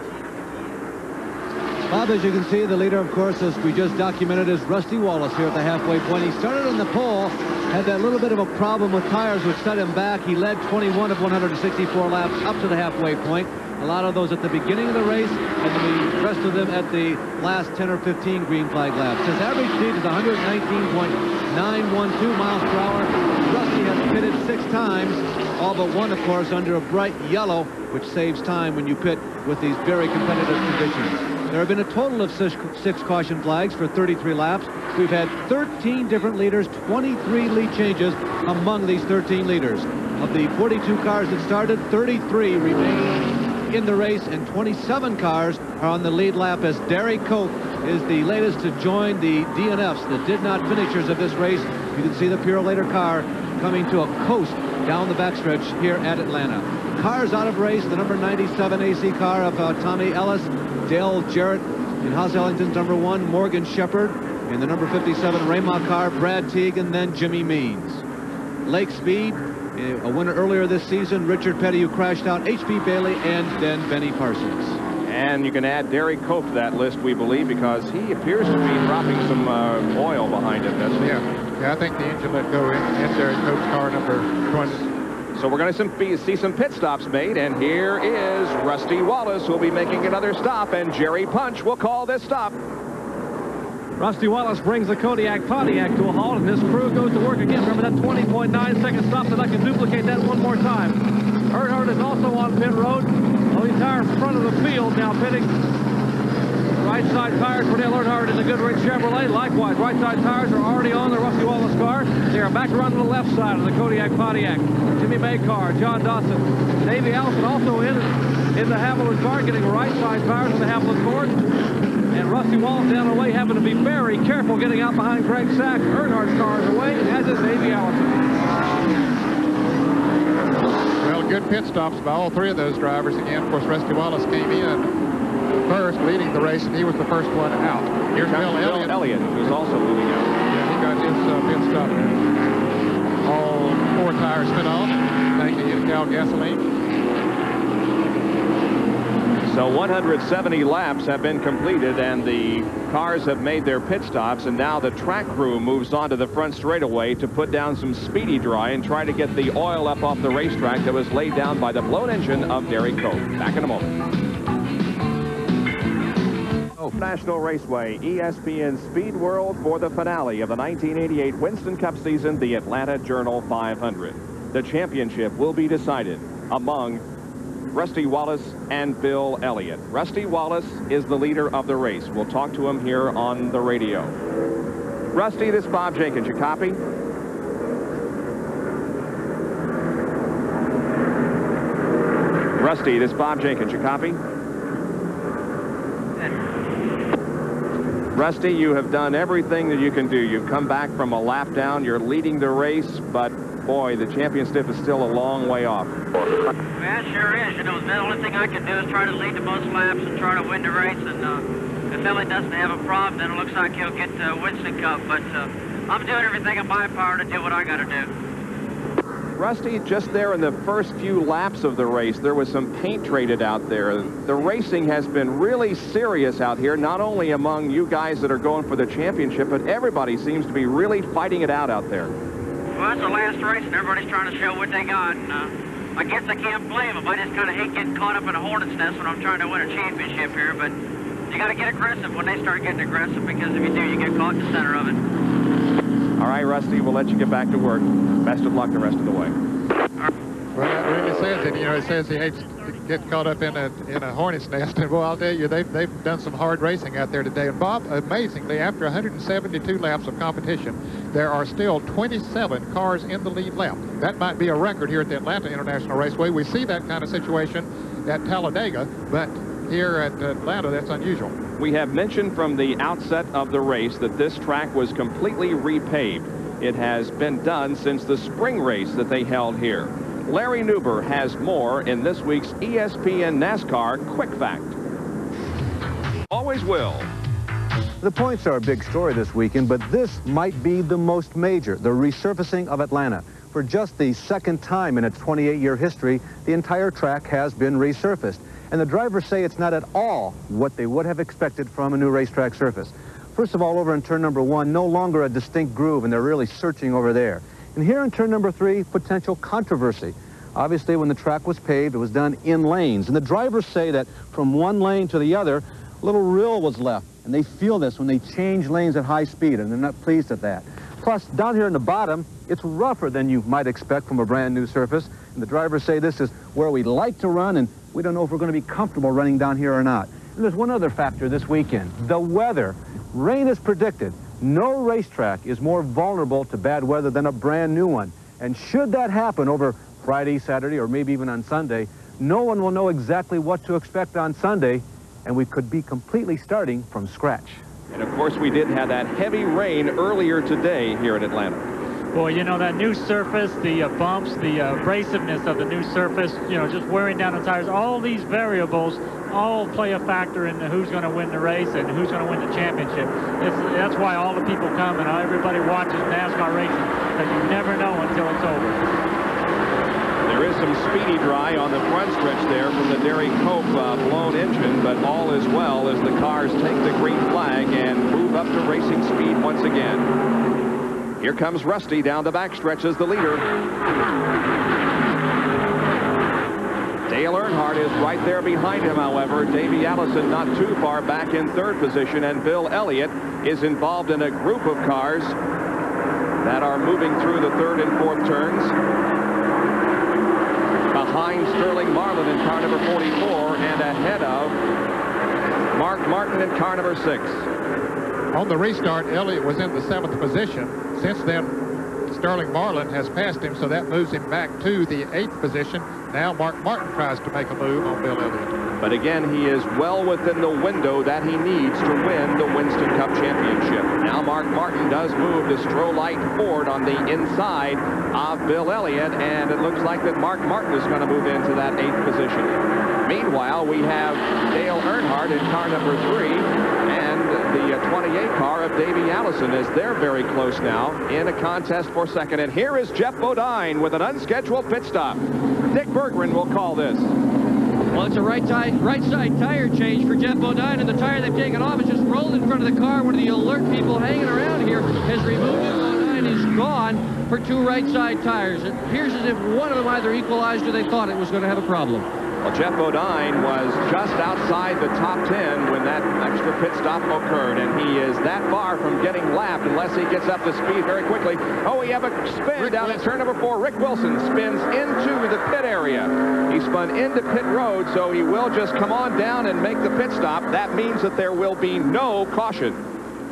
Speaker 11: Bob, as you can see, the leader, of course, as we just documented, is Rusty Wallace here at the halfway point. He started on the pole, had that little bit of a problem with tires which set him back. He led twenty-one of one hundred sixty-four laps up to the halfway point. A lot of those at the beginning of the race, and the rest of them at the last ten or fifteen green flag laps. His average speed is one hundred nineteen point nine one two miles per hour. Rusty has pitted six times, all but one, of course, under a bright yellow, which saves time when you pit with these very competitive conditions. There have been a total of six, six caution flags for thirty-three laps. We've had thirteen different leaders, twenty-three lead changes among these thirteen leaders. Of the forty-two cars that started, thirty-three remain in the race, and twenty-seven cars are on the lead lap as Derry Cope is the latest to join the D N Fs, the did not finishers of this race. You can see the Purolator car coming to a coast down the backstretch here at Atlanta. Cars out of race, the number ninety-seven A C car of uh, Tommy Ellis, Dale Jarrett in Haas Ellington's number one, Morgan Shepherd in the number fifty-seven Raymond car, Brad Teague, and then Jimmy Means. Lake Speed, a winner earlier this season, Richard Petty, who crashed out, H P Bailey, and then Benny Parsons.
Speaker 1: And you can add Derry Cope to that list, we believe, because he appears to be dropping some uh, oil behind him, doesn't he?
Speaker 2: Yeah. yeah, I think the engine let go in, in Derry Cope's car, number twenty.
Speaker 1: So we're going to see some pit stops made, and here is Rusty Wallace, who will be making another stop, and Jerry Punch will call this stop.
Speaker 4: Rusty Wallace brings the Kodiak Pontiac to a halt, and this crew goes to work again. Remember that twenty point nine second stop, that I can duplicate that one more time. Earnhardt is also on pit road. The entire front of the field now pitting. Right side tires for Dale Earnhardt in the Goodrich Chevrolet. Likewise, right side tires are already on the Rusty Wallace car. They are back around to the left side of the Kodiak Pontiac. Jimmy May car, John Dawson. Davey Allison also in, in the Haviland car, getting right side tires on the Haviland Ford. And Rusty Wallace down the way, having to be very careful getting out behind Greg Sack. Earnhardt's car is away, as is Davey Allison.
Speaker 2: Well, good pit stops by all three of those drivers. Again, of course, Rusty Wallace came in first, leading the race, and he was the first one out. Here's Bill, Bill Elliott.
Speaker 1: Elliott, who's also moving out.
Speaker 2: Yeah, he got his uh, pit stop. All four tires spin off, thanks to Cal gasoline.
Speaker 1: So one hundred seventy laps have been completed, and the cars have made their pit stops, and now the track crew moves on to the front straightaway to put down some speedy dry and try to get the oil up off the racetrack that was laid down by the blown engine of Derry Cope. Back in a moment. National Raceway, E S P N Speed World for the finale of the nineteen eighty-eight Winston Cup season, the Atlanta Journal five hundred. The championship will be decided among Rusty Wallace and Bill Elliott. Rusty Wallace is the leader of the race. We'll talk to him here on the radio. Rusty, this is Bob Jenkins. You copy? Rusty, this is Bob Jenkins. You copy? Rusty, you have done everything that you can do. You've come back from a lap down. You're leading the race, but boy, the championship is still a long way off.
Speaker 18: Yeah, it sure is. You know, the only thing I can do is try to lead the most laps and try to win the race. And uh, if Elliott doesn't have a problem, then it looks like he'll get the Winston Cup. But uh, I'm doing everything in my power to do what I got to do.
Speaker 1: Rusty, just there in the first few laps of the race, there was some paint traded out there. The racing has been really serious out here, not only among you guys that are going for the championship, but everybody seems to be really fighting it out out there.
Speaker 18: Well, it's the last race, and everybody's trying to show what they got. And, uh, I guess I can't blame them. I just kind of hate getting caught up in a hornet's nest when I'm trying to win a championship here. But you got to get aggressive when they start getting aggressive, because if you do, you get caught in the center of it.
Speaker 1: All right, Rusty, we'll let you get back to work. Best of luck the rest of the way.
Speaker 2: Well, that really says it. You know, it says he hates to get caught up in a in a hornet's nest. And, well, I'll tell you, they've, they've done some hard racing out there today. And, Bob, amazingly, after one hundred seventy-two laps of competition, there are still twenty-seven cars in the lead lap. That might be a record here at the Atlanta International Raceway. We see that kind of situation at Talladega, but here at Atlanta, that's unusual.
Speaker 1: We have mentioned from the outset of the race that this track was completely repaved. It has been done since the spring race that they held here. Larry Nuber has more in this week's E S P N NASCAR Quick Fact. Always will.
Speaker 19: The points are a big story this weekend, but this might be the most major, the resurfacing of Atlanta. For just the second time in its twenty-eight year history, the entire track has been resurfaced. And the drivers say it's not at all what they would have expected from a new racetrack surface. First of all, over in turn number one, no longer a distinct groove, and they're really searching over there. And here in turn number three, potential controversy. Obviously, when the track was paved, it was done in lanes. And the drivers say that from one lane to the other, a little rill was left. And they feel this when they change lanes at high speed, and they're not pleased at that. Plus, down here in the bottom, it's rougher than you might expect from a brand new surface. And the drivers say this is where we like to run, and we don't know if we're going to be comfortable running down here or not. And there's one other factor this weekend, the weather. Rain is predicted. No racetrack is more vulnerable to bad weather than a brand new one. And should that happen over Friday, Saturday, or maybe even on Sunday, no one will know exactly what to expect on Sunday, and we could be completely starting from scratch.
Speaker 1: And of course, we did have that heavy rain earlier today here in Atlanta.
Speaker 3: Boy, you know, that new surface, the uh, bumps, the uh, abrasiveness of the new surface, you know, just wearing down the tires, all these variables all play a factor in who's going to win the race and who's going to win the championship. It's, that's why all the people come and everybody watches NASCAR racing, because you never know until it's over.
Speaker 1: There is some speedy dry on the front stretch there from the Derry Cope uh, blown engine, but all is well as the cars take the green flag and move up to racing speed once again. Here comes Rusty down the backstretch as the leader. Dale Earnhardt is right there behind him, however. Davey Allison not too far back in third position, and Bill Elliott is involved in a group of cars that are moving through the third and fourth turns. Behind Sterling Marlin in car number forty-four and ahead of Mark Martin in car number six.
Speaker 2: On the restart, Elliott was in the seventh position. Since then, Sterling Marlin has passed him, so that moves him back to the eighth position. Now Mark Martin tries to make a move on Bill Elliott.
Speaker 1: But again, he is well within the window that he needs to win the Winston Cup Championship. Now Mark Martin does move to Strollite Ford on the inside of Bill Elliott, and it looks like that Mark Martin is going to move into that eighth position. Meanwhile, we have Dale Earnhardt in car number three, and the uh, twenty-eight car of Davey Allison as they're very close now in a contest for second. And here is Jeff Bodine with an unscheduled pit stop. Dick Berggren will call this.
Speaker 5: Well, it's a right, side, right side tire change for Jeff Bodine, and the tire they've taken off has just rolled in front of the car. One of the alert people hanging around here has removed it. Bodine is gone for two right side tires. It appears as if one of them either equalized or they thought it was going to have a problem.
Speaker 1: Well, Jeff Bodine was just outside the top ten when that extra pit stop occurred, and he is that far from getting lapped unless he gets up to speed very quickly. Oh, we have a spin Rick down Wilson. At turn number four. Rick Wilson spins into the pit area. He spun into pit road, so he will just come on down and make the pit stop. That means that there will be no caution.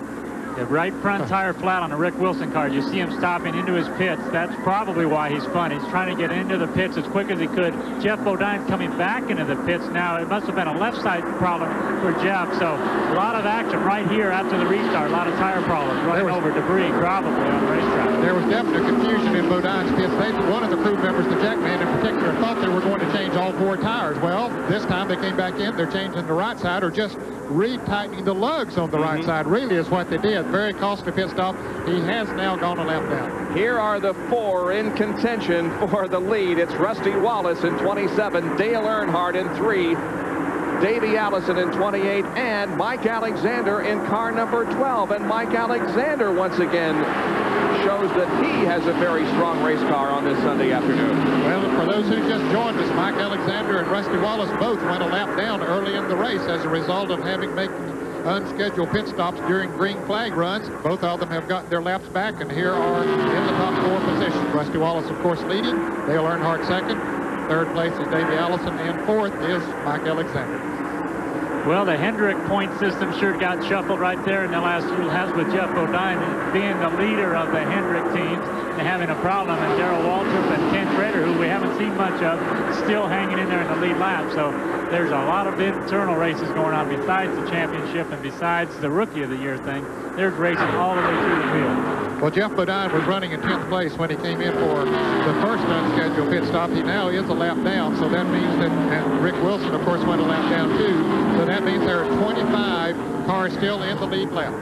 Speaker 3: The right front tire flat on the Rick Wilson car. You see him stopping into his pits. That's probably why he's spun. He's trying to get into the pits as quick as he could. Jeff Bodine's coming back into the pits now. It must have been a left side problem for Jeff. So a lot of action right here after the restart. A lot of tire problems running was, over debris probably on the racetrack.
Speaker 2: There was definite confusion in Bodine's pits. They, one of the crew members, the Jackman in particular, thought they were going to change all four tires. Well, this time they came back in. They're changing the right side or just retightening the lugs on the mm-hmm. right side really is what they did. Very costly pit stop. He has now gone a lap down.
Speaker 1: Here are the four in contention for the lead. It's Rusty Wallace in twenty-seven, Dale Earnhardt in three, Davey Allison in twenty-eight, and Mike Alexander in car number twelve. And Mike Alexander once again shows that he has a very strong race car on this Sunday afternoon.
Speaker 2: Well, for those who just joined us, Mike Alexander and Rusty Wallace both went a lap down early in the race as a result of having make, unscheduled pit stops during green flag runs. Both of them have gotten their laps back, and here are in the top four positions. Rusty Wallace, of course, leading. Dale Earnhardt second. Third place is Davey Allison, and fourth is Mike Alexander.
Speaker 3: Well, the Hendrick point system sure got shuffled right there in the last few laps with Jeff Bodine being the leader of the Hendrick teams and having a problem, and Darrell Waltrip and Ken Trader, who we haven't seen much of, still hanging in there in the lead lap. So there's a lot of internal races going on besides the championship and besides the Rookie of the Year thing. There's racing all the way through the field.
Speaker 2: Well, Jeff Bodine was running in tenth place when he came in for the first unscheduled pit stop. He now is a lap down, so that means that, and Rick Wilson, of course, went a lap down too. So that means there are twenty-five cars still in the lead lap.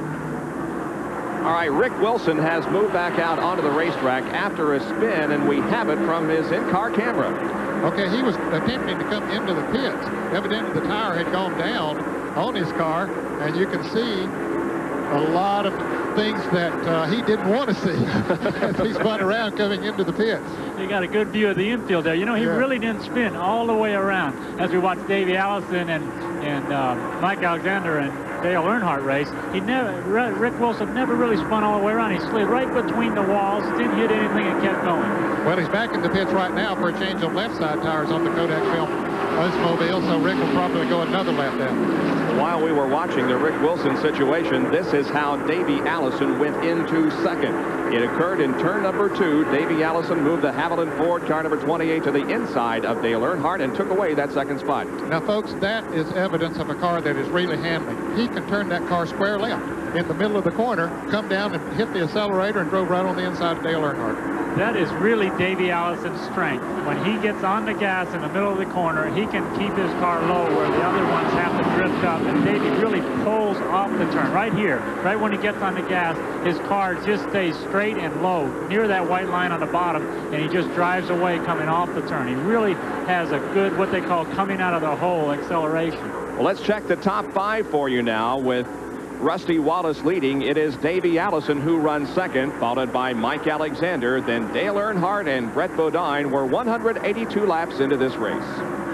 Speaker 1: All right, Rick Wilson has moved back out onto the racetrack after a spin, and we have it from his in-car camera.
Speaker 2: Okay, he was attempting to come into the pits. Evidently, the tire had gone down on his car, and you can see a lot of things that uh, he didn't want to see as he spun around coming into the pits.
Speaker 3: You got a good view of the infield there. You know, he
Speaker 2: yeah.
Speaker 3: really didn't spin all the way around. As we watched Davey Allison and, and uh, Mike Alexander and Dale Earnhardt race, he never, Rick Wilson never really spun all the way around. He slid right between the walls, didn't hit anything, and kept going.
Speaker 2: Well, he's back in the pits right now for a change of left side tires on the Kodak film Oldsmobile, so Rick will probably go another lap down.
Speaker 1: While we were watching the Rick Wilson situation, this is how Davey Allison went into second. It occurred in turn number two. Davey Allison moved the Haviland Ford car number twenty-eight to the inside of Dale Earnhardt and took away that second spot.
Speaker 2: Now, folks, that is evidence of a car that is really handling. He can turn that car square left in the middle of the corner, come down and hit the accelerator and drove right on the inside of Dale Earnhardt.
Speaker 3: That is really Davey Allison's strength. When he gets on the gas in the middle of the corner, he can keep his car low where the other ones have to drift up, and Davey really pulls off the turn. Right here, right when he gets on the gas, his car just stays straight and low near that white line on the bottom, and he just drives away coming off the turn. He really has a good, what they call coming out of the hole acceleration.
Speaker 1: Well, let's check the top five for you now with Rusty Wallace leading. It is Davey Allison who runs second, followed by Mike Alexander. Then Dale Earnhardt and Brett Bodine. We're one hundred eighty-two laps into this race.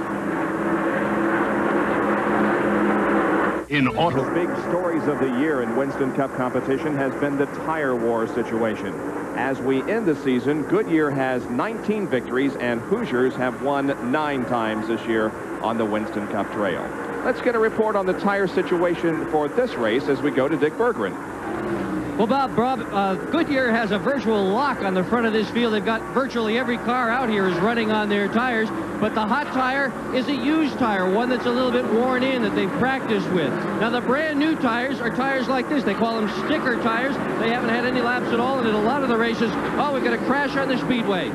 Speaker 8: In auto.
Speaker 1: The big stories of the year in Winston Cup competition has been the tire war situation. As we end the season, Goodyear has nineteen victories and Hoosiers have won nine times this year on the Winston Cup trail. Let's get a report on the tire situation for this race as we go to Dick Berggren.
Speaker 5: Well, Bob, Bob uh, Goodyear has a virtual lock on the front of this field. They've got virtually every car out here is running on their tires, but the hot tire is a used tire, one that's a little bit worn in that they've practiced with. Now, the brand new tires are tires like this. They call them sticker tires. They haven't had any laps at all, and in a lot of the races, oh, we've got a crash on the speedway.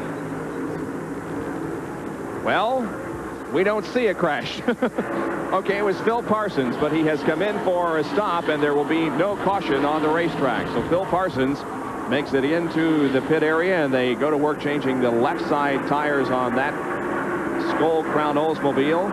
Speaker 1: Well, we don't see a crash. Okay, it was Phil Parsons, but he has come in for a stop, and there will be no caution on the racetrack. So Phil Parsons makes it into the pit area, and they go to work changing the left side tires on that Skull Crown Oldsmobile.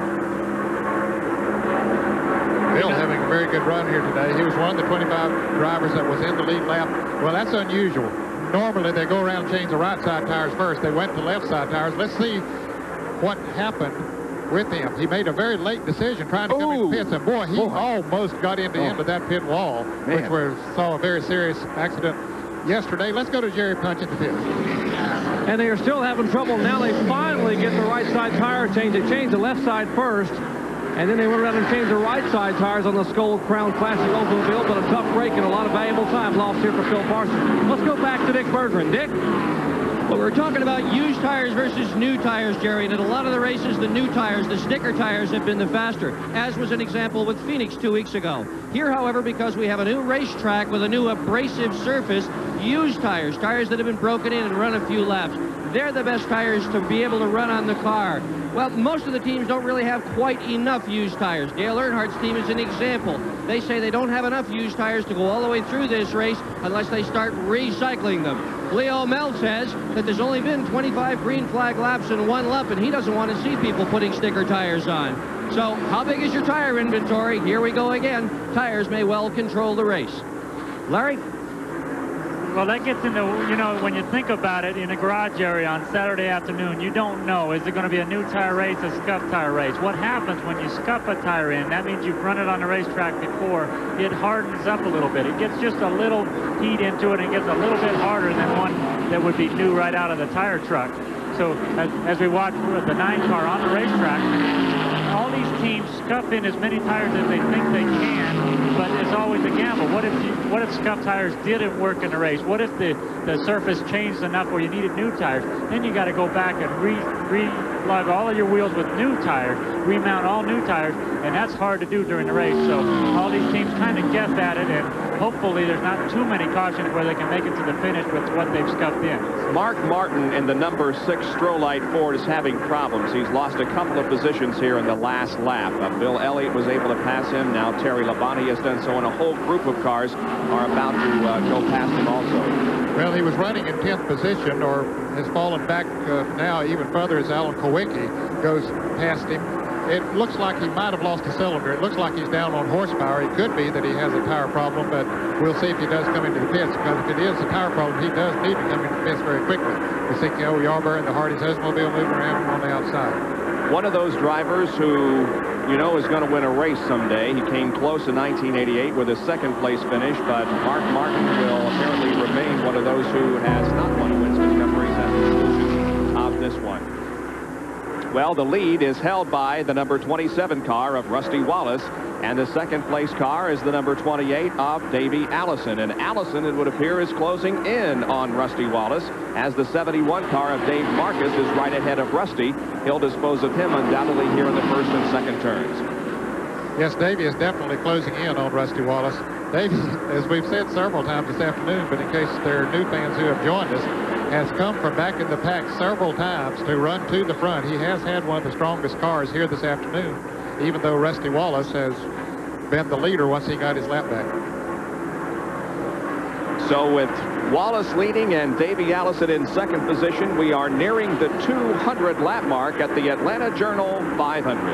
Speaker 2: Phil having a very good run here today. He was one of the twenty-five drivers that was in the lead lap. Well, that's unusual. Normally, they go around and change the right side tires first. They went to left side tires. Let's see what happened with him. He made a very late decision trying to come in the pits, and boy, he boy. almost got into oh. into that pit wall, Man. which was saw a very serious accident yesterday. Let's go to Jerry Punch in the pits.
Speaker 4: And they are still having trouble. Now they finally get the right side tire change. They changed the left side first, and then they went around and changed the right side tires on the Skull Crown Classic Oldsmobile, but a tough break and a lot of valuable time lost here for Phil Parsons. Let's go back to Dick Berggren. Dick?
Speaker 5: Well, we're talking about used tires versus new tires, Jerry, and in a lot of the races, the new tires, the sticker tires, have been the faster, as was an example with Phoenix two weeks ago. Here, however, because we have a new racetrack with a new abrasive surface, used tires, tires that have been broken in and run a few laps, they're the best tires to be able to run on the car. Well, most of the teams don't really have quite enough used tires. Dale Earnhardt's team is an example. They say they don't have enough used tires to go all the way through this race unless they start recycling them. Leo Mel says that there's only been twenty-five green flag laps in one lap, and he doesn't want to see people putting sticker tires on. So how big is your tire inventory? Here we go again. Tires may well control the race. Larry?
Speaker 3: Well, that gets into, you know, when you think about it, in a garage area on Saturday afternoon, you don't know, is it going to be a new tire race, a scuff tire race? What happens when you scuff a tire in? That means you've run it on the racetrack before. It hardens up a little bit. It gets just a little heat into it and gets a little bit harder than one that would be new right out of the tire truck. So as, as we watch the nine car on the racetrack, all these teams scuff in as many tires as they think they can, but it's always a gamble. What if you, what if scuff tires didn't work in the race? What if the, the surface changed enough where you needed new tires? Then you got to go back and re, re-lug all of your wheels with new tires, remount all new tires, and that's hard to do during the race. So all these teams kind of guess at it, and hopefully there's not too many cautions where they can make it to the finish with what they've scuffed in.
Speaker 1: Mark Martin in the number six Strolite Ford is having problems. He's lost a couple of positions here in the last lap. Uh, Bill Elliott was able to pass him. Now Terry Labonte has done so, and a whole group of cars are about to uh, go past him also.
Speaker 2: Well, he was running in tenth position, or has fallen back uh, now even further as Alan Kowicki goes past him. It looks like he might have lost a cylinder. It looks like he's down on horsepower. It could be that he has a tire problem, but we'll see if he does come into the pits, because if it is a tire problem, he does need to come into the pits very quickly. We see Kel Yarborough and the Hardee's Oldsmobile moving around on the outside.
Speaker 1: One of those drivers who, you know, is going to win a race someday. He came close in nineteen eighty-eight with a second place finish, but Mark Martin will apparently remain one of those who has not won a Winston Cup race at the conclusion of this one. Well, the lead is held by the number twenty-seven car of Rusty Wallace, and the second place car is the number twenty-eight of Davey Allison. And Allison, it would appear, is closing in on Rusty Wallace, as the seventy-one car of Dave Marcus is right ahead of Rusty. He'll dispose of him undoubtedly here in the first and second turns.
Speaker 2: Yes, Davey is definitely closing in on Rusty Wallace. Davey, as we've said several times this afternoon, but in case there are new fans who have joined us, has come from back in the pack several times to run to the front. He has had one of the strongest cars here this afternoon, even though Rusty Wallace has been the leader once he got his lap back.
Speaker 1: So with Wallace leading and Davey Allison in second position, we are nearing the two hundred lap mark at the Atlanta Journal five hundred.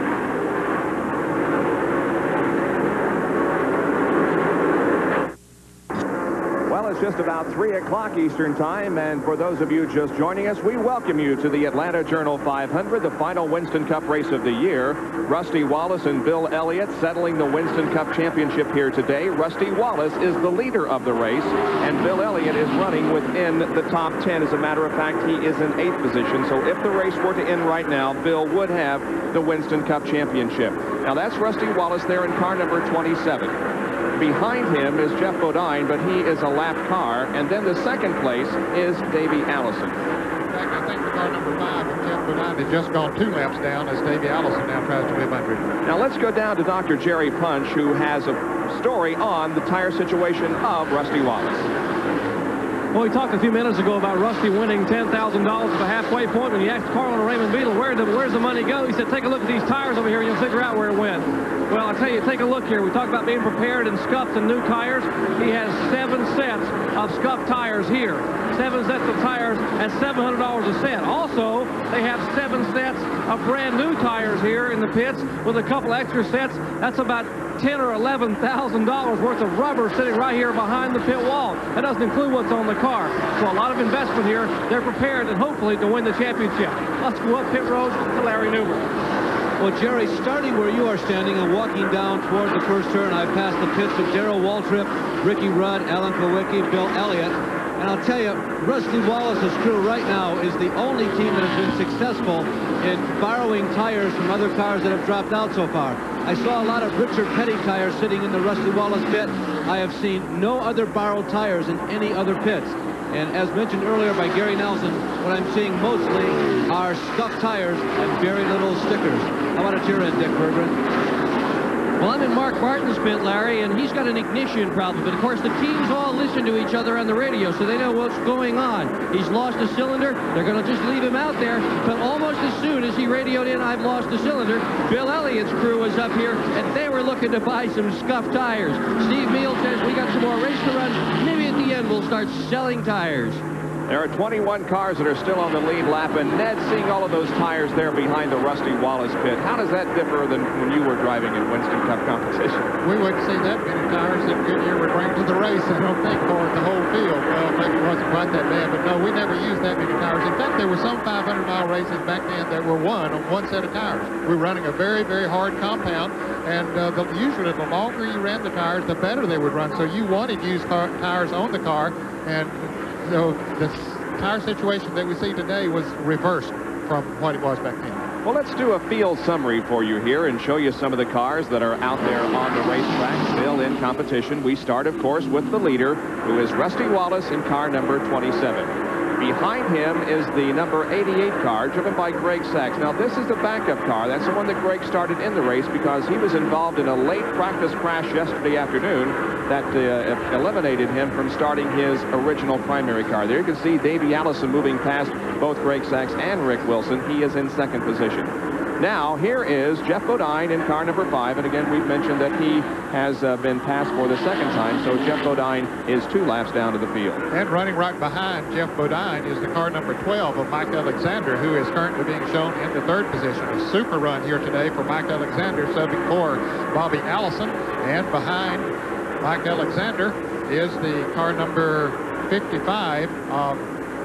Speaker 1: Well, it's just about three o'clock Eastern Time, and for those of you just joining us, we welcome you to the Atlanta Journal five hundred, the final Winston Cup race of the year. Rusty Wallace and Bill Elliott settling the Winston Cup Championship here today. Rusty Wallace is the leader of the race, and Bill Elliott is running within the top ten. As a matter of fact, he is in eighth position, so if the race were to end right now, Bill would have the Winston Cup Championship. Now, that's Rusty Wallace there in car number twenty-seven. Behind him is Jeff Bodine, but he is a lap car. And then the second place is Davey Allison.
Speaker 2: In fact, I think the car number five of Jeff Bodine has just gone two laps down as Davey Allison now tries to whip under him.
Speaker 1: Now let's go down to Doctor Jerry Punch, who has a story on the tire situation of Rusty Wallace.
Speaker 4: Well, we talked a few minutes ago about Rusty winning ten thousand dollars at the halfway point. When you asked Carlin and Raymond Beadle, where the, where's the money go? He said, take a look at these tires over here and you'll figure out where it went. Well, I tell you, take a look here. We talked about being prepared and scuffed and new tires. He has seven sets of scuffed tires here. Seven sets of tires at seven hundred dollars a set. Also, they have seven sets of brand new tires here in the pits with a couple extra sets. That's about ten or eleven thousand dollars worth of rubber sitting right here behind the pit wall. That doesn't include what's on the car. So a lot of investment here. They're prepared and hopefully to win the championship. Let's go up pit road to Larry Newberg.
Speaker 11: Well, Jerry, starting where you are standing and walking down toward the first turn, I passed the pits of Darrell Waltrip, Ricky Rudd, Alan Kowicki, Bill Elliott. And I'll tell you, Rusty Wallace's crew right now is the only team that has been successful in borrowing tires from other cars that have dropped out so far. I saw a lot of Richard Petty tires sitting in the Rusty Wallace pit. I have seen no other borrowed tires in any other pits. And as mentioned earlier by Gary Nelson, what I'm seeing mostly are scuffed tires and very little stickers. How about at your end, Dick Berggren?
Speaker 5: Well, I'm in Mark Martin's pit, Larry, and he's got an ignition problem. But, of course, the teams all listen to each other on the radio, so they know what's going on. He's lost a cylinder. They're going to just leave him out there. But almost as soon as he radioed in, I've lost a cylinder, Bill Elliott's crew was up here, and they were looking to buy some scuffed tires. Steve Meal says we got some more race to run. Maybe at the end we'll start selling tires.
Speaker 1: There are twenty-one cars that are still on the lead lap, and Ned, seeing all of those tires there behind the Rusty Wallace pit, how does that differ than when you were driving in Winston Cup competition?
Speaker 2: We wouldn't see that many tires that Goodyear would bring to the race, I don't think, for the whole field. Well, maybe it wasn't quite that bad, but no, we never used that many tires. In fact, there were some five hundred mile races back then that were won on one set of tires. We were running a very, very hard compound, and uh, the, usually the longer you ran the tires, the better they would run. So you wanted used car, tires on the car, and so the tire situation that we see today was reversed from what it was back then.
Speaker 1: Well, let's do a field summary for you here and show you some of the cars that are out there on the racetrack still in competition. We start, of course, with the leader, who is Rusty Wallace in car number twenty-seven. Behind him is the number eighty-eight car, driven by Greg Sachs. Now, this is the backup car. That's the one that Greg started in the race because he was involved in a late practice crash yesterday afternoon that uh, eliminated him from starting his original primary car. There you can see Davey Allison moving past both Greg Sachs and Rick Wilson. He is in second position. Now, here is Geoff Bodine in car number five, and again, we've mentioned that he has uh, been passed for the second time, so Geoff Bodine is two laps down to the field.
Speaker 2: And running right behind Geoff Bodine is the car number twelve of Mike Alexander, who is currently being shown in the third position. A super run here today for Mike Alexander, subbing for Bobby Allison, and behind Mike Alexander is the car number fifty-five of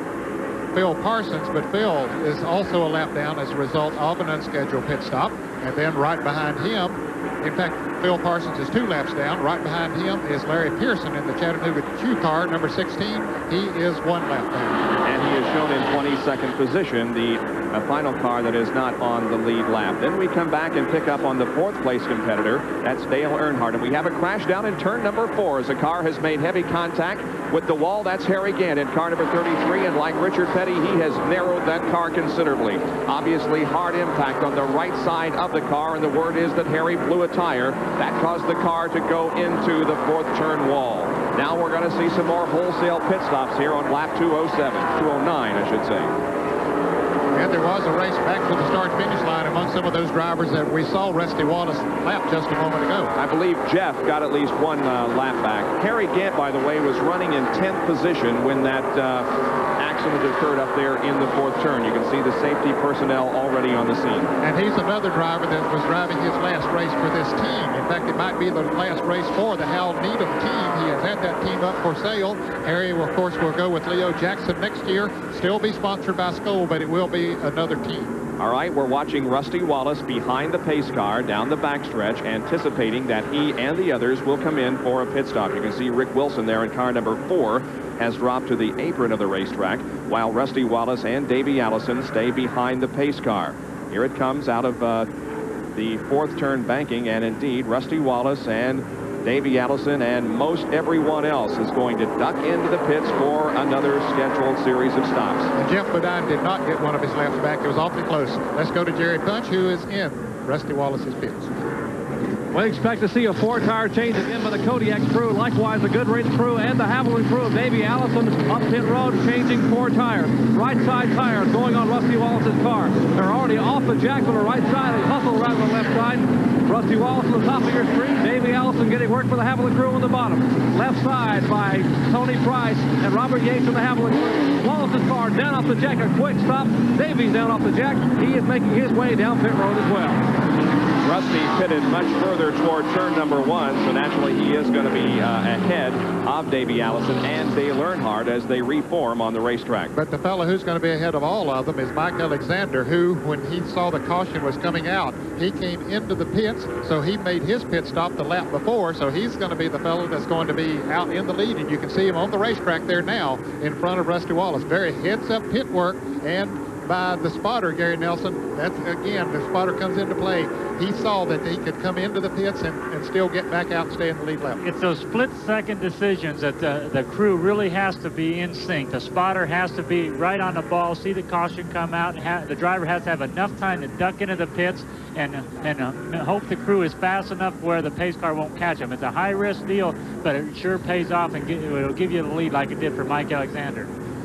Speaker 2: Phil Parsons, but Phil is also a lap down as a result of an unscheduled pit stop. And then right behind him, in fact, Phil Parsons is two laps down. Right behind him is Larry Pearson in the Chattanooga Q car, number sixteen. He is one lap down.
Speaker 1: And he is shown in twenty-second position, the uh, final car that is not on the lead lap. Then we come back and pick up on the fourth place competitor. That's Dale Earnhardt. And we have a crash down in turn number four as the car has made heavy contact with the wall. That's Harry Gant in car number thirty-three. And like Richard Petty, he has narrowed that car considerably. Obviously, hard impact on the right side of the car. And the word is that Harry blew a tire. That caused the car to go into the fourth turn wall. Now we're going to see some more wholesale pit stops here on lap two oh seven, two oh nine, I should say.
Speaker 2: And there was a race back to the start-finish line among some of those drivers that we saw Rusty Wallace lap just a moment ago.
Speaker 1: I believe Jeff got at least one uh, lap back. Harry Gant, by the way, was running in tenth position when that uh, accident occurred up there in the fourth turn. You can see the safety personnel already on the scene.
Speaker 2: And he's another driver that was driving his last race for this team. In fact, it might be the last race for the Hal Needham team. He has had that team up for sale. Harry, of course, will go with Leo Jackson next year. Still be sponsored by Skoal, but it will be another team.
Speaker 1: All right, we're watching Rusty Wallace behind the pace car down the backstretch, anticipating that he and the others will come in for a pit stop. You can see Rick Wilson there in car number four has dropped to the apron of the racetrack, while Rusty Wallace and Davey Allison stay behind the pace car. Here it comes out of uh, the fourth turn banking, and indeed, Rusty Wallace and Davey Allison and most everyone else is going to duck into the pits for another scheduled series of stops.
Speaker 2: And Geoff Bodine did not get one of his laps back. It was awfully close. Let's go to Jerry Punch, who is in Rusty Wallace's pits.
Speaker 4: We expect to see a four-tire change again by the Kodiak crew, likewise the Goodrich crew and the Haviland crew of Davey Allison up pit road, changing four tires. Right side tires going on Rusty Wallace's car. They're already off the jack on the right side. They hustle around on the left side. Rusty Wallace on the top of your screen. Davey Allison getting work for the Haviland crew on the bottom. Left side by Tony Price and Robert Yates on the Haviland crew. Wallace's car down off the jack, a quick stop. Davey's down off the jack. He is making his way down pit road as well.
Speaker 1: Rusty pitted much further toward turn number one, so naturally he is going to be uh, ahead of Davey Allison and Dale Earnhardt as they reform on the racetrack.
Speaker 2: But the fellow who's going to be ahead of all of them is Mike Alexander, who, when he saw the caution was coming out, he came into the pits, so he made his pit stop the lap before, so he's going to be the fellow that's going to be out in the lead, and you can see him on the racetrack there now in front of Rusty Wallace. Very heads-up pit work, and by the spotter, Gary Nelson, that's, again, the spotter comes into play. He saw that he could come into the pits and, and still get back out and stay in the lead lap.
Speaker 3: It's those split-second decisions that the, the crew really has to be in sync. The spotter has to be right on the ball, see the caution come out, and ha the driver has to have enough time to duck into the pits and, and uh, hope the crew is fast enough where the pace car won't catch him. It's a high-risk deal, but it sure pays off, and get, it'll give you the lead like it did for Mike Alexander.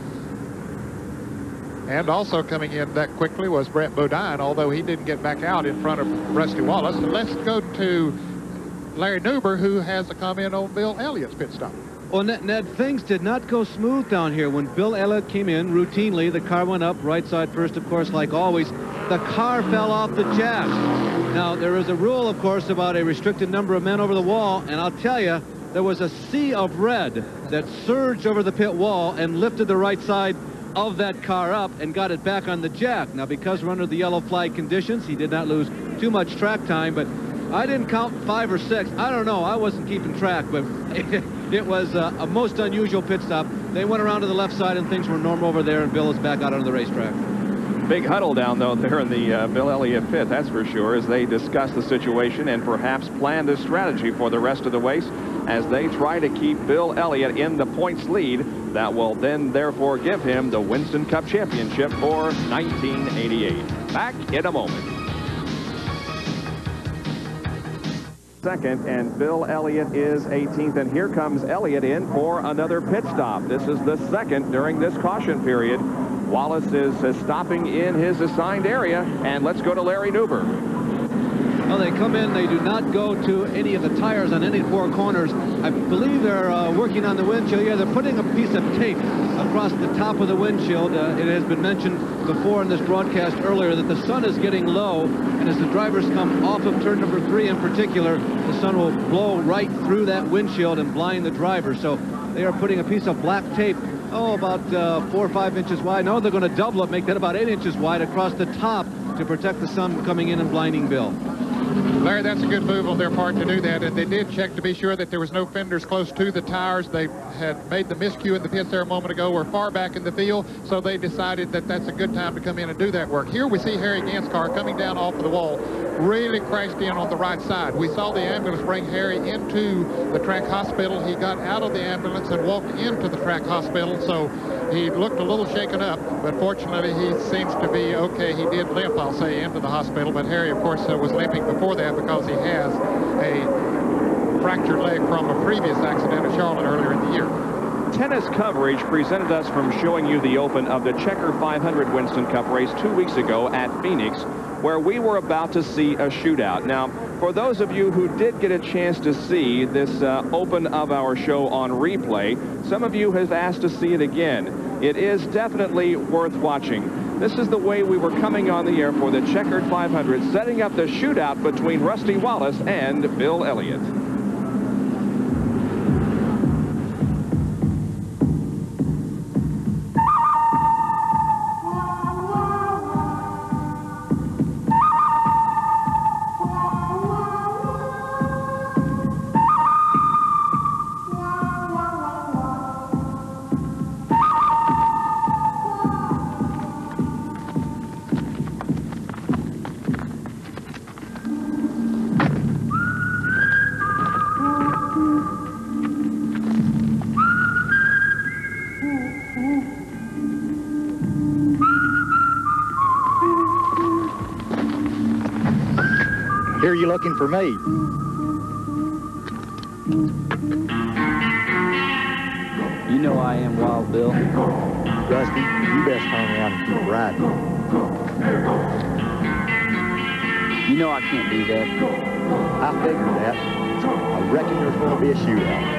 Speaker 2: And also coming in that quickly was Brett Bodine, although he didn't get back out in front of Rusty Wallace. And let's go to Larry Newber, who has a comment on Bill Elliott's pit stop.
Speaker 11: Well, Ned, Ned, things did not go smooth down here. When Bill Elliott came in, routinely, the car went up, right side first, of course, like always. The car fell off the jack. Now, there is a rule, of course, about a restricted number of men over the wall, and I'll tell you, there was a sea of red that surged over the pit wall and lifted the right side of that car up and got it back on the jack. Now, because we're under the yellow flag conditions, he did not lose too much track time, but I didn't count five or six. I don't know. I wasn't keeping track, but it was uh, a most unusual pit stop. They went around to the left side, and things were normal over there, and Bill is back out on the racetrack.
Speaker 1: Big huddle down, though, there in the uh, Bill Elliott pit, that's for sure, as they discuss the situation and perhaps plan the strategy for the rest of the race as they try to keep Bill Elliott in the points lead that will then therefore give him the Winston Cup Championship for nineteen eighty-eight. Back in a moment. Second, and Bill Elliott is eighteenth, and here comes Elliott in for another pit stop. This is the second during this caution period. Wallace is uh, stopping in his assigned area, and let's go to Larry Nuber.
Speaker 11: Well, they come in, they do not go to any of the tires on any four corners. I believe they're uh, working on the windshield. Yeah, they're putting a piece of tape across the top of the windshield. Uh, it has been mentioned before in this broadcast earlier that the sun is getting low, and as the drivers come off of turn number three in particular, the sun will blow right through that windshield and blind the driver. So they are putting a piece of black tape, oh, about uh, four or five inches wide. No, they're going to double it, make that about eight inches wide across the top to protect the sun coming in and blinding Bill.
Speaker 2: Larry, that's a good move on their part to do that, and they did check to be sure that there was no fenders close to the tires. They had made the miscue in the pits there a moment ago. We're far back in the field, so they decided that that's a good time to come in and do that work. Here we see Harry Gant's car coming down off of the wall, really crashed in on the right side. We saw the ambulance bring Harry into the track hospital. He got out of the ambulance and walked into the track hospital, so he looked a little shaken up, but fortunately he seems to be okay. He did limp, I'll say, into the hospital, but Harry, of course, uh, was limping before that because he has a fractured leg from a previous accident at Charlotte earlier in the year.
Speaker 1: Tennis coverage presented us from showing you the open of the Checker five hundred Winston Cup race two weeks ago at Phoenix, where we were about to see a shootout. Now, for those of you who did get a chance to see this uh, open of our show on replay, some of you have asked to see it again. It is definitely worth watching. This is the way we were coming on the air for the Checkered five hundred, setting up the shootout between Rusty Wallace and Bill Elliott.
Speaker 20: Here you looking for me?
Speaker 21: You know I am Wild Bill.
Speaker 20: Rusty, you best turn around and keep riding.
Speaker 21: You know I can't do that.
Speaker 20: I figured that. I reckon there's going to be a shootout.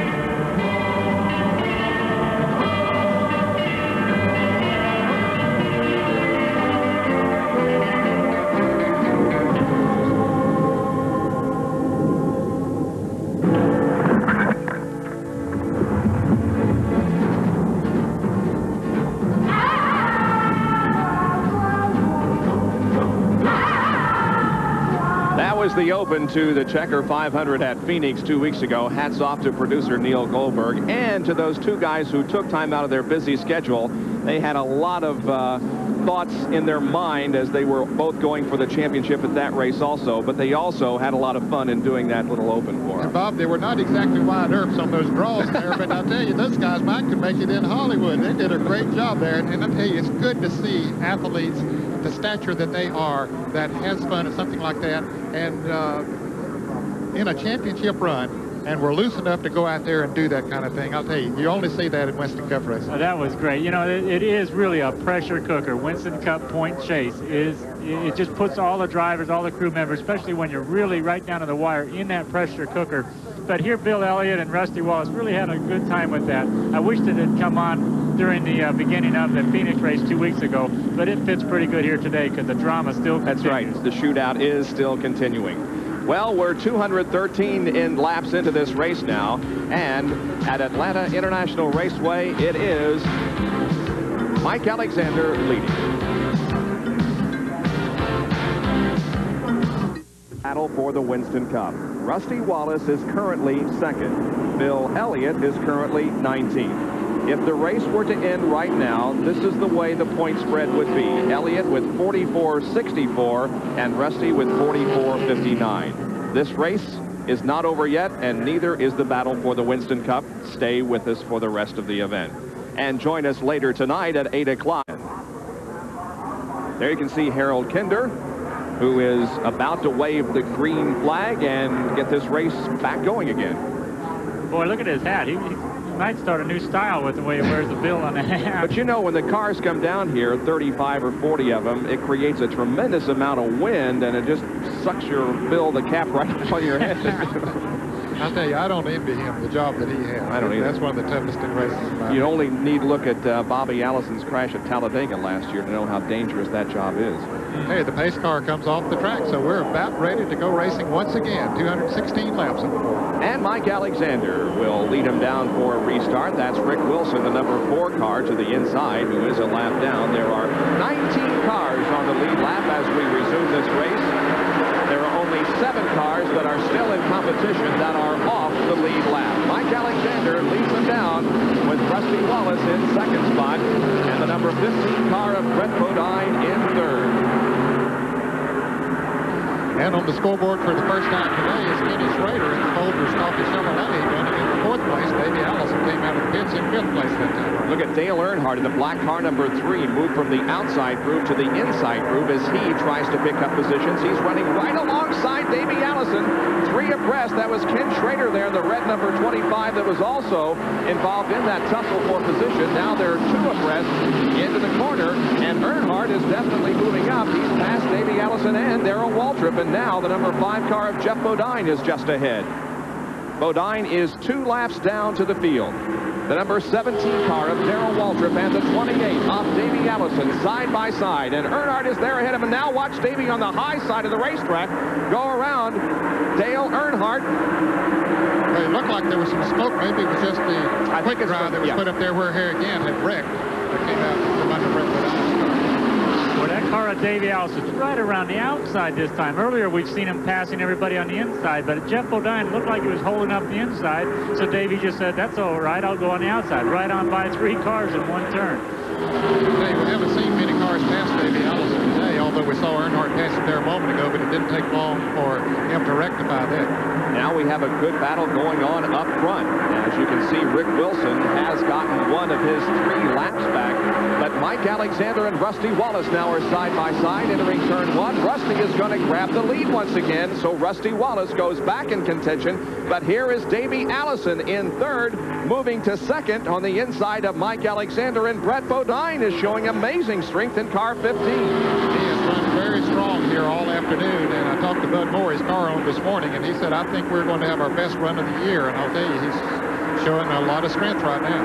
Speaker 1: The open to the Checker five hundred at Phoenix two weeks ago. Hats off to producer Neil Goldberg and to those two guys who took time out of their busy schedule. They had a lot of uh, thoughts in their mind as they were both going for the championship at that race also, but they also had a lot of fun in doing that little open for them.
Speaker 2: And Bob, they were not exactly wide earths on those draws there, but I'll tell you, those guys might could make it in Hollywood. They did a great job there, and I'll tell you, it's good to see athletes the stature that they are that has fun and something like that, and uh, in a championship run, and were loose enough to go out there and do that kind of thing. I'll tell you, you only see that in Winston Cup racing.
Speaker 3: Oh, that was great. You know, it, it is really a pressure cooker. Winston Cup Point Chase is, it just puts all the drivers, all the crew members, especially when you're really right down to the wire in that pressure cooker. But here, Bill Elliott and Rusty Wallace really had a good time with that. I wish that it had come on during the uh, beginning of the Phoenix race two weeks ago, but it fits pretty good here today because the drama still continues.
Speaker 1: That's right. The shootout is still continuing. Well, we're two hundred thirteen in laps into this race now, and at Atlanta International Raceway, it is Mike Alexander leading. Battle for the Winston Cup. Rusty Wallace is currently second. Bill Elliott is currently nineteenth. If the race were to end right now, this is the way the point spread would be. Elliott with forty-four sixty-four and Rusty with forty-four fifty-nine. This race is not over yet, and neither is the battle for the Winston Cup. Stay with us for the rest of the event. And join us later tonight at eight o'clock. There you can see Harold Kinder, who is about to wave the green flag and get this race back going again.
Speaker 3: Boy, look at his hat. He, he might start a new style with the way he wears the bill on the hat.
Speaker 1: But you know, when the cars come down here, thirty-five or forty of them, it creates a tremendous amount of wind, and it just sucks your bill, the cap right on your head.
Speaker 2: I'll tell you, I don't envy him the job that he has.
Speaker 1: I don't either.
Speaker 2: That's one of the toughest in racing.
Speaker 1: You only need to look at uh, Bobby Allison's crash at Talladega last year to know how dangerous that job is.
Speaker 2: Hey, the pace car comes off the track, so we're about ready to go racing once again. two hundred sixteen laps in the fourth.
Speaker 1: And Mike Alexander will lead him down for a restart. That's Rick Wilson, the number four car to the inside, who is a lap down. There are nineteen cars on the lead lap as we resume this race. There are only seven cars that are still in competition that are off the lead lap. Mike Alexander leads them down with Rusty Wallace in second spot and the number fifteen car of Brett Bodine in third.
Speaker 2: And on the scoreboard for the first time today is Kenny Schrader in the Boulders Coffee Chevrolet running in fourth place. Davey Allison came out of the pits in fifth place that time.
Speaker 1: Look at Dale Earnhardt in the black car number three, moved from the outside groove to the inside groove as he tries to pick up positions. He's running right alongside Davey Allison, three abreast. That was Ken Schrader there in the red number twenty-five that was also involved in that tussle for position. Now they're two abreast into the corner, and Earnhardt is definitely moving up. He's past Davey Allison and Darrell Waltrip, and now the number five car of Jeff Bodine is just ahead. Bodine is two laps down to the field. The number seventeen car of Darrell Waltrip and the twenty-eight off Davey Allison side by side. And Earnhardt is there ahead of him. Now watch Davey on the high side of the racetrack go around Dale Earnhardt.
Speaker 2: Well, it looked like there was some smoke. Maybe it was just the
Speaker 1: I
Speaker 2: quick drive that was
Speaker 1: yeah.
Speaker 2: put up there where Harry again had wrecked. That came out from under Brett Bodine's car.
Speaker 3: Well, that car of Davey Allison's right around the outside this time. Earlier, we've seen him passing everybody on the inside, but Jeff Bodine looked like he was holding up the inside, so Davey just said, that's all right, I'll go on the outside. Right on by three cars in one turn.
Speaker 2: Hey, we haven't seen many cars pass Davey Allison today, although we saw Earnhardt pass it there a moment ago, but it didn't take long for him to rectify that.
Speaker 1: Now we have a good battle going on up front. As you can see, Rick Wilson has gotten one of his three laps back. But Mike Alexander and Rusty Wallace now are side by side entering turn one. Rusty is going to grab the lead once again, so Rusty Wallace goes back in contention. But here is Davey Allison in third, moving to second on the inside of Mike Alexander, and Brett Bodine is showing amazing strength in car fifteen.
Speaker 2: He has run very strong here all afternoon, and I talked to Bud Moore, his car owner, this morning, and he said, I think we're going to have our best run of the year, and I'll tell you, he's showing a lot of strength right now.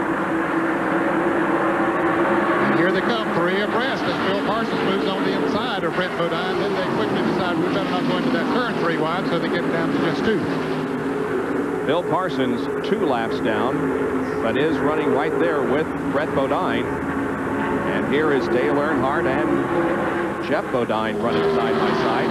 Speaker 2: And here they come, three abreast as Bill Parsons moves on the inside of Brett Bodine. Then they quickly decide we better not go into that turn three wide, so they get it down to just two.
Speaker 1: Bill Parsons two laps down, but is running right there with Brett Bodine. And here is Dale Earnhardt and Jeff Bodine running side by side.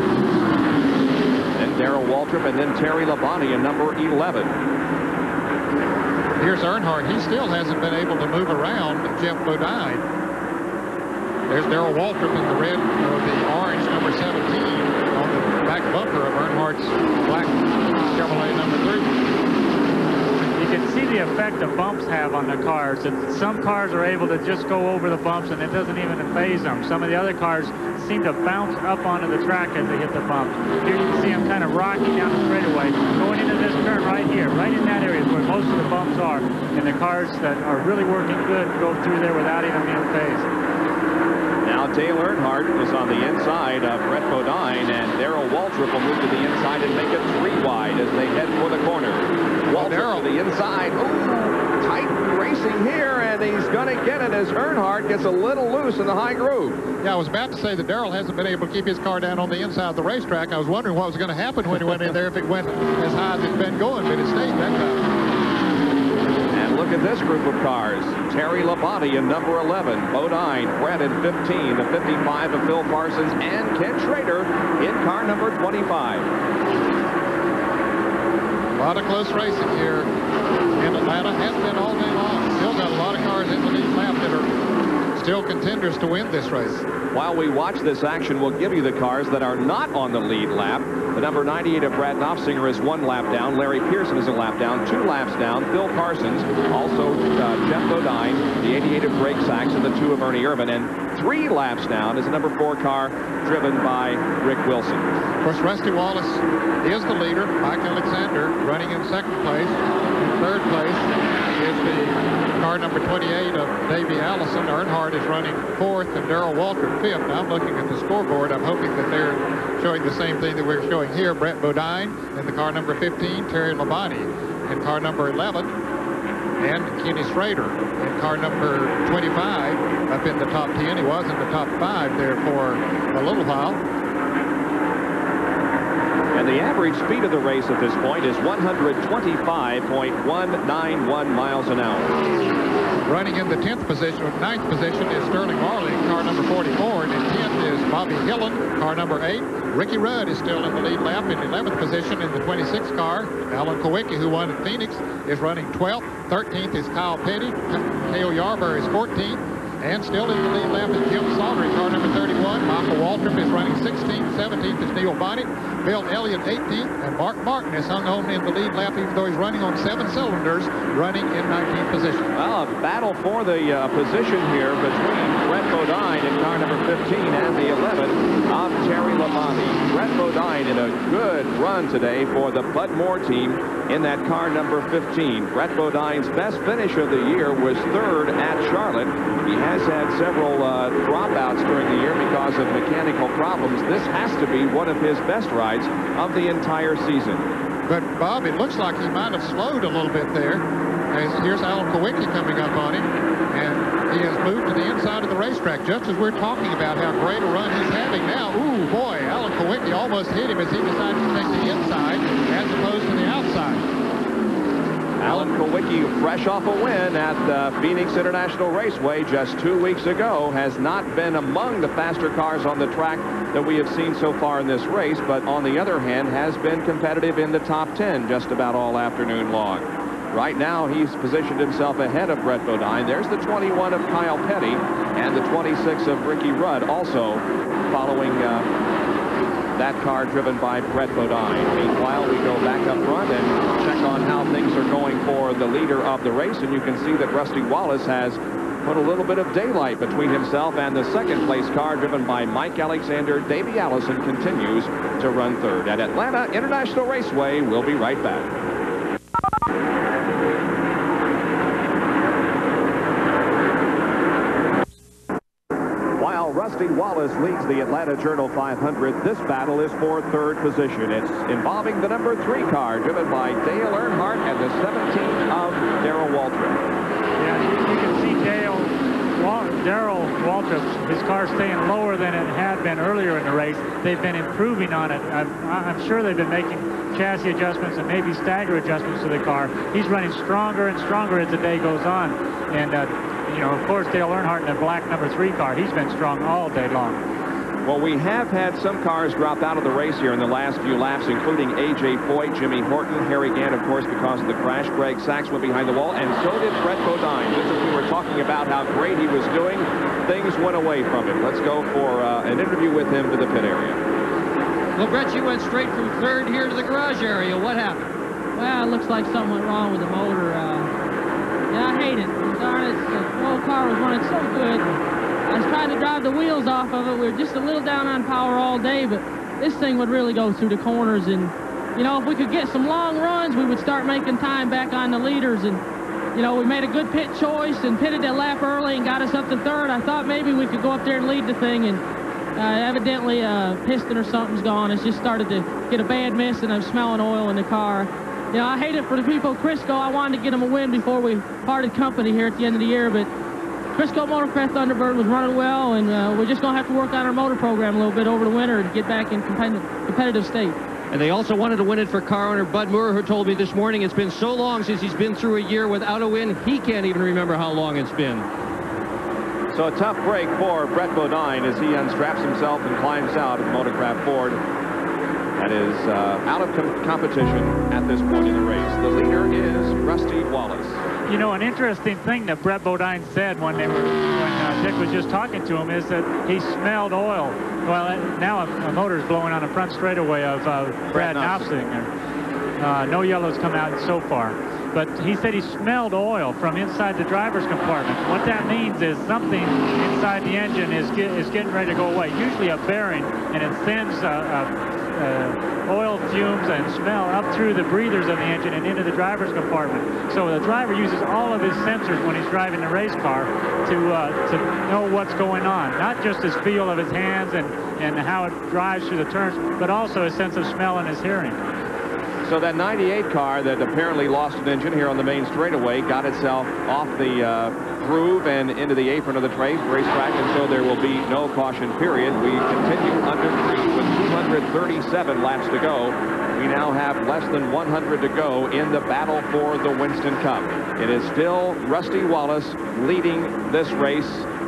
Speaker 1: Then Darrell Waltrip and then Terry Labonte in number eleven.
Speaker 2: Here's Earnhardt. He still hasn't been able to move around Jeff Bodine. There's Darrell Waltrip in the red or the orange number seventeen on the back bumper of Earnhardt's black Chevrolet number three.
Speaker 3: you can see the effect the bumps have on the cars. And some cars are able to just go over the bumps and it doesn't even faze them. Some of the other cars seem to bounce up onto the track as they hit the bumps. Here you can see them kind of rocking down the straightaway, going into this turn right here, right in that area is where most of the bumps are. And the cars that are really working good go through there without even being phased.
Speaker 1: Now Dale Earnhardt is on the inside of Brett Bodine, and Darrell Waltrip will move to the inside and make it three wide as they head for the corner. Waltrip to the inside. Ooh, tight racing here, and he's going to get it as Earnhardt gets a little loose in the high groove.
Speaker 2: Yeah, I was about to say that Darrell hasn't been able to keep his car down on the inside of the racetrack. I was wondering what was going to happen when he went in there, if it went as high as it's been going, but it stayed that time.
Speaker 1: Look at this group of cars. Terry Labonte in number eleven, Bodine, Brett in fifteen, the fifty-five of Phil Parsons, and Ken Schrader in car number twenty-five.
Speaker 2: A lot of close racing here in Atlanta. Has been all day long. Still got a lot of cars in the lead lap that are still contenders to win this race.
Speaker 1: While we watch this action, we'll give you the cars that are not on the lead lap. The number ninety-eight of Brad Knopfsinger is one lap down. Larry Pearson is a lap down. Two laps down. Phil Parsons. Also uh, Jeff Bodine. The eighty-eight of Greg Sachs and the two of Ernie Irvan. And three laps down is the number four car driven by Rick Wilson.
Speaker 2: Of course, Rusty Wallace is the leader. Mike Alexander running in second place. In third place is the car number twenty-eight of Davey Allison. Earnhardt is running fourth and Darrell Waltrip fifth. Now I'm looking at the scoreboard. I'm hoping that they're showing the same thing that we're showing here. Brett Bodine in the car number fifteen, Terry Labonte in car number eleven, and Kenny Schrader in car number twenty-five up in the top ten. He was in the top five there for a little while.
Speaker 1: And the average speed of the race at this point is one hundred twenty-five point one nine one miles an hour.
Speaker 2: Running in the tenth position, or ninth position, is Sterling Marley, car number forty-four, and in tenth is Bobby Hillen, car number eight. Ricky Rudd is still in the lead lap in eleventh position in the twenty-six car. Alan Kowicki, who won at Phoenix, is running twelfth. thirteenth is Kyle Petty. Cale Yarborough is fourteenth. And still in the lead lap is Jim Saunders, car number thirty-one. Michael Waltrip is running sixteenth. seventeenth is Neil Bonnet. Bill Elliott eighteenth. And Mark Martin is hung on in the lead lap, even though he's running on seven cylinders, running in nineteenth position.
Speaker 1: Well, a battle for the uh, position here between Brett Bodine in car number fifteen and the eleven of Terry Labonte. Brett Bodine in a good run today for the Bud Moore team in that car number fifteen. Brett Bodine's best finish of the year was third at Charlotte. He has had several uh, dropouts during the year because of mechanical problems. This has to be one of his best rides of the entire season.
Speaker 2: But, Bob, it looks like he might have slowed a little bit there. As here's Alan Kowicki coming up on him, and he has moved to the inside of the racetrack, just as we're talking about how great a run he's having now. Ooh, boy, Alan Kowicki almost hit him as he decided to take the inside as opposed to the outside.
Speaker 1: Alan Kowicki, fresh off a win at the Phoenix International Raceway just two weeks ago, has not been among the faster cars on the track that we have seen so far in this race, but on the other hand has been competitive in the top ten just about all afternoon long. Right now, he's positioned himself ahead of Brett Bodine. There's the twenty-one of Kyle Petty and the twenty-six of Ricky Rudd, also following uh, that car driven by Brett Bodine. Meanwhile, we go back up front and check on how things are going for the leader of the race, and you can see that Rusty Wallace has put a little bit of daylight between himself and the second place car driven by Mike Alexander. Davey Allison continues to run third. At Atlanta International Raceway, we'll be right back. Rusty Wallace leads the Atlanta Journal five hundred. This battle is for third position. It's involving the number three car driven by Dale Earnhardt and the seventeen of Darrell Waltrip.
Speaker 3: Yeah, you, you can see Dale, Darrell Waltrip, his car staying lower than it had been earlier in the race. They've been improving on it. I'm, I'm sure they've been making chassis adjustments and maybe stagger adjustments to the car. He's running stronger and stronger as the day goes on. And uh, you know, of course, Dale Earnhardt in the black number three car, he's been strong all day long.
Speaker 1: Well, we have had some cars drop out of the race here in the last few laps, including A J Foyt, Jimmy Horton, Harry Gant, of course, because of the crash. Greg Sachs went behind the wall, and so did Brett Bodine. Just as we were talking about how great he was doing, things went away from him. Let's go for uh, an interview with him to the pit area.
Speaker 5: Well, Brett, you went straight from third here to the garage area. What happened?
Speaker 6: Well, it looks like something went wrong with the motor. Uh, yeah, I hate it. Darn it, the old car was running so good. I was trying to drive the wheels off of it. We were just a little down on power all day, but this thing would really go through the corners. And, you know, if we could get some long runs, we would start making time back on the leaders. And, you know, we made a good pit choice and pitted that lap early and got us up to third. I thought maybe we could go up there and lead the thing, and uh, evidently a piston or something's gone. It's just started to get a bad miss, and I'm smelling oil in the car. You know, I hate it for the people of Crisco. I wanted to get them a win before we parted company here at the end of the year, but Crisco Motorcraft Thunderbird was running well, and uh, we're just going to have to work on our motor program a little bit over the winter and get back in competitive, competitive state.
Speaker 5: And they also wanted to win it for car owner Bud Moore, who told me this morning it's been so long since he's been through a year without a win, he can't even remember how long it's been.
Speaker 1: So a tough break for Brett Bodine as he unstraps himself and climbs out of the Motorcraft Ford. That is uh, out of com competition at this point in the race. The leader is Rusty Wallace.
Speaker 3: You know, an interesting thing that Brett Bodine said when they were when uh, Dick was just talking to him is that he smelled oil. Well, now a, a motor's blowing on the front straightaway of uh, Brad Knopfsinger. Uh, no yellows come out so far. But he said he smelled oil from inside the driver's compartment. What that means is something inside the engine is, get, is getting ready to go away. Usually a bearing, and it sends uh, uh, uh, oil fumes and smell up through the breathers of the engine and into the driver's compartment. So the driver uses all of his sensors when he's driving the race car to, uh, to know what's going on. Not just his feel of his hands and, and how it drives through the turns, but also his sense of smell and his hearing.
Speaker 1: So that ninety-eight car that apparently lost an engine here on the main straightaway got itself off the uh, groove and into the apron of the race racetrack, and so there will be no caution period. We continue under three with two hundred thirty-seven laps to go. We now have less than one hundred to go in the battle for the Winston Cup. It is still Rusty Wallace leading this race,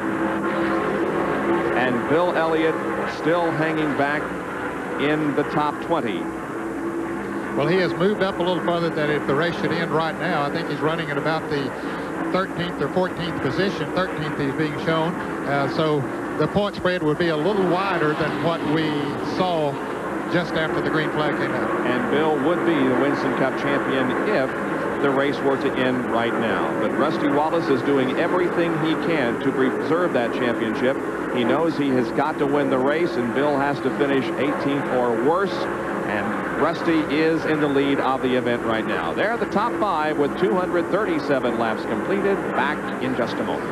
Speaker 1: and Bill Elliott still hanging back in the top twenty.
Speaker 2: Well, he has moved up a little further than if the race should end right now. I think he's running at about the thirteenth or fourteenth position. thirteenth he's being shown. Uh, so the point spread would be a little wider than what we saw just after the green flag came out.
Speaker 1: And Bill would be the Winston Cup champion if the race were to end right now. But Rusty Wallace is doing everything he can to preserve that championship. He knows he has got to win the race, and Bill has to finish eighteenth or worse. And Rusty is in the lead of the event right now. They're the top five with two hundred thirty-seven laps completed. Back in just a moment.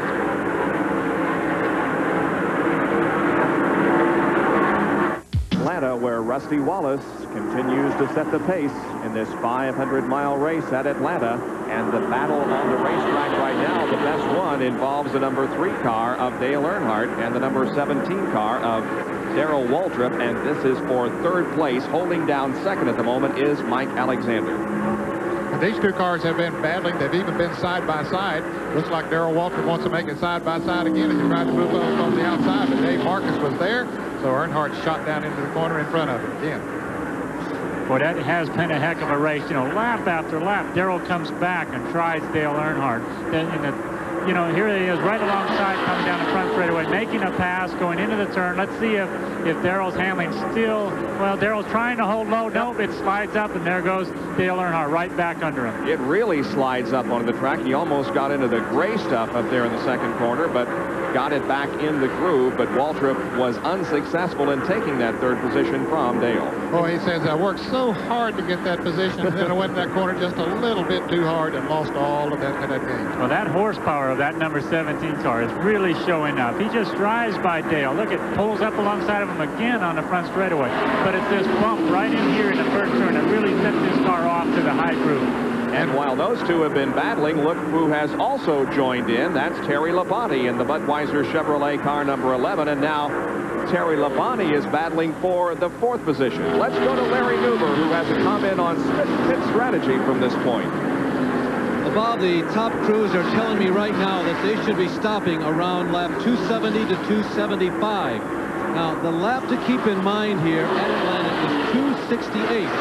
Speaker 1: Atlanta, where Rusty Wallace continues to set the pace in this five hundred mile race at Atlanta. And the battle on the racetrack right now, the best one, involves the number three car of Dale Earnhardt and the number seventeen car of Darrell Waltrip, and this is for third place. Holding down second at the moment is Mike Alexander.
Speaker 2: And these two cars have been battling. They've even been side by side. Looks like Darrell Waltrip wants to make it side by side again as he tried to move up on the outside, but Dave Marcus was there, so Earnhardt shot down into the corner in front of him again.
Speaker 3: Boy, that has been a heck of a race. You know, lap after lap, Darrell comes back and tries Dale Earnhardt. Then in the You know, here he is right alongside, coming down the front straightaway, making a pass, going into the turn. Let's see if, if Darrell's handling still, well, Darrell's trying to hold low. Nope, it slides up, and there goes Dale Earnhardt right back under him.
Speaker 1: It really slides up onto the track. He almost got into the gray stuff up there in the second corner, but got it back in the groove. But Waltrip was unsuccessful in taking that third position from Dale.
Speaker 2: Oh, he says, I worked so hard to get that position, and then I went in that corner just a little bit too hard and lost all of that, that game.
Speaker 3: Well, that horsepower of that number seventeen car is really showing up. He just drives by Dale. Look, it pulls up alongside of him again on the front straightaway. But it's this bump right in here in the first turn that really sets this car off to the high groove.
Speaker 1: And while those two have been battling, look who has also joined in. That's Terry Labonte in the Budweiser Chevrolet car number eleven. And now Terry Labonte is battling for the fourth position. Let's go to Larry Nuber, who has a comment on pit strategy from this point.
Speaker 11: Well, Bob, the top crews are telling me right now that they should be stopping around lap two seventy to two seventy-five. Now, the lap to keep in mind here at Atlanta is two sixty-eight.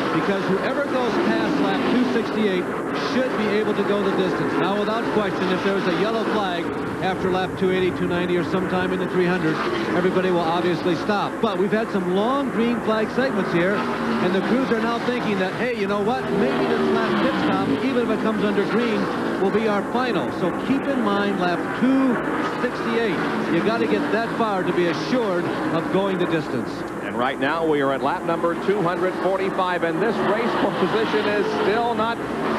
Speaker 11: because whoever goes past lap two sixty-eight should be able to go the distance. Now, without question, if there's a yellow flag after lap two eighty, two ninety, or sometime in the three hundred, everybody will obviously stop. But we've had some long green flag segments here, and the crews are now thinking that, hey, you know what? Maybe this last pit stop, even if it comes under green, will be our final. So keep in mind lap two sixty-eight. You got to get that far to be assured of going the distance.
Speaker 1: And right now we are at lap number two hundred forty-five, and this race for position is still not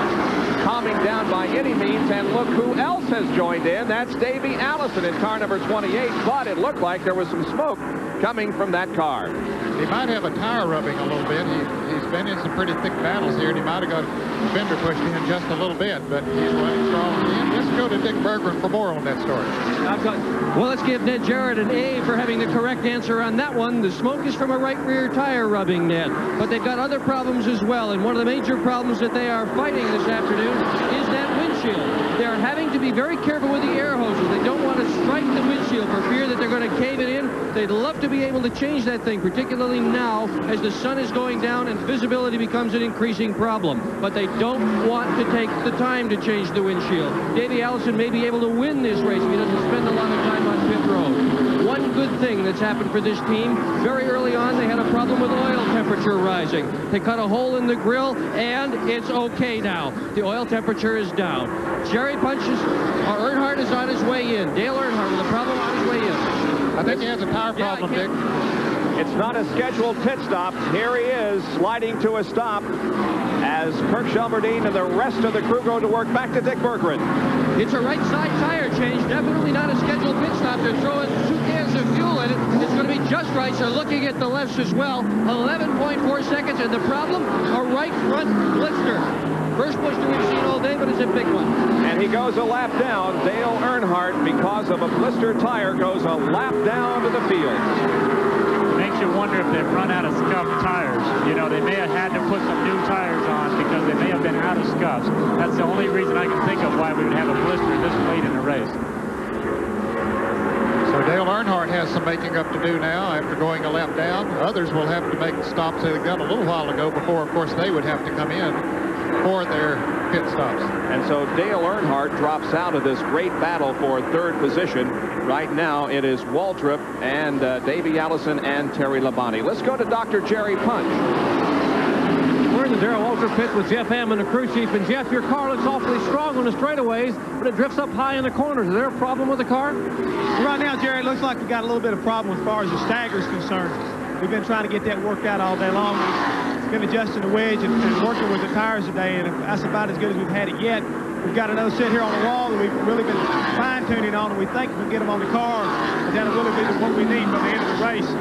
Speaker 1: calming down by any means. And look who else has joined in. That's Davey Allison in car number twenty-eight, but it looked like there was some smoke coming from that car.
Speaker 2: He might have a tire rubbing a little bit. He, he's been in some pretty thick battles here, and he might have got a fender pushed in just a little bit, but he's running strong again. Let's go to Dick Berggren for more on that story.
Speaker 5: I've got, well, let's give Ned Jarrett an A for having the correct answer on that one. The smoke is from a right rear tire rubbing, Ned. But they've got other problems as well, and one of the major problems that they are fighting this afternoon is that windshield. They're having to be very careful with the air hoses. They don't want to strike the windshield for fear that they're going to cave it in. They'd love to be able to change that thing, particularly now as the sun is going down and visibility becomes an increasing problem. But they don't want to take the time to change the windshield. Davey Allison may be able to win this race if he doesn't spend a lot of time on pit road. One good thing that's happened for this team, very early on they had a problem with oil temperature rising. They cut a hole in the grill, and it's okay now. The oil temperature is down. Jerry Punches, or Earnhardt is on his way in. Dale Earnhardt with a problem on his way in.
Speaker 2: I think he has a tire problem, Dick.
Speaker 1: It's not a scheduled pit stop. Here he is, sliding to a stop as Kirk Shelmerdine and the rest of the crew go to work. Back to Dick Berggren.
Speaker 5: It's a right side tire change. Definitely not a scheduled pit stop. They're throwing two cans of fuel in it. It's going to be just right. So looking at the lefts as well. eleven point four seconds. And the problem, a right front blister. First blister we've seen all day, but it's a big one.
Speaker 1: And he goes a lap down. Dale Earnhardt, because of a blister tire, goes a lap down to the field.
Speaker 3: Makes you wonder if they've run out of scuffed tires. You know, they may have had to put some new tires on because they may have been out of scuffs. That's the only reason I can think of why we would have a blister this late in the race.
Speaker 2: So Dale Earnhardt has some making up to do now after going a lap down. Others will have to make stops they got a little while ago before, of course, they would have to come in for their pit stops.
Speaker 1: And so Dale Earnhardt drops out of this great battle for third position. Right now it is Waltrip and uh, Davey Allison and Terry Labonte. Let's go to Doctor Jerry Punch.
Speaker 4: We're in the Darrell Waltrip pit with Jeff Hammond, the crew chief. And Jeff, your car looks awfully strong on the straightaways, but it drifts up high in the corners. Is there a problem with the car?
Speaker 7: Right now, Jerry, it looks like we got a little bit of problem as far as the stagger is concerned. We've been trying to get that worked out all day long. Been adjusting the wedge and, and working with the tires today, and that's about as good as we've had it yet. We've got another set here on the wall that we've really been fine-tuning on, and we think we can get them on the car, and that'll really be what we need by the end of the race.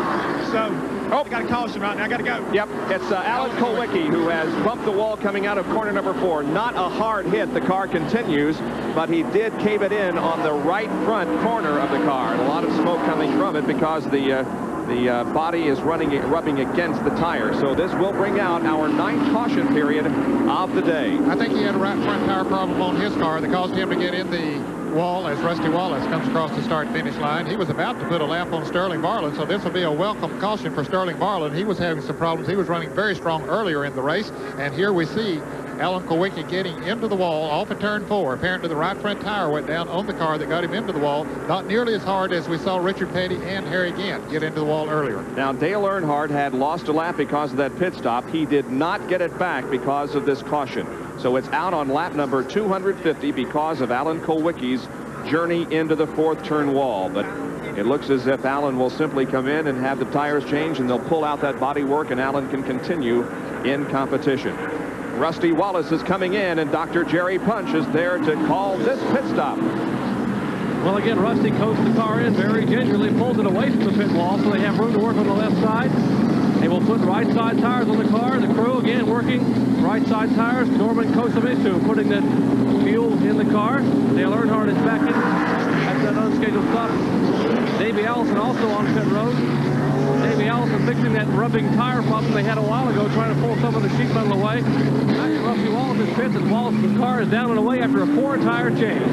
Speaker 7: So, oh, got a caution right now. I got to go.
Speaker 1: Yep, it's uh, Alan Kulwicki who has bumped the wall coming out of corner number four. Not a hard hit. The car continues, but he did cave it in on the right front corner of the car. And a lot of smoke coming from it because the uh, The uh, body is running, rubbing against the tire. So this will bring out our ninth caution period of the day.
Speaker 2: I think he had a right front tire problem on his car that caused him to get in the wall as Rusty Wallace comes across the start-finish line. He was about to put a lap on Sterling Barlin, so this will be a welcome caution for Sterling Barlin. He was having some problems. He was running very strong earlier in the race, and here we see Alan Kulwicki getting into the wall off of turn four. Apparently the right front tire went down on the car that got him into the wall. Not nearly as hard as we saw Richard Petty and Harry Gant get into the wall earlier.
Speaker 1: Now Dale Earnhardt had lost a lap because of that pit stop. He did not get it back because of this caution. So it's out on lap number two hundred fifty because of Alan Kulwicki's journey into the fourth turn wall. But it looks as if Alan will simply come in and have the tires changed, and they'll pull out that body work, and Alan can continue in competition. Rusty Wallace is coming in, and Doctor Jerry Punch is there to call this pit stop.
Speaker 4: Well, again, Rusty coaxed the car in very gingerly, pulls it away from the pit wall so they have room to work on the left side. They will put right side tires on the car. The crew, again, working right side tires. Norman Kosamitsu putting the fuel in the car. Dale Earnhardt is back in after that unscheduled stop. Davey Allison also on pit road. Davey Allison fixing that rubbing tire problem they had a while ago, trying to pull some of the sheet metal away. Back to Rusty Wallace's pits, and Wallace's car is down and away after a four-tire change.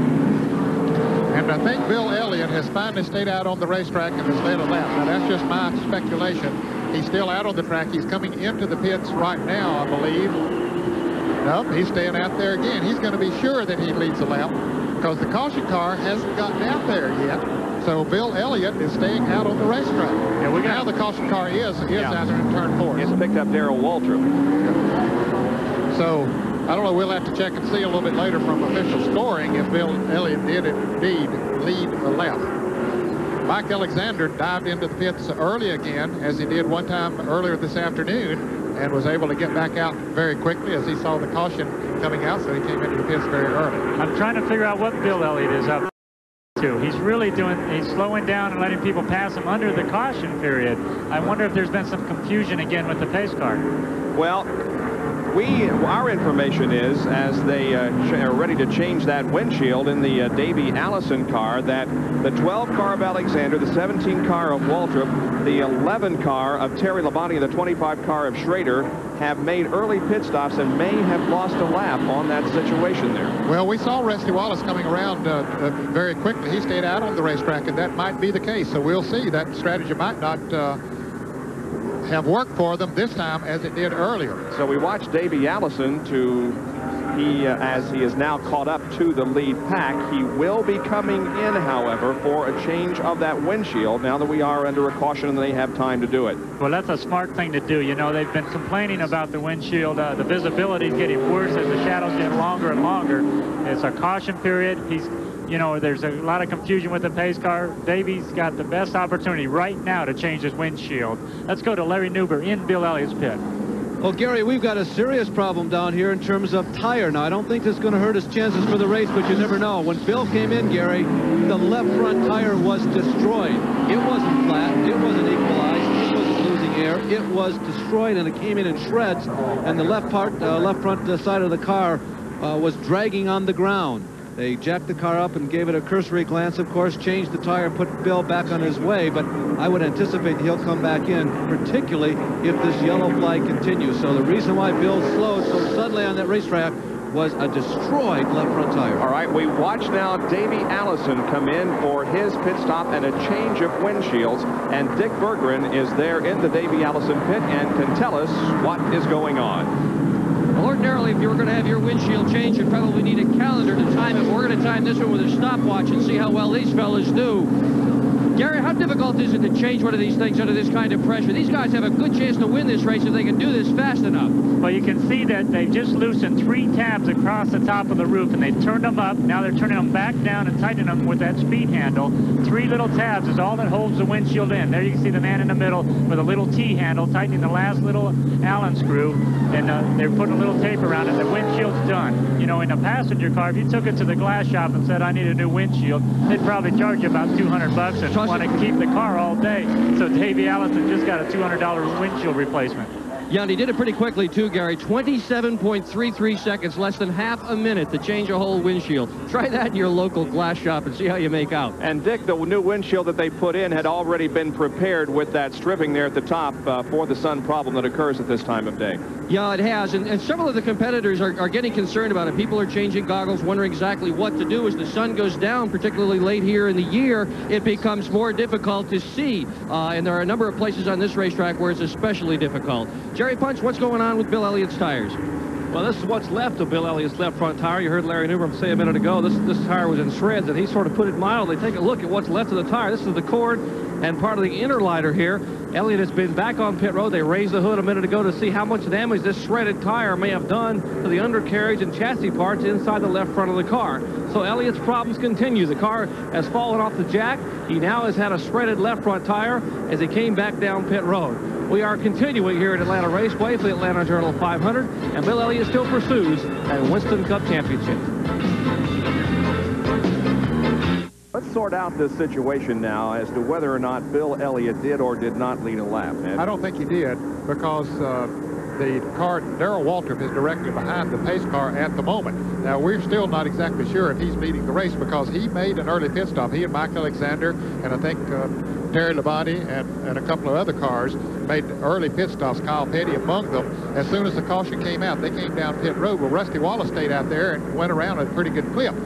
Speaker 2: And I think Bill Elliott has finally stayed out on the racetrack and has led a lap. Now, that's just my speculation. He's still out on the track. He's coming into the pits right now, I believe. Nope, he's staying out there again. He's going to be sure that he leads the lap because the caution car hasn't gotten out there yet. So Bill Elliott is staying out on the racetrack. Yeah, we now the caution car is, is
Speaker 1: yeah.
Speaker 2: out there in turn four.
Speaker 1: It's picked up Darrell Waltrip.
Speaker 2: So I don't know, we'll have to check and see a little bit later from official scoring if Bill Elliott did indeed lead the lap. Mike Alexander dived into the pits early again, as he did one time earlier this afternoon, and was able to get back out very quickly as he saw the caution coming out, so he came into the pits very early.
Speaker 3: I'm trying to figure out what Bill Elliott is up to. He's really doing, he's slowing down and letting people pass him under the caution period. I wonder if there's been some confusion again with the pace car.
Speaker 1: Well, we, our information is, as they uh, are ready to change that windshield in the uh, Davey Allison car, that the twelve car of Alexander, the seventeen car of Waltrip, the eleven car of Terry Labonte, and the twenty-five car of Schrader have made early pit stops and may have lost a lap on that situation there.
Speaker 2: Well, we saw Rusty Wallace coming around uh, uh, very quickly. He stayed out on the racetrack, and that might be the case. So we'll see. That strategy might not uh, have worked for them this time as it did earlier.
Speaker 1: So we watched Davey Allison to, he, uh, as he is now caught up to the lead pack. He will be coming in, however, for a change of that windshield now that we are under a caution and they have time to do it.
Speaker 3: Well, that's a smart thing to do. You know, they've been complaining about the windshield. Uh, the visibility is getting worse as the shadows get longer and longer. It's a caution period. He's You know, there's a lot of confusion with the pace car. Davey's got the best opportunity right now to change his windshield. Let's go to Larry Newber in Bill Elliott's pit.
Speaker 11: Well, Gary, we've got a serious problem down here in terms of tire. Now, I don't think this is going to hurt his chances for the race, but you never know. When Bill came in, Gary, the left front tire was destroyed. It wasn't flat. It wasn't equalized. It wasn't losing air. It was destroyed, and it came in in shreds, and the left part, uh, left front uh, side of the car uh, was dragging on the ground. They jacked the car up and gave it a cursory glance, of course, changed the tire, put Bill back on his way, but I would anticipate he'll come back in, particularly if this yellow flag continues. So the reason why Bill slowed so suddenly on that racetrack was a destroyed left front tire.
Speaker 1: All right, we watch now Davey Allison come in for his pit stop and a change of windshields, and Dick Berggren is there in the Davey Allison pit and can tell us what is going on.
Speaker 5: Well, ordinarily, if you were going to have your windshield changed, you'd probably need a calendar to time it. We're going to time this one with a stopwatch and see how well these fellas do. Gary, how difficult is it to change one of these things under this kind of pressure? These guys have a good chance to win this race if they can do this fast enough.
Speaker 3: Well, you can see that they've just loosened three tabs across the top of the roof, and they turned them up. Now they're turning them back down and tightening them with that speed handle. Three little tabs is all that holds the windshield in. There you can see the man in the middle with a little T handle tightening the last little Allen screw, and uh, they're putting a little tape around it. The windshield's done. You know, in a passenger car, if you took it to the glass shop and said, I need a new windshield, they'd probably charge you about two hundred bucks and want to keep the car all day. So Davey Allison just got a two hundred dollar windshield replacement.
Speaker 5: Yeah, and he did it pretty quickly, too, Gary. twenty-seven point three three seconds, less than half a minute to change a whole windshield. Try that in your local glass shop and see how you make out.
Speaker 1: And, Dick, the new windshield that they put in had already been prepared with that stripping there at the top uh, for the sun problem that occurs at this time of day.
Speaker 5: Yeah, it has, and, and several of the competitors are, are getting concerned about it. People are changing goggles, wondering exactly what to do. As the sun goes down, particularly late here in the year, it becomes more difficult to see, uh, and there are a number of places on this racetrack where it's especially difficult. Jerry Punch, what's going on with Bill Elliott's tires?
Speaker 4: Well, this is what's left of Bill Elliott's left front tire. You heard Larry Newbern say a minute ago, this, this tire was in shreds, and he sort of put it mildly. Take a look at what's left of the tire. This is the cord and part of the inner liner here. Elliott has been back on pit road. They raised the hood a minute ago to see how much damage this shredded tire may have done to the undercarriage and chassis parts inside the left front of the car. So Elliott's problems continue. The car has fallen off the jack. He now has had a shredded left front tire as he came back down pit road. We are continuing here at Atlanta Raceway for the Atlanta Journal five hundred, and Bill Elliott still pursues a Winston Cup championship.
Speaker 1: Let's sort out this situation now as to whether or not Bill Elliott did or did not lead a lap. Ed?
Speaker 2: I don't think he did, because uh, the car, Darrell Waltrip, is directly behind the pace car at the moment. Now, we're still not exactly sure if he's leading the race, because he made an early pit stop. He and Mike Alexander, and I think uh, Terry Labonte and, and a couple of other cars made early pit stops, Kyle Petty among them. As soon as the caution came out, they came down pit road. Well, Rusty Wallace stayed out there and went around at a pretty good clip.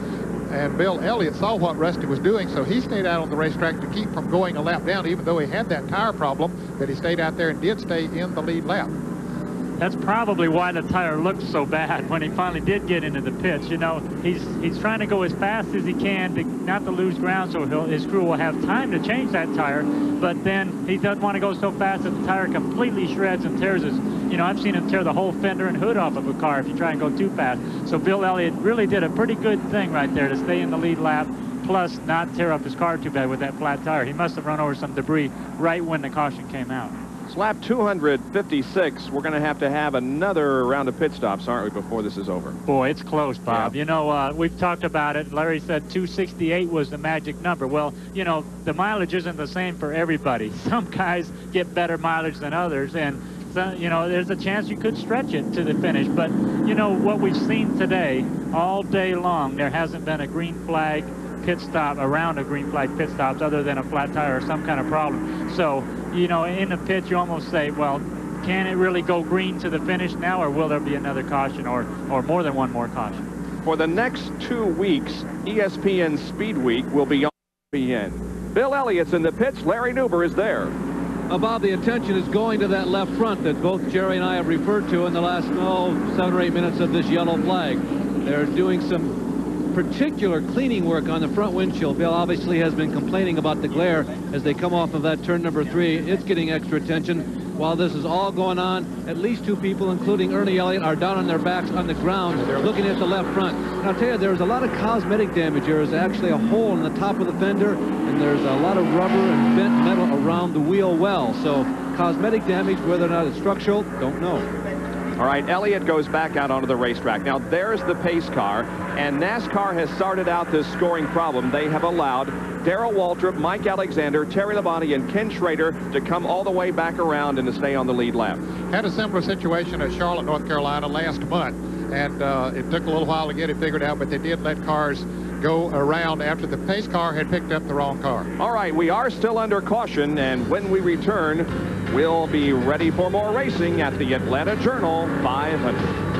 Speaker 2: And Bill Elliott saw what Rusty was doing, so he stayed out on the racetrack to keep from going a lap down, even though he had that tire problem, but he stayed out there and did stay in the lead lap.
Speaker 3: That's probably why the tire looked so bad when he finally did get into the pits. You know, he's he's trying to go as fast as he can to not to lose ground, so he'll, his crew will have time to change that tire. But then he doesn't want to go so fast that the tire completely shreds and tears his. You know, I've seen him tear the whole fender and hood off of a car if you try and go too fast. So Bill Elliott really did a pretty good thing right there to stay in the lead lap, plus not tear up his car too bad with that flat tire. He must have run over some debris right when the caution came out.
Speaker 1: It's lap two hundred fifty-six. We're going to have to have another round of pit stops, aren't we, before this is over?
Speaker 3: Boy, it's close, Bob.
Speaker 1: Yeah.
Speaker 3: You know, uh, we've talked about it. Larry said two sixty-eight was the magic number. Well, you know, the mileage isn't the same for everybody. Some guys get better mileage than others, and, so, you know, there's a chance you could stretch it to the finish. But, you know, what we've seen today, all day long, there hasn't been a green flag pit stop, around a green flag pit stops, other than a flat tire or some kind of problem. So, you know, in the pit, you almost say, well, can it really go green to the finish now, or will there be another caution, or, or more than one more caution?
Speaker 1: For the next two weeks, E S P N Speed Week will be on E S P N. Bill Elliott's in the pits. Larry Nuber is there.
Speaker 11: Well, Bob, the attention is going to that left front that both Jerry and I have referred to in the last, oh, seven or eight minutes of this yellow flag. They're doing some particular cleaning work on the front windshield. Bill obviously has been complaining about the glare as they come off of that turn number three. It's getting extra attention. While this is all going on, at least two people, including Ernie Elliott, are down on their backs on the ground looking at the left front. And I'll tell you, there's a lot of cosmetic damage. There's actually a hole in the top of the fender, and there's a lot of rubber and bent metal around the wheel well. So cosmetic damage, whether or not it's structural, don't know.
Speaker 1: All right, Elliott goes back out onto the racetrack. Now, there's the pace car, and NASCAR has started out this scoring problem. They have allowed Darrell Waltrip, Mike Alexander, Terry Labonte, and Ken Schrader to come all the way back around and to stay on the lead lap.
Speaker 2: Had a similar situation at Charlotte, North Carolina last month, and uh, it took a little while to get it figured out, but they did let cars go around after the pace car had picked up the wrong car.
Speaker 1: All right, we are still under caution, and when we return, we'll be ready for more racing at the Atlanta Journal five hundred.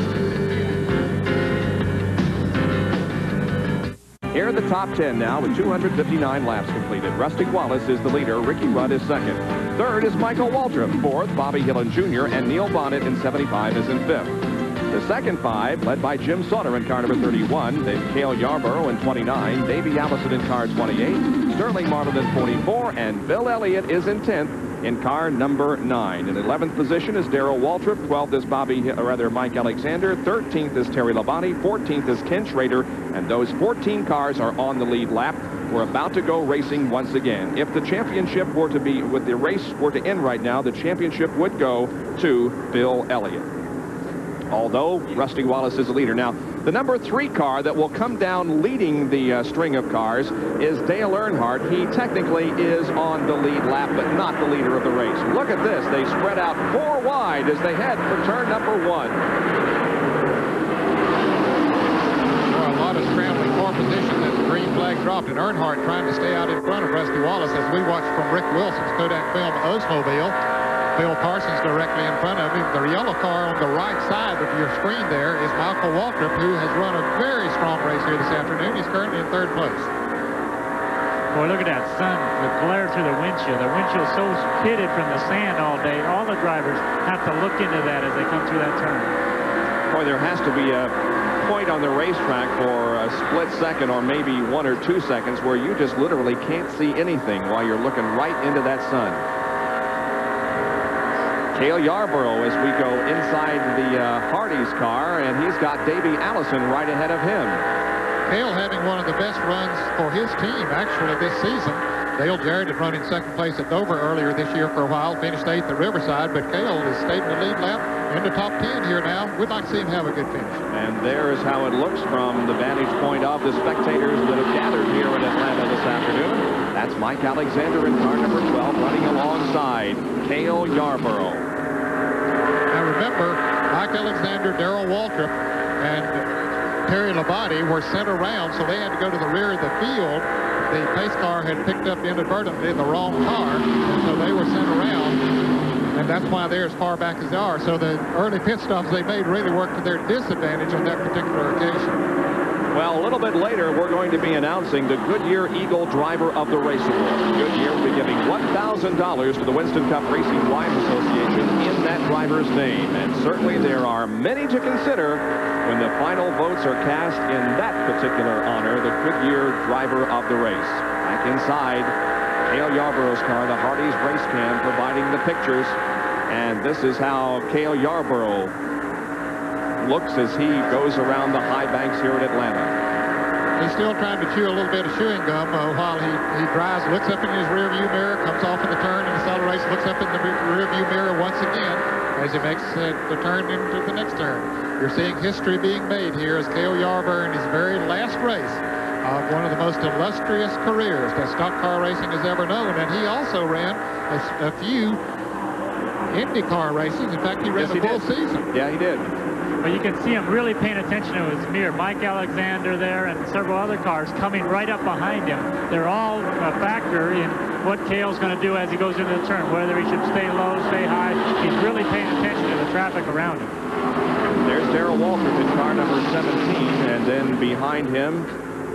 Speaker 1: Here are the top ten now with two hundred fifty-nine laps completed. Rusty Wallace is the leader. Ricky Rudd is second. Third is Michael Waltrip. Fourth, Bobby Hillin Junior And Neil Bonnet in seventy-five is in fifth. The second five, led by Jim Sauter in car number thirty-one, then Cale Yarborough in twenty-nine, Davey Allison in car twenty-eight, Sterling Marlin in forty-four, and Bill Elliott is in tenth in car number nine. In eleventh position is Darrell Waltrip, twelfth is Bobby, or rather Mike Alexander, thirteenth is Terry Labonte, fourteenth is Ken Schrader, and those fourteen cars are on the lead lap. We're about to go racing once again. If the championship were to be, with the race were to end right now, the championship would go to Bill Elliott, although Rusty Wallace is the leader. Now, the number three car that will come down leading the uh, string of cars is Dale Earnhardt. He technically is on the lead lap, but not the leader of the race. Look at this. They spread out four wide as they head for turn number one.
Speaker 2: Well, a lot of scrambling for position as the green flag dropped, and Earnhardt trying to stay out in front of Rusty Wallace as we watched from Rick Wilson's Kodak film Oldsmobile. Phil Parsons directly in front of him. The yellow car on the right side of your screen there is Michael Waltrip, who has run a very strong race here this afternoon. He's currently in third place.
Speaker 3: Boy, look at that sun, the glare to the windshield. The windshield's so pitted from the sand all day. All the drivers have to look into that as they come through that turn.
Speaker 1: Boy, there has to be a point on the racetrack for a split second or maybe one or two seconds where you just literally can't see anything while you're looking right into that sun. Cale Yarborough as we go inside the uh, Hardy's car, and he's got Davey Allison right ahead of him.
Speaker 2: Cale having one of the best runs for his team, actually, this season. Dale Jarrett had run in second place at Dover earlier this year for a while, finished eighth at Riverside, but Cale has stayed in the lead lap in the top ten here now. We'd like to see him have a good finish.
Speaker 1: And there's how it looks from the vantage point of the spectators that have gathered here in Atlanta this afternoon. That's Mike Alexander in car number twelve running alongside Cale Yarborough.
Speaker 2: Now remember, Mike Alexander, Darrell Waltrip, and Terry Labonte were sent around, so they had to go to the rear of the field. The pace car had picked up inadvertently the wrong car, and so they were sent around, and that's why they're as far back as they are. So the early pit stops they made really worked to their disadvantage on that particular occasion.
Speaker 1: Well, a little bit later, we're going to be announcing the Goodyear Eagle Driver of the Race Award. Goodyear will be giving one thousand dollars to the Winston Cup Racing Wine Association in that driver's name. And certainly there are many to consider when the final votes are cast in that particular honor, the Goodyear Driver of the Race. Back inside Cale Yarborough's car, the Hardee's Race Cam, providing the pictures. And this is how Cale Yarborough looks as he goes around the high banks here at Atlanta.
Speaker 2: He's still trying to chew a little bit of chewing gum uh, while he, he drives, looks up in his rearview mirror, comes off in the turn and accelerates, looks up in the rearview mirror once again as he makes uh, the turn into the next turn. You're seeing history being made here as Cale Yarborough in his very last race of one of the most illustrious careers that stock car racing has ever known. And he also ran a, a few IndyCar races. In fact, he ran
Speaker 1: yes,
Speaker 2: a
Speaker 1: he
Speaker 2: full
Speaker 1: did.
Speaker 2: season.
Speaker 1: Yeah, he did.
Speaker 3: But you can see him really paying attention to his mirror. Mike Alexander there and several other cars coming right up behind him. They're all a factor in what Cale's going to do as he goes into the turn, whether he should stay low, stay high. He's really paying attention to the traffic around him.
Speaker 1: There's Darrell Waltrip in car number seventeen, and then behind him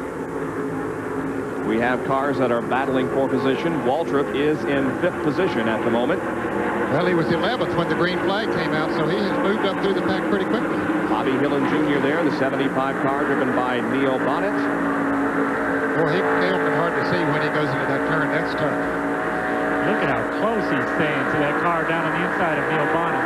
Speaker 1: we have cars that are battling for position. Waltrip is in fifth position at the moment.
Speaker 2: Well, he was eleventh when the green flag came out, so he has moved up through the pack pretty quickly.
Speaker 1: Bobby Hillin Junior there, the seventy-five car driven by Neil Bonnet.
Speaker 2: Boy, he Cale can hardly see when he goes into that turn. That's tough.
Speaker 3: Look at how close he's staying to that car down on the inside of Neil Bonnet.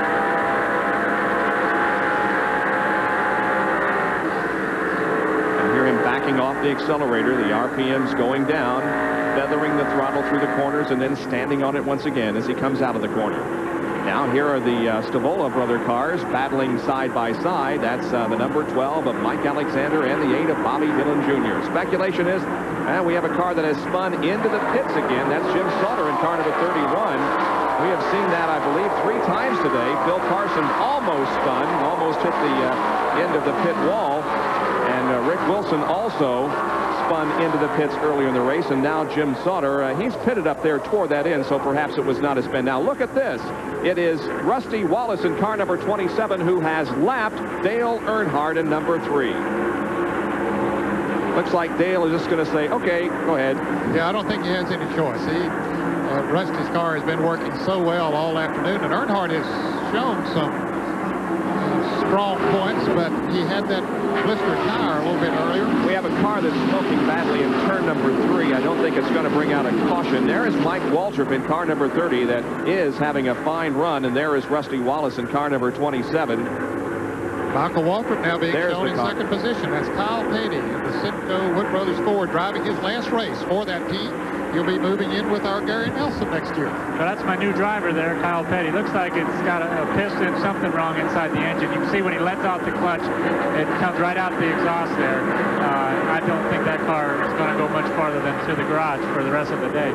Speaker 1: And hear him backing off the accelerator. The R P M's going down, feathering the throttle through the corners and then standing on it once again as he comes out of the corner. Now here are the uh, Stavola brother cars battling side by side. That's uh, the number twelve of Mike Alexander and the eight of Bobby Hillin Junior Speculation is, uh, we have a car that has spun into the pits again. That's Jim Sauter in car number thirty-one. We have seen that, I believe, three times today. Phil Carson almost spun, almost hit the uh, end of the pit wall. And uh, Rick Wilson also spun into the pits earlier in the race, and now Jim Sauter, uh, he's pitted up there toward that end, so perhaps it was not a spin. Now look at this. It is Rusty Wallace in car number twenty-seven who has lapped Dale Earnhardt in number three. Looks like Dale is just going to say, okay, go ahead.
Speaker 2: Yeah, I don't think he has any choice. He, uh, Rusty's car has been working so well all afternoon, and Earnhardt has shown some uh, strong points, but he had that blistered tire a little bit earlier.
Speaker 1: We have a car that's smoking badly in turn number three. I don't think it's going to bring out a caution. There is Mike Waltrip in car number thirty that is having a fine run, and there is Rusty Wallace in car number twenty-seven.
Speaker 2: Michael Waltrip now being
Speaker 1: There's
Speaker 2: shown in
Speaker 1: car.
Speaker 2: second position. That's Kyle Petty in the Citgo Wood Brothers Ford driving his last race for that team. He'll be moving in with our Gary Nelson next year.
Speaker 3: So that's my new driver there, Kyle Petty. Looks like it's got a, a piston, something wrong inside the engine. You can see when he lets out the clutch, it comes right out the exhaust there. Uh, I don't think that car is going to go much farther than to the garage for the rest of the day.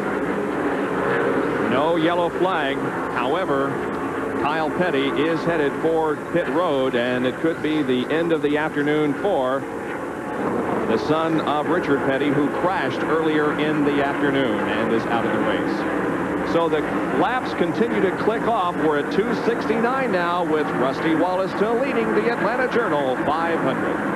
Speaker 1: No yellow flag. However, Kyle Petty is headed for pit road, and it could be the end of the afternoon for the son of Richard Petty, who crashed earlier in the afternoon and is out of the race. So the laps continue to click off. We're at two sixty-nine now with Rusty Wallace still leading the Atlanta Journal five hundred.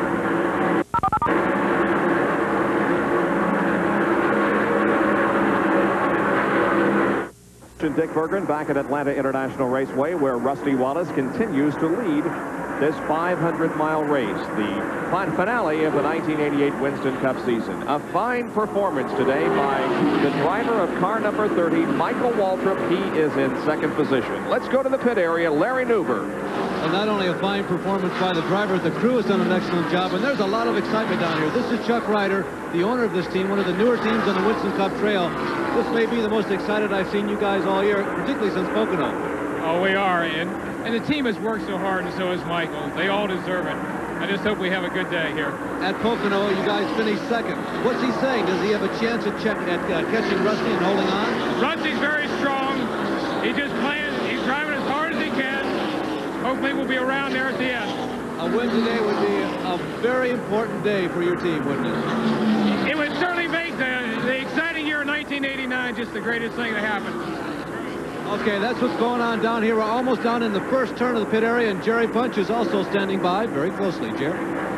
Speaker 1: Dick Berggren back at Atlanta International Raceway, where Rusty Wallace continues to lead this five hundred mile race, the finale of the nineteen eighty-eight Winston Cup season. A fine performance today by the driver of car number thirty, Michael Waltrip. He is in second position. Let's go to the pit area, Larry Newber.
Speaker 11: And not only a fine performance by the driver, the crew has done an excellent job, and there's a lot of excitement down here. This is Chuck Ryder, the owner of this team, one of the newer teams on the Winston Cup Trail. This may be the most excited I've seen you guys all year, particularly since Pocono.
Speaker 9: Oh, we are, and, and the team has worked so hard, and so has Michael. They all deserve it. I just hope we have a good day here.
Speaker 11: At Pocono, you guys finished second. What's he saying? Does he have a chance at, check, at uh, catching Rusty and holding on?
Speaker 9: Rusty's very strong. He's just playing. He's driving as hard as he can. Hopefully we'll be around there at the end.
Speaker 11: A win today would be a very important day for your team, wouldn't it?
Speaker 9: It would certainly make the, the exciting year of nineteen eighty-nine just the greatest thing that happened.
Speaker 11: Okay, that's what's going on down here. We're almost down in the first turn of the pit area, and Jerry Punch is also standing by very closely. Jerry?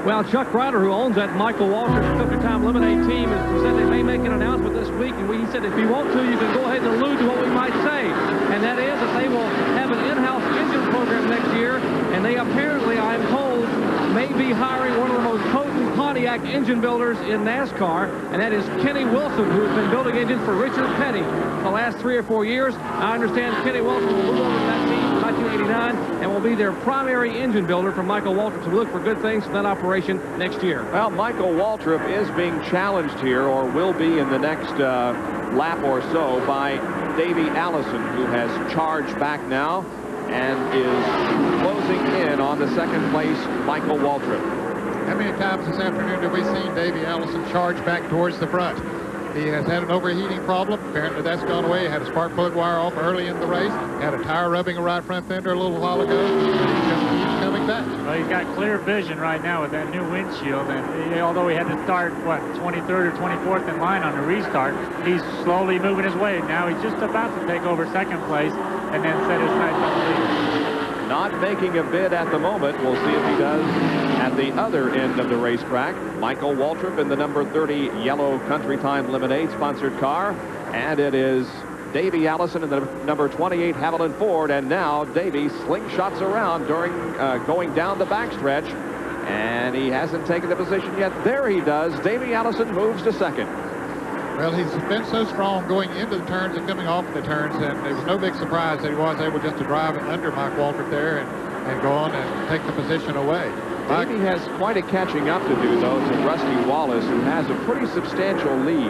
Speaker 4: Well, Chuck Ryder, who owns that Michael Waltrip Country Time Lemonade team, has said they may make an announcement this week, and we, he said if you want to, you can go ahead and allude to what we might say, and that is that they will have an in-house engine program next year, and they apparently, I'm told, may be hiring one of the most potent Pontiac engine builders in NASCAR, and that is Kenny Wilson, who has been building engines for Richard Petty the last three or four years. I understand Kenny Wilson will move over to that team in nineteen eighty-nine and will be their primary engine builder for Michael Waltrip, to look for good things from that operation next year.
Speaker 1: Well, Michael Waltrip is being challenged here, or will be in the next uh, lap or so, by Davey Allison, who has charged back now and is closing in on the second place Michael Waltrip.
Speaker 2: How many times this afternoon have we seen Davey Allison charge back towards the front? He has had an overheating problem. Apparently that's gone away. He had a spark plug wire off early in the race. Had a tire rubbing a right front fender a little while ago. He's just coming back.
Speaker 3: Well, he's got clear vision right now with that new windshield. And he, although he had to start, what, twenty-third or twenty-fourth in line on the restart, he's slowly moving his way. Now he's just about to take over second place and then set his sights on the lead.
Speaker 1: Not making a bid at the moment. We'll see if he does at the other end of the racetrack. Michael Waltrip in the number thirty yellow Country Time Lemonade sponsored car. And it is Davey Allison in the number twenty-eight Havoline Ford. And now Davey slingshots around during uh, going down the backstretch. And he hasn't taken the position yet. There he does. Davey Allison moves to second.
Speaker 2: Well, he's been so strong going into the turns and coming off the turns, and it was no big surprise that he was able just to drive under Mike Waltrip there and, and go on and take the position away.
Speaker 1: Davey has quite a catching up to do, though, to Rusty Wallace, who has a pretty substantial lead.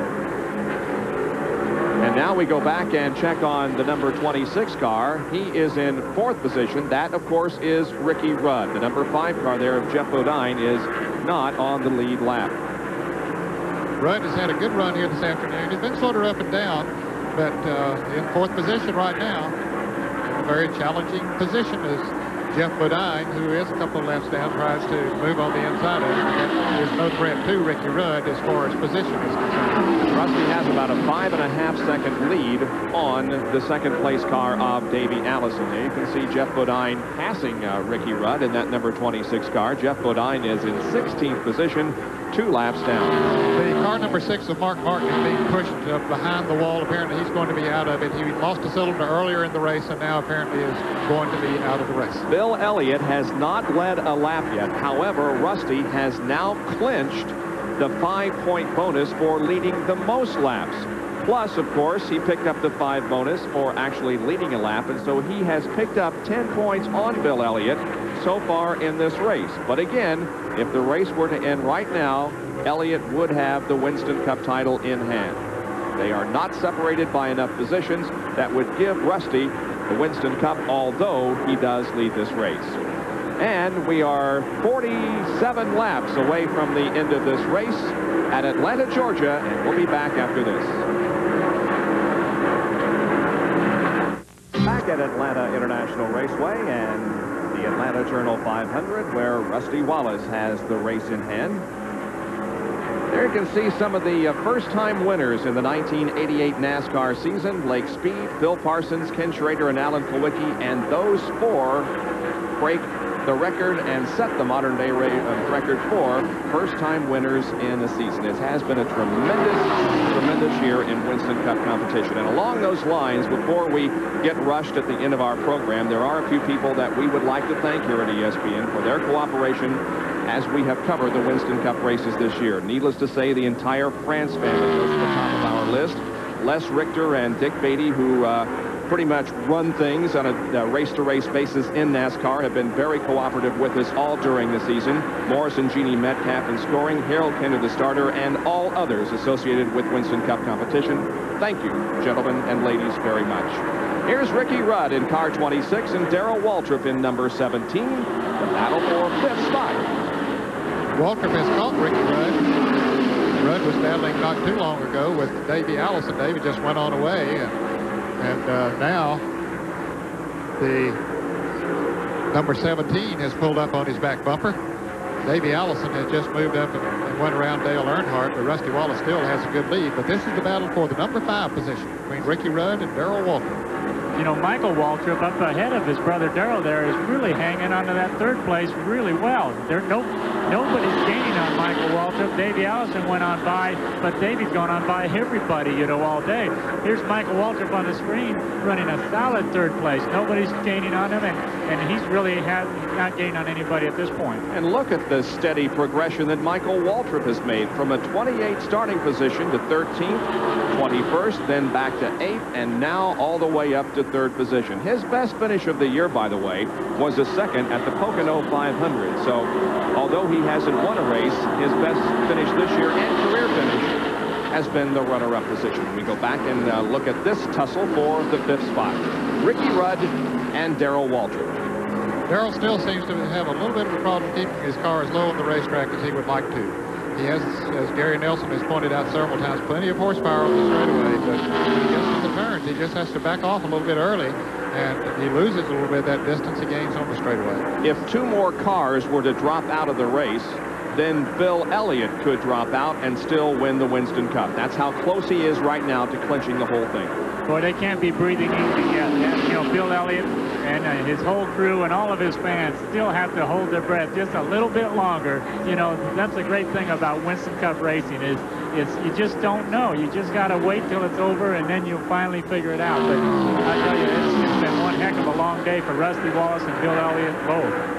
Speaker 1: And now we go back and check on the number twenty-six car. He is in fourth position. That, of course, is Ricky Rudd. The number five car there of Jeff Bodine is not on the lead lap.
Speaker 2: Rudd has had a good run here this afternoon. He's been sort of up and down, but uh, in fourth position right now. A very challenging position is Jeff Bodine, who is a couple of laps down, tries to move on the inside of him. There's no threat to Ricky Rudd as far as position is concerned.
Speaker 1: Rusty has about a five and a half second lead on the second place car of Davey Allison. There you can see Jeff Bodine passing uh, Ricky Rudd in that number twenty-six car. Jeff Bodine is in sixteenth position, two laps down.
Speaker 2: The car number six of Mark Martin is being pushed uh, behind the wall. Apparently he's going to be out of it. He lost a cylinder earlier in the race and now apparently is going to be out of the race.
Speaker 1: Bill Elliott has not led a lap yet. However, Rusty has now clinched the five-point bonus for leading the most laps. Plus, of course, he picked up the five bonus for actually leading a lap, and so he has picked up ten points on Bill Elliott so far in this race. But again, if the race were to end right now, Elliott would have the Winston Cup title in hand. They are not separated by enough positions that would give Rusty the Winston Cup, although he does lead this race. And we are forty-seven laps away from the end of this race at Atlanta, Georgia, and we'll be back after this. Back at Atlanta International Raceway and the Atlanta Journal five hundred, where Rusty Wallace has the race in hand. There you can see some of the uh, first-time winners in the nineteen eighty-eight NASCAR season. Blake Speed, Phil Parsons, Ken Schrader, and Alan Kulwicki, and those four break the record and set the modern-day record for first-time winners in a season. It has been a tremendous, tremendous year in Winston Cup competition. And along those lines, before we get rushed at the end of our program, there are a few people that we would like to thank here at E S P N for their cooperation as we have covered the Winston Cup races this year. Needless to say, the entire France family goes to the top of our list. Les Richter and Dick Beatty, who uh, pretty much run things on a race-to-race basis in NASCAR, have been very cooperative with us all during the season. Morris and Jeannie Metcalf in scoring, Harold Kenner, the starter, and all others associated with Winston Cup competition. Thank you, gentlemen and ladies, very much. Here's Ricky Rudd in car twenty-six and Darrell Waltrip in number seventeen. The battle for fifth spot.
Speaker 2: Waltrip has caught Ricky Rudd. Rudd was battling not too long ago with Davey Allison. Davey just went on away. And And uh, now the number seventeen has pulled up on his back bumper. Davey Allison has just moved up and, and went around Dale Earnhardt, but Rusty Wallace still has a good lead. But this is the battle for the number five position between Ricky Rudd and Darrell Waltrip.
Speaker 3: you know, Michael Waltrip up ahead of his brother Darrell there is really hanging onto that third place really well. There, no, nobody's gaining on Michael Waltrip. Davey Allison went on by, but Davey's gone on by everybody, you know, all day. Here's Michael Waltrip on the screen running a solid third place. Nobody's gaining on him, and, and he's really had, not gaining on anybody at this point.
Speaker 1: And look at the steady progression that Michael Waltrip has made from a twenty-eight starting position to thirteenth, twenty-first, then back to eighth, and now all the way up to third position. His best finish of the year, by the way, was a second at the Pocono five hundred. So although he hasn't won a race, his best finish this year and career finish has been the runner-up position. We go back and uh, look at this tussle for the fifth spot. Ricky Rudd and Darrell Waltrip.
Speaker 2: Darrell still seems to have a little bit of a problem keeping his car as low on the racetrack as he would like to. He has, as Gary Nelson has pointed out several times, plenty of horsepower on the straightaway, but when he gets to the turns, he just has to back off a little bit early, and he loses a little bit of that distance he gains on the straightaway.
Speaker 1: If two more cars were to drop out of the race, then Bill Elliott could drop out and still win the Winston Cup. That's how close he is right now to clinching the whole thing.
Speaker 3: Boy, they can't be breathing easy yet. You know, Bill Elliott and uh, his whole crew and all of his fans still have to hold their breath just a little bit longer. You know, that's the great thing about Winston Cup racing is it's you just don't know. You just got to wait till it's over, and then you'll finally figure it out. But I tell you, it's, it's been one heck of a long day for Rusty Wallace and Bill Elliott both.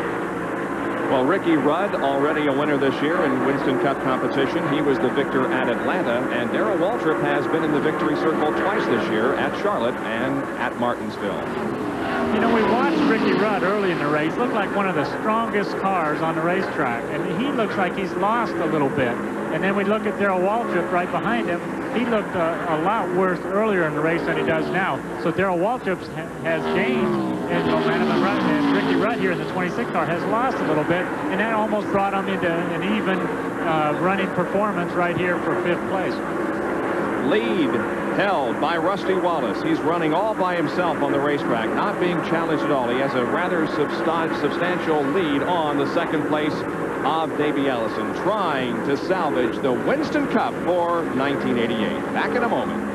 Speaker 1: Well, Ricky Rudd, already a winner this year in Winston Cup competition. He was the victor at Atlanta, and Darrell Waltrip has been in the victory circle twice this year at Charlotte and at Martinsville.
Speaker 3: You know, we watched Ricky Rudd early in the race. Looked like one of the strongest cars on the racetrack, and he looks like he's lost a little bit. And then we look at Darrell Waltrip right behind him. He looked uh, a lot worse earlier in the race than he does now. So Darrell Waltrip ha has gained in momentum, and, Rudd, and Ricky Rudd here in the twenty-six car has lost a little bit, and that almost brought him into an even uh, running performance right here for fifth place.
Speaker 1: Lead held by Rusty Wallace. He's running all by himself on the racetrack, not being challenged at all. He has a rather substan substantial lead on the second place of Davey Allison, trying to salvage the Winston Cup for nineteen eighty-eight. Back in a moment.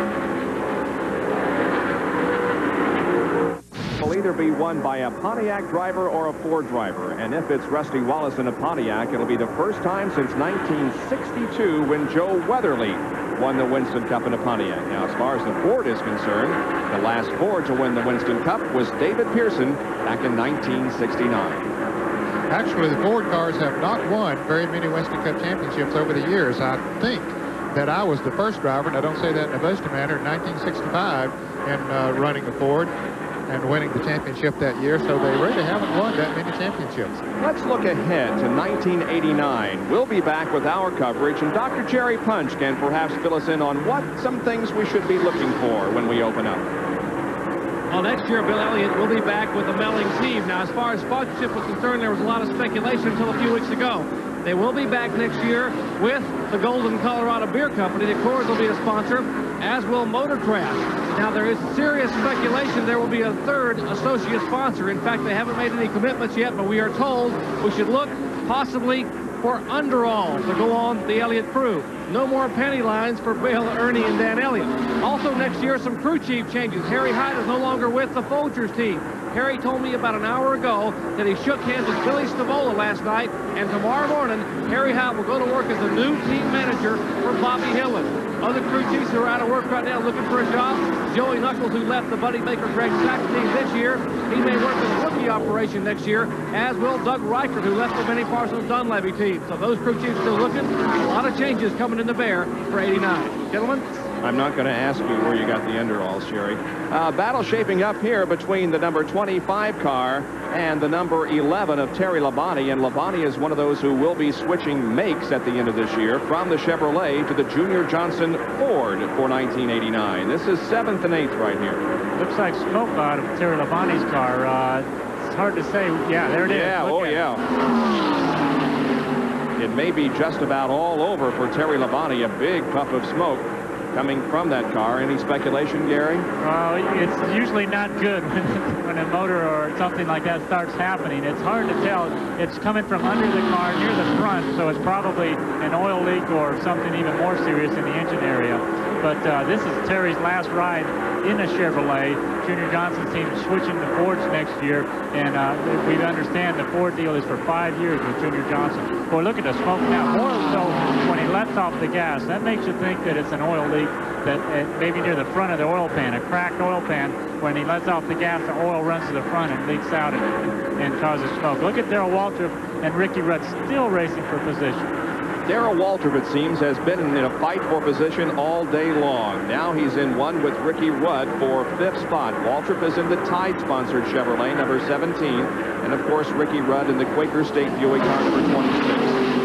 Speaker 1: Will either be won by a Pontiac driver or a Ford driver, and if it's Rusty Wallace in a Pontiac, it'll be the first time since nineteen sixty-two when Joe Weatherly won the Winston Cup in a Pontiac. Now, as far as the Ford is concerned, the last Ford to win the Winston Cup was David Pearson back in nineteen sixty-nine.
Speaker 2: Actually, the Ford cars have not won very many Winston Cup championships over the years. I think that I was the first driver, and I don't say that in a boasting manner, in nineteen sixty-five in uh, running a Ford and winning the championship that year, so they really haven't won that many championships.
Speaker 1: Let's look ahead to nineteen eighty-nine. We'll be back with our coverage, and Doctor Jerry Punch can perhaps fill us in on what some things we should be looking for when we open up.
Speaker 4: Well, next year, Bill Elliott will be back with the Melling team. Now, as far as sponsorship was concerned, there was a lot of speculation until a few weeks ago. They will be back next year with the Golden Colorado Beer Company. The Coors will be a sponsor, as will Motor Craft. Now, there is serious speculation there will be a third associate sponsor. In fact, they haven't made any commitments yet, but we are told we should look possibly for Underall to go on the Elliott crew. No more penny lines for Bill, Ernie, and Dan Elliott. Also next year, some crew chief changes. Harry Hyde is no longer with the Folgers team. Harry told me about an hour ago that he shook hands with Billy Stavola last night, and tomorrow morning, Harry Hyde will go to work as the new team manager for Bobby Hillin. Other crew chiefs who are out of work right now looking for a job, Joey Knuckles, who left the Buddy Baker Greg Sack team this year, he may work in the rookie operation next year, as will Doug Reichert, who left the Benny Parsons Dunleavy team. So those crew chiefs still looking. A lot of changes coming in the Bear for eighty-nine. Gentlemen?
Speaker 1: I'm not going to ask you where you got the underalls, Jerry. Uh, battle shaping up here between the number twenty-five car and the number eleven of Terry Labonte. And Labonte is one of those who will be switching makes at the end of this year from the Chevrolet to the Junior Johnson Ford for nineteen eighty-nine. This is seventh and eighth right here.
Speaker 3: Looks like smoke out of Terry Labonte's car. Uh, it's hard to say. Yeah, there it is.
Speaker 1: Yeah,
Speaker 3: Look
Speaker 1: oh yeah. It. it may be just about all over for Terry Labonte. A big puff of smoke coming from that car. Any speculation, Gary?
Speaker 3: Well, it's usually not good when, when a motor or something like that starts happening. It's hard to tell. It's coming from under the car near the front, so it's probably an oil leak or something even more serious in the engine area. But uh, this is Terry's last ride in a Chevrolet. Junior Johnson seems switching to Fords next year, and uh, we understand the Ford deal is for five years with Junior Johnson. Boy, look at the smoke now. Oil though, when he lets off the gas, that makes you think that it's an oil leak, that uh, maybe near the front of the oil pan, a cracked oil pan. When he lets off the gas, the oil runs to the front and leaks out and, and causes smoke. Look at Darrell Waltrip and Ricky Rudd still racing for position.
Speaker 1: Darrell Waltrip, it seems, has been in a fight for position all day long. Now he's in one with Ricky Rudd for fifth spot. Waltrip is in the Tide-sponsored Chevrolet, number seventeen. And, of course, Ricky Rudd in the Quaker State Buick car, number twenty-six.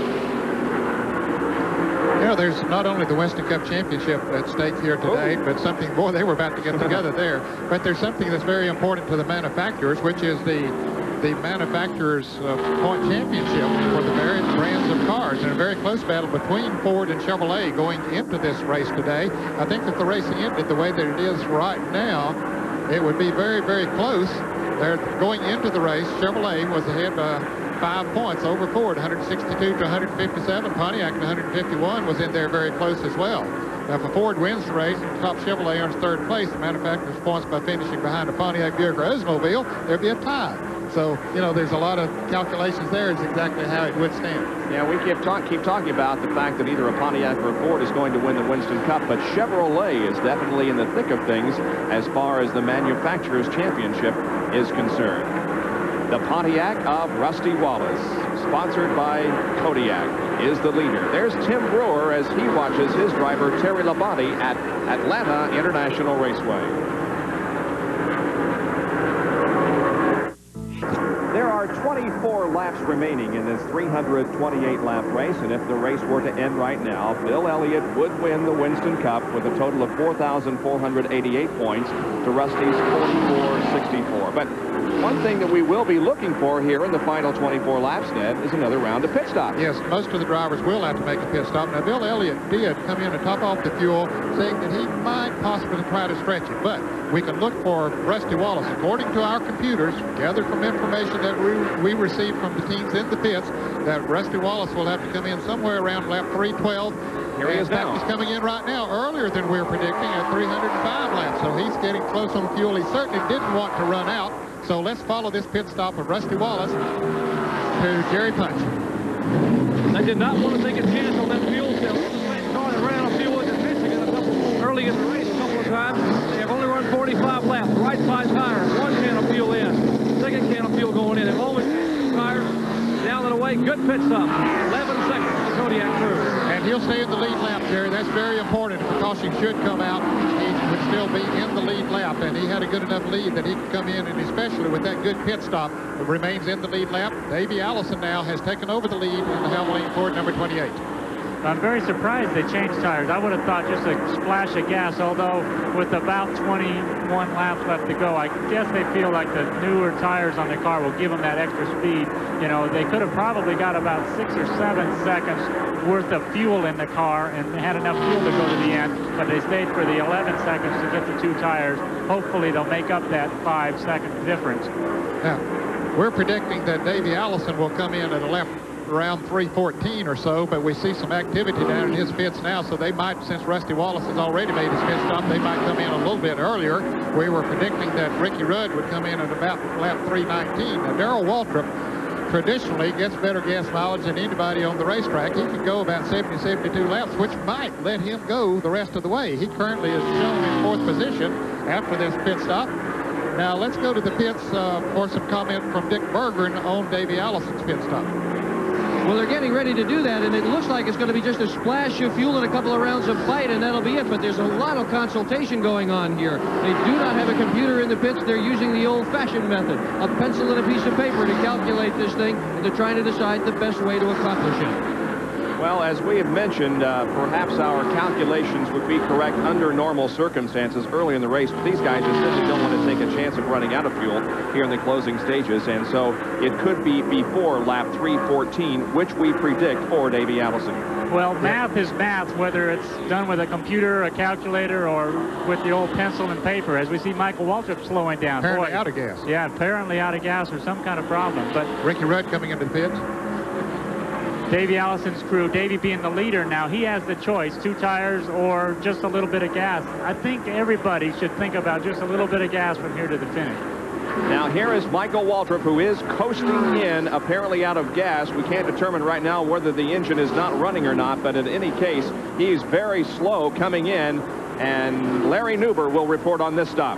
Speaker 2: You know, there's not only the Winston Cup Championship at stake here today, oh. but something, boy, they were about to get together there. But there's something that's very important to the manufacturers, which is the the manufacturers' uh, point championship for the various brands of cars, and a very close battle between Ford and Chevrolet going into this race today. I think if the racing ended the way that it is right now, it would be very, very close. They're going into the race. Chevrolet was ahead by five points over Ford, one sixty-two to one fifty-seven. Pontiac at one fifty-one was in there very close as well. Now, if a Ford wins the race and top Chevrolet earns third place, the manufacturer's points by finishing behind a Pontiac Buick or Oldsmobile, there'd be a tie. So, you know, there's a lot of calculations there is exactly how it would stand.
Speaker 1: Yeah, we keep, talk, keep talking about the fact that either a Pontiac or a Ford is going to win the Winston Cup, but Chevrolet is definitely in the thick of things as far as the manufacturer's championship is concerned. The Pontiac of Rusty Wallace, sponsored by Kodiak, is the leader. There's Tim Brewer as he watches his driver Terry Labonte at Atlanta International Raceway. There are twenty-four laps remaining in this three hundred twenty-eight lap race, and if the race were to end right now, Bill Elliott would win the Winston Cup with a total of four thousand four hundred eighty-eight points to Rusty's forty-four sixty-four. But one thing that we will be looking for here in the final twenty-four laps, Ned, is another round of pit stops.
Speaker 2: Yes, most of the drivers will have to make a pit stop. Now, Bill Elliott did come in and top off the fuel, saying that he might possibly try to stretch it, but we can look for Rusty Wallace. According to our computers, gathered from information that we, we received from the teams in the pits, that Rusty Wallace will have to come in somewhere around lap three twelve.
Speaker 1: Here he is now.
Speaker 2: He's coming in right now earlier than we were predicting at three hundred five laps, so he's getting close on fuel. He certainly didn't want to run out. So let's follow this pit stop of Rusty Wallace to Jerry Punch.
Speaker 4: They did not want to take a chance on that fuel cell. This is the same car that ran on fuel in Michigan a couple, early in the race a couple of times. They have only run forty-five laps. Right side tires, one can of fuel in. Second can of fuel going in. They've always tires down and away. Good pit stop. eleven seconds for the Kodiak crew.
Speaker 2: And he'll stay in the lead lap, Jerry. That's very important. If a caution should come out, he would still be in the lead lap, and he had a good enough lead that he could come in, and especially with that good pit stop, it remains in the lead lap. Davey Allison now has taken over the lead in the Havoline Ford number twenty-eight.
Speaker 3: I'm very surprised they changed tires. I would have thought just a splash of gas, although with about twenty-one laps left to go, I guess they feel like the newer tires on the car will give them that extra speed. You know, they could have probably got about six or seven seconds worth of fuel in the car and had enough fuel to go to the end, but they stayed for the eleven seconds to get the two tires. Hopefully they'll make up that five second difference.
Speaker 2: Now, we're predicting that Davey Allison will come in at a lap around three fourteen or so, but we see some activity down in his pits now, so they might, since Rusty Wallace has already made his pit stop, they might come in a little bit earlier. We were predicting that Ricky Rudd would come in at about lap three nineteen. Now, Darrell Waltrip traditionally gets better gas mileage than anybody on the racetrack. He can go about seventy, seventy-two laps, which might let him go the rest of the way. He currently is shown in fourth position after this pit stop. Now, let's go to the pits uh, for some comment from Dick Berggren on Davey Allison's pit stop.
Speaker 5: Well, they're getting ready to do that, and it looks like it's going to be just a splash of fuel and a couple of rounds of fight, and that'll be it. But there's a lot of consultation going on here. They do not have a computer in the pits. They're using the old-fashioned method, a pencil and a piece of paper to calculate this thing, and they're trying to decide the best way to accomplish it.
Speaker 1: Well, as we have mentioned, uh, perhaps our calculations would be correct under normal circumstances early in the race, but these guys just simply don't want to take a chance of running out of fuel here in the closing stages, and so it could be before lap three fourteen, which we predict for Davey Allison.
Speaker 3: Well, math is math, whether it's done with a computer, a calculator, or with the old pencil and paper. As we see Michael Waltrip slowing down.
Speaker 2: Apparently
Speaker 3: Boy,
Speaker 2: out of gas.
Speaker 3: Yeah, apparently out of gas or some kind of problem. But
Speaker 2: Ricky Rudd coming into the pits.
Speaker 3: Davey Allison's crew, Davey being the leader now, he has the choice, two tires or just a little bit of gas. I think everybody should think about just a little bit of gas from here to the finish.
Speaker 1: Now here is Michael Waltrip, who is coasting in, apparently out of gas. We can't determine right now whether the engine is not running or not, but in any case, he's very slow coming in, and Larry Nuber will report on this stop.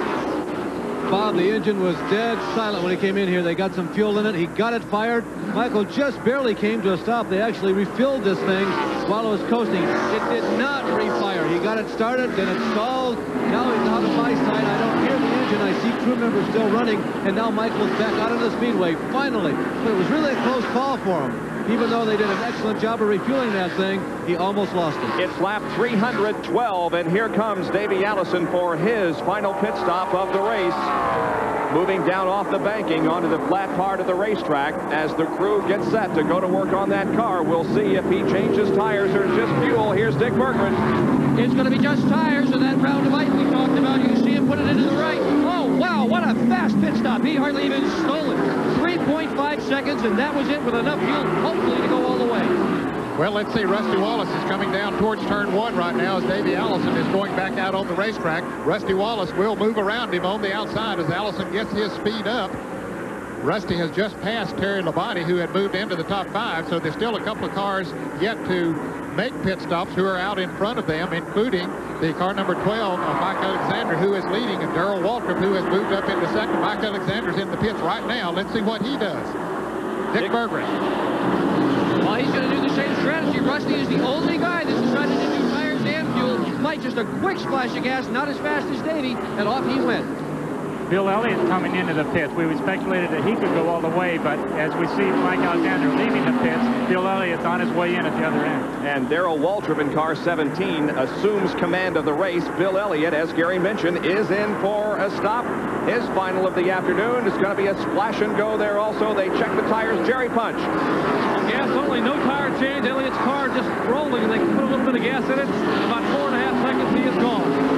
Speaker 11: Bob, the engine was dead silent when he came in here. They got some fuel in it. He got it fired. Michael just barely came to a stop. They actually refilled this thing while it was coasting. It did not refire. He got it started, then it stalled. Now he's out of my sight. I don't hear the engine. I see crew members still running, and now Michael's back out of the speedway, finally. But it was really a close call for him. Even though they did an excellent job of refueling that thing, he almost lost it.
Speaker 1: It's lap three hundred twelve, and here comes Davey Allison for his final pit stop of the race. Moving down off the banking onto the flat part of the racetrack as the crew gets set to go to work on that car. We'll see if he changes tires or just fuel. Here's Dick Berggren.
Speaker 5: It's going to be just tires and that round of ice we talked about. You can see him put it into the right. Oh, wow, what a fast pit stop. He hardly even stole it. three point five seconds, and that was it with enough fuel, hopefully, to go all the way.
Speaker 2: Well, let's see. Rusty Wallace is coming down towards turn one right now as Davey Allison is going back out on the racetrack. Rusty Wallace will move around him on the outside as Allison gets his speed up. Rusty has just passed Terry Labonte, who had moved into the top five, so there's still a couple of cars yet to make pit stops who are out in front of them, including the car number twelve of Mike Alexander, who is leading, and Darrell Waltrip, who has moved up into second. Mike Alexander's in the pits right now. Let's see what he does. Dick, Dick Berggren.
Speaker 5: Well, he's going to do the same strategy. Rusty is the only guy that's decided to do tires and fuel. Mike, just a quick splash of gas, not as fast as Davey, and off he went.
Speaker 3: Bill Elliott coming into the pits. We speculated that he could go all the way, but as we see Mike Alexander leaving the pits, Bill Elliott's on his way in at the other end.
Speaker 1: And Darrell Waltrip in car seventeen assumes command of the race. Bill Elliott, as Gary mentioned, is in for a stop. His final of the afternoon is going to be a splash and go there also. They check the tires. Jerry Punch.
Speaker 4: Gas only, no tire change. Elliott's car just rolling, and they put a little bit of gas in it. In about four and a half seconds, he is gone.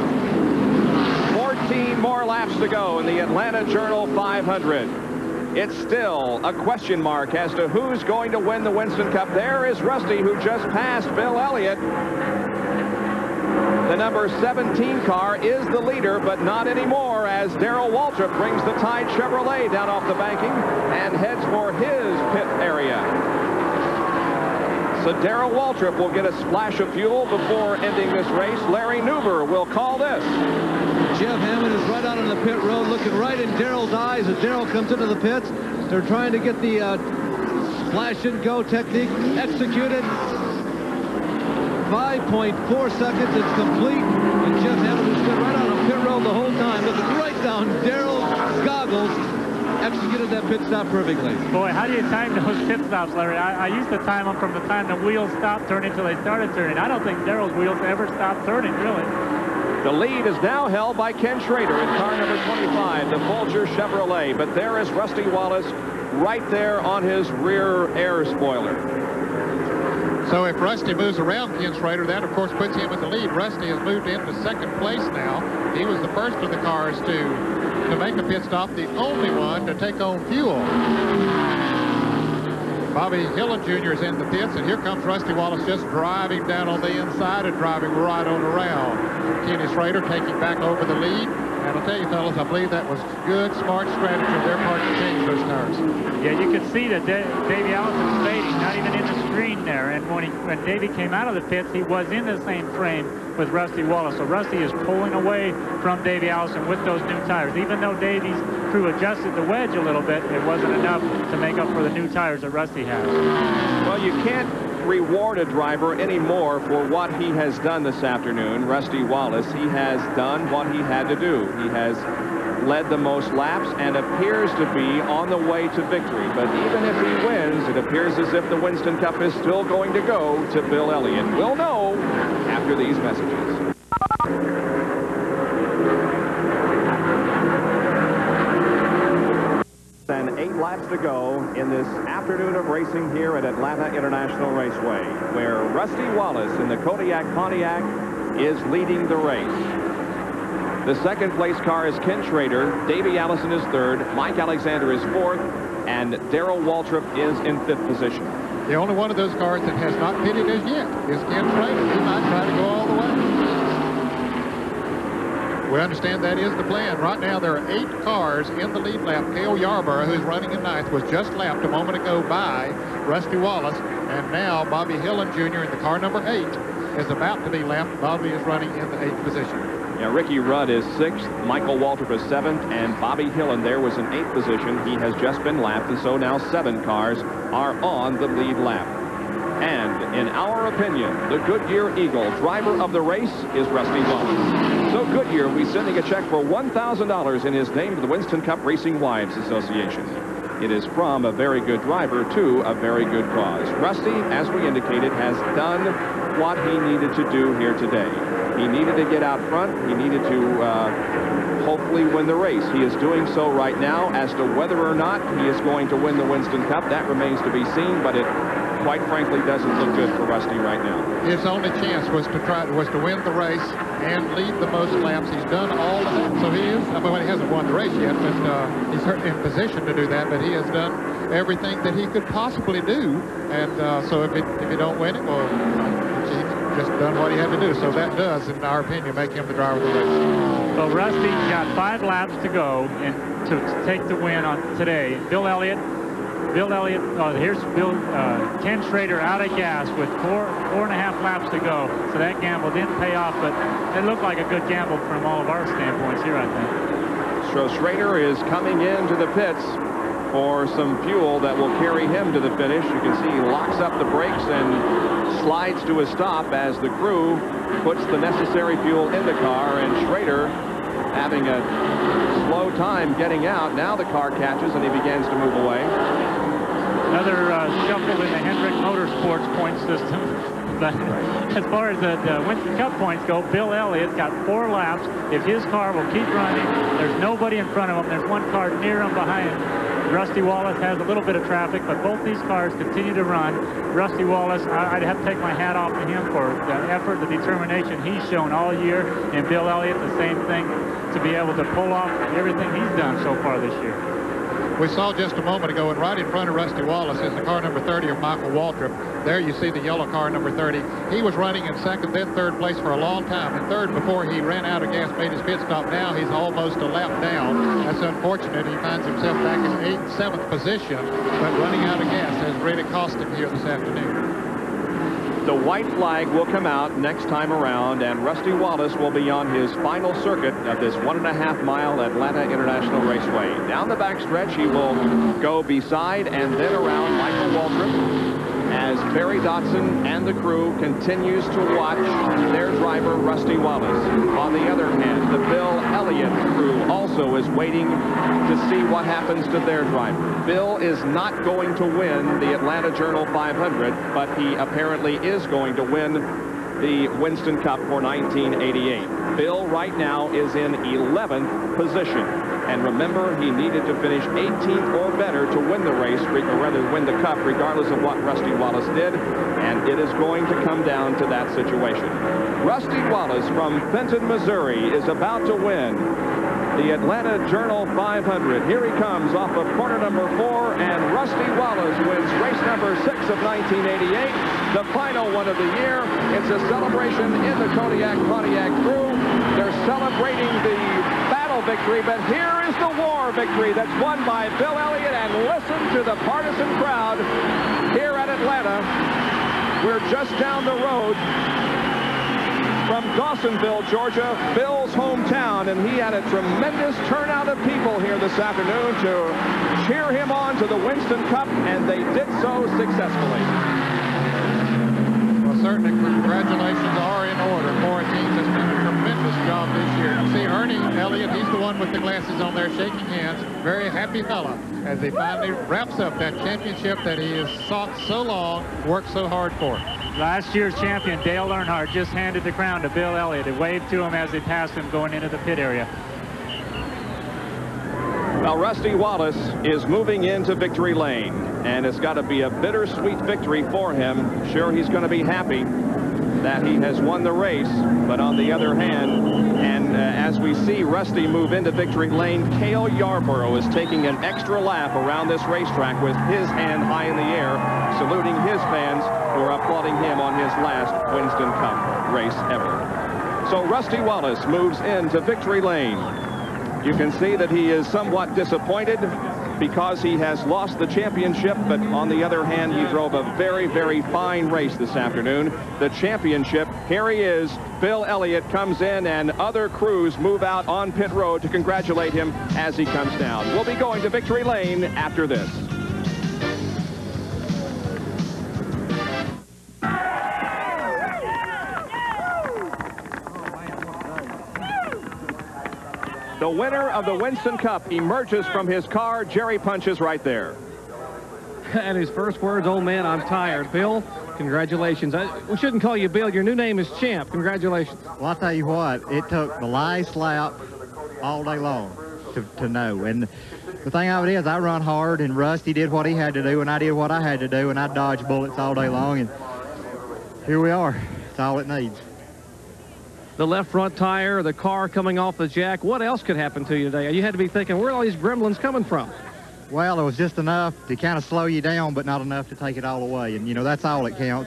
Speaker 1: fourteen more laps to go in the Atlanta Journal five hundred. It's still a question mark as to who's going to win the Winston Cup. There is Rusty, who just passed Bill Elliott. The number seventeen car is the leader, but not anymore, as Darrell Waltrip brings the Tide Chevrolet down off the banking and heads for his pit area. So Darrell Waltrip will get a splash of fuel before ending this race. Larry Nuber will call this.
Speaker 11: Jeff Hammond is right out on the pit road, looking right in Darrell's eyes as Darrell comes into the pits. They're trying to get the uh, splash and go technique executed. five point four seconds, it's complete. And Jeff Hammond, who stood right out on pit road the whole time, looking right down Darrell's goggles, executed that pit stop perfectly.
Speaker 3: Boy, how do you time those pit stops, Larry? I, I used to time them from the time the wheels stopped turning until they started turning. I don't think Darrell's wheels ever stopped turning, really.
Speaker 1: The lead is now held by Ken Schrader in car number twenty-five, the Folger Chevrolet. But there is Rusty Wallace right there on his rear air spoiler.
Speaker 2: So if Rusty moves around Ken Schrader, that, of course, puts him in the lead. Rusty has moved into second place now. He was the first of the cars to, to make a pit stop, the only one to take on fuel. Bobby Hillin Junior is in the pits, and here comes Rusty Wallace just driving down on the inside and driving right on around. Kenny Schrader taking back over the lead. And I'll tell you, fellas, I believe that was good, smart strategy on their part to change those tires.
Speaker 3: Yeah, you could see that Davey Allison's fading, not even in the screen there. And when, he, when Davey came out of the pits, he was in the same frame with Rusty Wallace. So Rusty is pulling away from Davey Allison with those new tires. Even though Davey's crew adjusted the wedge a little bit, it wasn't enough to make up for the new tires that Rusty has.
Speaker 1: Well, you can't reward a driver anymore for what he has done this afternoon. Rusty Wallace, he has done what he had to do. He has led the most laps and appears to be on the way to victory. But even if he wins, it appears as if the Winston Cup is still going to go to Bill Elliott. We'll know after these messages. And eight laps to go in this afternoon of racing here at Atlanta International Raceway, where Rusty Wallace in the Kodiak Pontiac is leading the race. The second place car is Ken Schrader. Davey Allison is third. Mike Alexander is fourth. And Darrell Waltrip is in fifth position.
Speaker 2: The only one of those cars that has not pitted as yet is Ken Schrader. He might try to go all the way. We understand that is the plan. Right now, there are eight cars in the lead lap. Cale Yarborough, who's running in ninth, was just lapped a moment ago by Rusty Wallace. And now Bobby Hillin Junior in the car number eight is about to be lapped. Bobby is running in the eighth position.
Speaker 1: Yeah, Ricky Rudd is sixth, Michael Waltrip is seventh, and Bobby Hillin there was in eighth position. He has just been lapped, and so now seven cars are on the lead lap. And in our opinion, the Goodyear Eagle driver of the race is Rusty Wallace. So Goodyear will be sending a check for one thousand dollars in his name to the Winston Cup Racing Wives Association. It is from a very good driver to a very good cause. Rusty, as we indicated, has done what he needed to do here today. He needed to get out front. He needed to uh, hopefully win the race. He is doing so right now. As to whether or not he is going to win the Winston Cup, that remains to be seen, but it quite frankly doesn't look good for Rusty right now.
Speaker 2: His only chance was to try was to win the race and lead the most laps. He's done all of that. So he is, I mean, he hasn't won the race yet, but uh, he's certainly in position to do that, but he has done everything that he could possibly do. And uh, so if, it, if you don't win it, well, he's just done what he had to do. So that does, in our opinion, make him the driver of the race.
Speaker 3: So Rusty's got five laps to go and to, to take the win on today. Bill Elliott, Bill Elliott, oh, here's Bill, uh, Ken Schrader out of gas with four, four and a half laps to go. So that gamble didn't pay off, but it looked like a good gamble from all of our standpoints here, I think.
Speaker 1: So Schrader is coming into the pits for some fuel that will carry him to the finish. You can see he locks up the brakes and slides to a stop as the crew puts the necessary fuel in the car, and Schrader having a slow time getting out. Now the car catches and he begins to move away.
Speaker 3: Another uh, shuffle in the Hendrick Motorsports point system. But as far as the, the Winston Cup points go, Bill Elliott's got four laps. If his car will keep running, there's nobody in front of him. There's one car near him behind him. Rusty Wallace has a little bit of traffic, but both these cars continue to run. Rusty Wallace, I, I'd have to take my hat off to him for the effort, the determination he's shown all year. And Bill Elliott, the same thing, to be able to pull off everything he's done so far this year.
Speaker 2: We saw just a moment ago, and right in front of Rusty Wallace is the car number thirty of Michael Waltrip. There you see the yellow car number thirty. He was running in second, then third place for a long time. In third before he ran out of gas, made his pit stop. Now he's almost a lap down. That's unfortunate. He finds himself back in eighth, seventh position, but running out of gas has really cost him here this afternoon.
Speaker 1: The white flag will come out next time around, and Rusty Wallace will be on his final circuit of this one and a half mile Atlanta International Raceway. Down the backstretch, he will go beside and then around Michael Waltrip as Barry Dotson and the crew continues to watch their driver, Rusty Wallace. On the other hand, the Bill Elliott crew also is waiting to see what happens to their driver. Bill is not going to win the Atlanta Journal five hundred, but he apparently is going to win the Winston Cup for nineteen eighty-eight. Bill right now is in eleventh position. And remember, he needed to finish eighteenth or better to win the race, or rather win the Cup, regardless of what Rusty Wallace did. And it is going to come down to that situation. Rusty Wallace from Fenton, Missouri is about to win the Atlanta Journal five hundred. Here he comes off of corner number four, and Rusty Wallace wins race number six of nineteen eighty-eight, the final one of the year. It's a celebration in the Kodiak Pontiac crew. They're celebrating the battle victory, but here is the war victory that's won by Bill Elliott. And listen to the partisan crowd here at Atlanta. We're just down the road from Dawsonville, Georgia, Bill's hometown, and he had a tremendous turnout of people here this afternoon to cheer him on to the Winston Cup, and they did so successfully.
Speaker 2: Well, certainly congratulations are in order. Four teams has done a tremendous job this year. You see Ernie Elliott, he's the one with the glasses on there shaking hands. Very happy fella as he finally wraps up that championship that he has sought so long, worked so hard for.
Speaker 3: Last year's champion, Dale Earnhardt, just handed the crown to Bill Elliott. He waved to him as he passed him going into the pit area.
Speaker 1: Well, Rusty Wallace is moving into victory lane, and it's got to be a bittersweet victory for him. Sure, he's going to be happy that he has won the race, but on the other hand, and uh, as as we see Rusty move into victory lane, Cale Yarborough is taking an extra lap around this racetrack with his hand high in the air, saluting his fans who are applauding him on his last Winston Cup race ever. So Rusty Wallace moves into victory lane. You can see that he is somewhat disappointed because he has lost the championship, but on the other hand, he drove a very, very fine race this afternoon. The championship, here he is. Bill Elliott comes in, and other crews move out on pit road to congratulate him as he comes down. We'll be going to victory lane after this. The winner of the Winston Cup emerges from his car. Jerry Punch right there.
Speaker 4: And his first words, old man, I'm tired. Bill, congratulations. I, we shouldn't call you Bill. Your new name is Champ. Congratulations.
Speaker 12: Well, I'll tell you what, it took the last lap all day long to, to know. And the thing of it is, I run hard, and Rusty did what he had to do, and I did what I had to do, and I dodged bullets all day long. And here we are. It's all it needs.
Speaker 4: The left front tire, the car coming off the jack. What else could happen to you today? You had to be thinking, where are all these gremlins coming from?
Speaker 12: Well, it was just enough to kind of slow you down, but not enough to take it all away. And, you know, that's all that counts.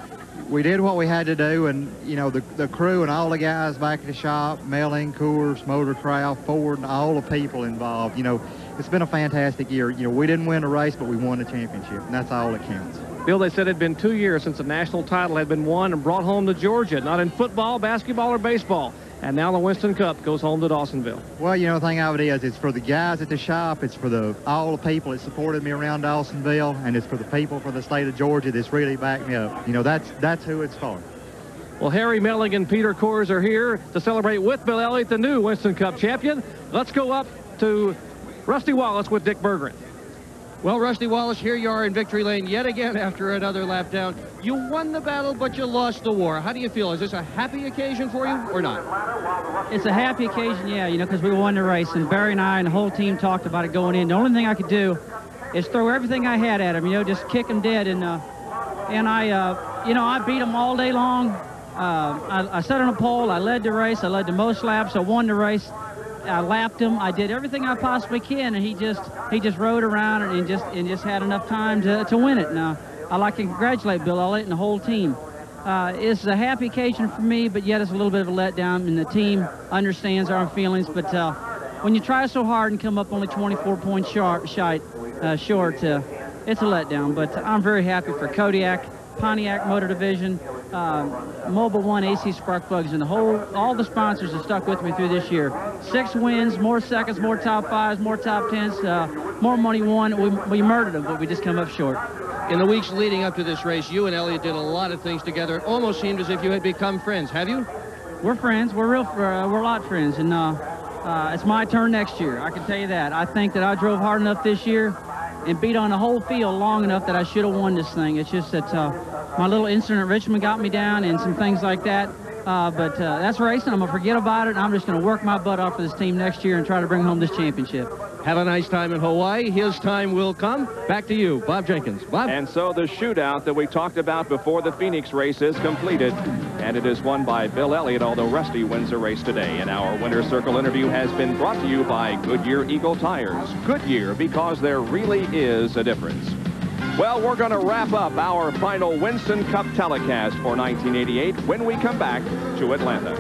Speaker 12: We did what we had to do, and, you know, the, the crew and all the guys back at the shop, Melling, Coors, Motorcraft, Ford, and all the people involved, you know, it's been a fantastic year. You know, we didn't win the race, but we won the championship, and that's all that counts.
Speaker 4: Bill, they said it had been two years since the national title had been won and brought home to Georgia, not in football, basketball, or baseball. And now the Winston Cup goes home to Dawsonville.
Speaker 12: Well, you know, the thing of it is, it's for the guys at the shop, it's for the all the people that supported me around Dawsonville, and it's for the people for the state of Georgia that's really backed me up. You know, that's that's who it's for.
Speaker 4: Well, Harry Melling and Peter Coors are here to celebrate with Bill Elliott, the new Winston Cup champion. Let's go up to Rusty Wallace with Dick Berggren.
Speaker 5: Well, Rusty Wallace, here you are in victory lane yet again after another lap down. You won the battle, but you lost the war. How do you feel? Is this a happy occasion for you or not?
Speaker 10: It's a happy occasion, yeah, you know, because we won the race, and Barry and I and the whole team talked about it going in. The only thing I could do is throw everything I had at him, you know, just kick him dead. And, uh, and I, uh, you know, I beat him all day long. Uh, I, I sat on a pole. I led the race. I led the most laps. I won the race. I lapped him. I did everything I possibly can, and he just he just rode around and just and just had enough time to, to win it. Now, I'd like to congratulate Bill Elliott and the whole team. Uh, it's a happy occasion for me, but yet it's a little bit of a letdown, and the team understands our feelings. But uh, when you try so hard and come up only twenty-four points short, short, uh, short uh, it's a letdown. But I'm very happy for Kodiak, Pontiac Motor Division, uh, Mobile One, A C Spark Plugs, and the whole, all the sponsors have stuck with me through this year. Six wins, more seconds, more top fives, more top tens, uh, more money won. We, we murdered them, but we just come up short.
Speaker 5: In the weeks leading up to this race, you and Elliott did a lot of things together. It almost seemed as if you had become friends. Have you?
Speaker 10: We're friends. We're real. Uh, we're a lot friends, and uh, uh, it's my turn next year. I can tell you that. I think that I drove hard enough this year and beat on the whole field long enough that I should have won this thing. It's just that uh, my little incident at Richmond got me down and some things like that. Uh, but uh, that's racing. I'm going to forget about it, and I'm just going to work my butt off for this team next year and try to bring home this championship.
Speaker 5: Have a nice time in Hawaii. His time will come. Back to you, Bob Jenkins. Bob?
Speaker 1: And so the shootout that we talked about before the Phoenix race is completed, and it is won by Bill Elliott, although Rusty wins the race today. And our Winner's Circle interview has been brought to you by Goodyear Eagle Tires. Goodyear, because there really is a difference. Well, we're going to wrap up our final Winston Cup telecast for nineteen eighty-eight when we come back to Atlanta.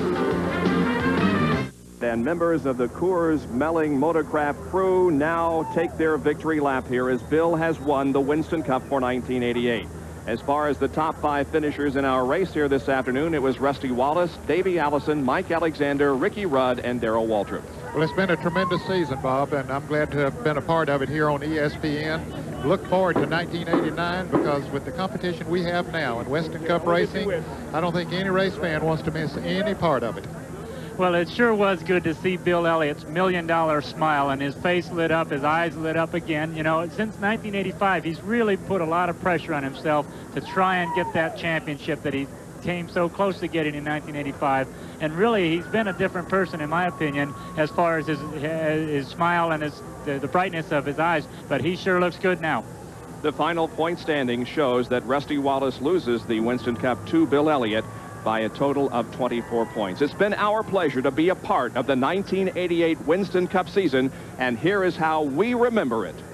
Speaker 1: And members of the Coors Melling Motorcraft crew now take their victory lap here as Bill has won the Winston Cup for nineteen eighty-eight. As far as the top five finishers in our race here this afternoon, it was Rusty Wallace, Davey Allison, Mike Alexander, Ricky Rudd, and Darrell Waltrip.
Speaker 2: Well, it's been a tremendous season, Bob, and I'm glad to have been a part of it here on E S P N. Look forward to nineteen eighty-nine, because with the competition we have now in Winston Cup racing, I don't think any race fan wants to miss any part of it.
Speaker 3: Well, it sure was good to see Bill Elliott's million-dollar smile, and his face lit up, his eyes lit up again. You know, since nineteen eighty-five, he's really put a lot of pressure on himself to try and get that championship that he came so close to getting in nineteen eighty-five. And really, he's been a different person, in my opinion, as far as his, his smile and his, the, the brightness of his eyes. But he sure looks good now.
Speaker 1: The final point standing shows that Rusty Wallace loses the Winston Cup to Bill Elliott. by a total of twenty-four points. It's been our pleasure to be a part of the nineteen eighty-eight Winston Cup season, and here is how we remember it.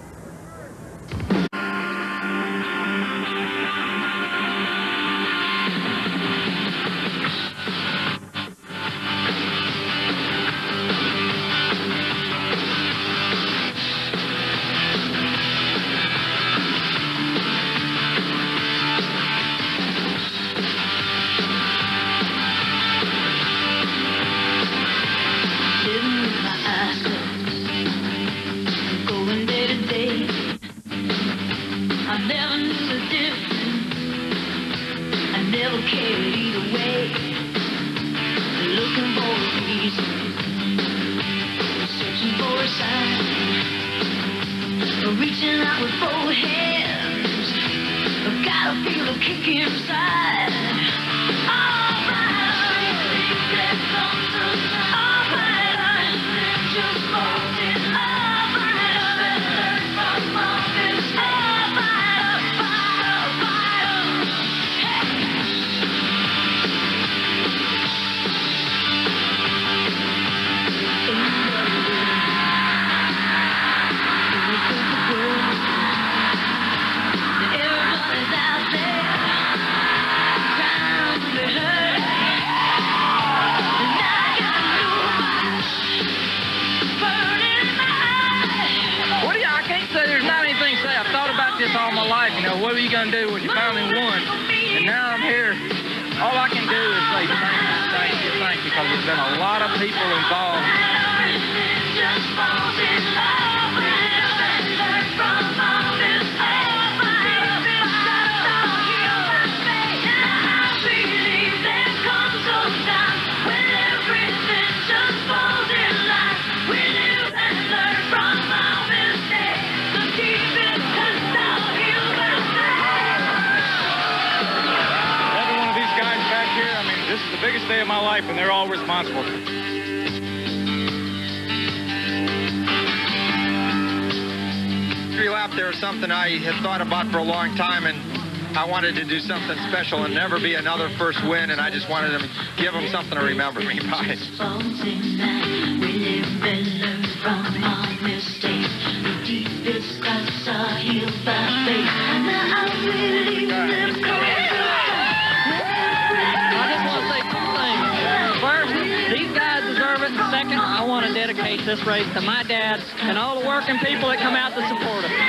Speaker 13: Reaching out with both hands, I've got to feel a kick inside. All right, that comes up. All right, just holding. All right, learn from all this. All right, fight, fight, everybody's out there trying to be heard, and I got no burning in my eyes.
Speaker 6: What do you, I can't say there's not anything to say. I've thought about this all my life. You know, what are you going to do when you finally won? And now I'm here. All I can do is say thank you, thank you, thank you, because there's been a lot of people involved.
Speaker 13: Just falls in love with and learn from all this.
Speaker 14: This is the biggest day of my life, and they're all responsible.
Speaker 22: Victory lap there is something I had thought about for a long time, and I wanted to do something special and never be another first win, and I just wanted to give them something to remember me by.
Speaker 6: Second, I want to dedicate this race to my dad and all the working people that come out to support us.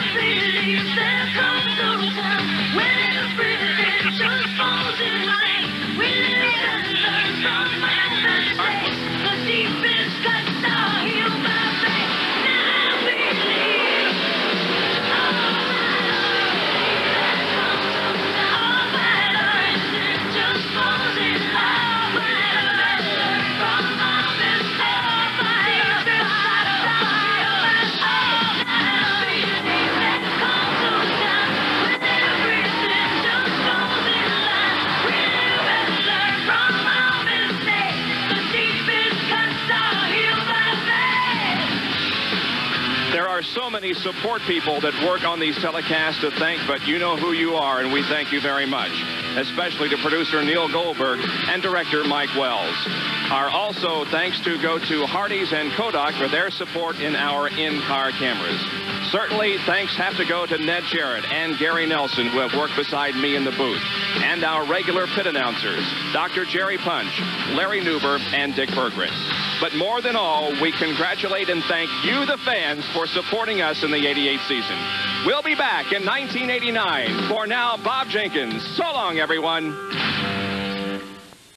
Speaker 1: So many support people that work on these telecasts to thank, but you know who you are, and we thank you very much, especially to producer Neil Goldberg and director Mike Wells. Our also thanks to go to Hardee's and Kodak for their support in our in-car cameras. Certainly, thanks have to go to Ned Jarrett and Gary Nelson, who have worked beside me in the booth, and our regular pit announcers, Doctor Jerry Punch, Larry Newber, and Dick Berggren. But more than all, we congratulate and thank you, the fans, for supporting us in the eighty-eight season. We'll be back in nineteen eighty-nine. For now, Bob Jenkins. So long, everyone.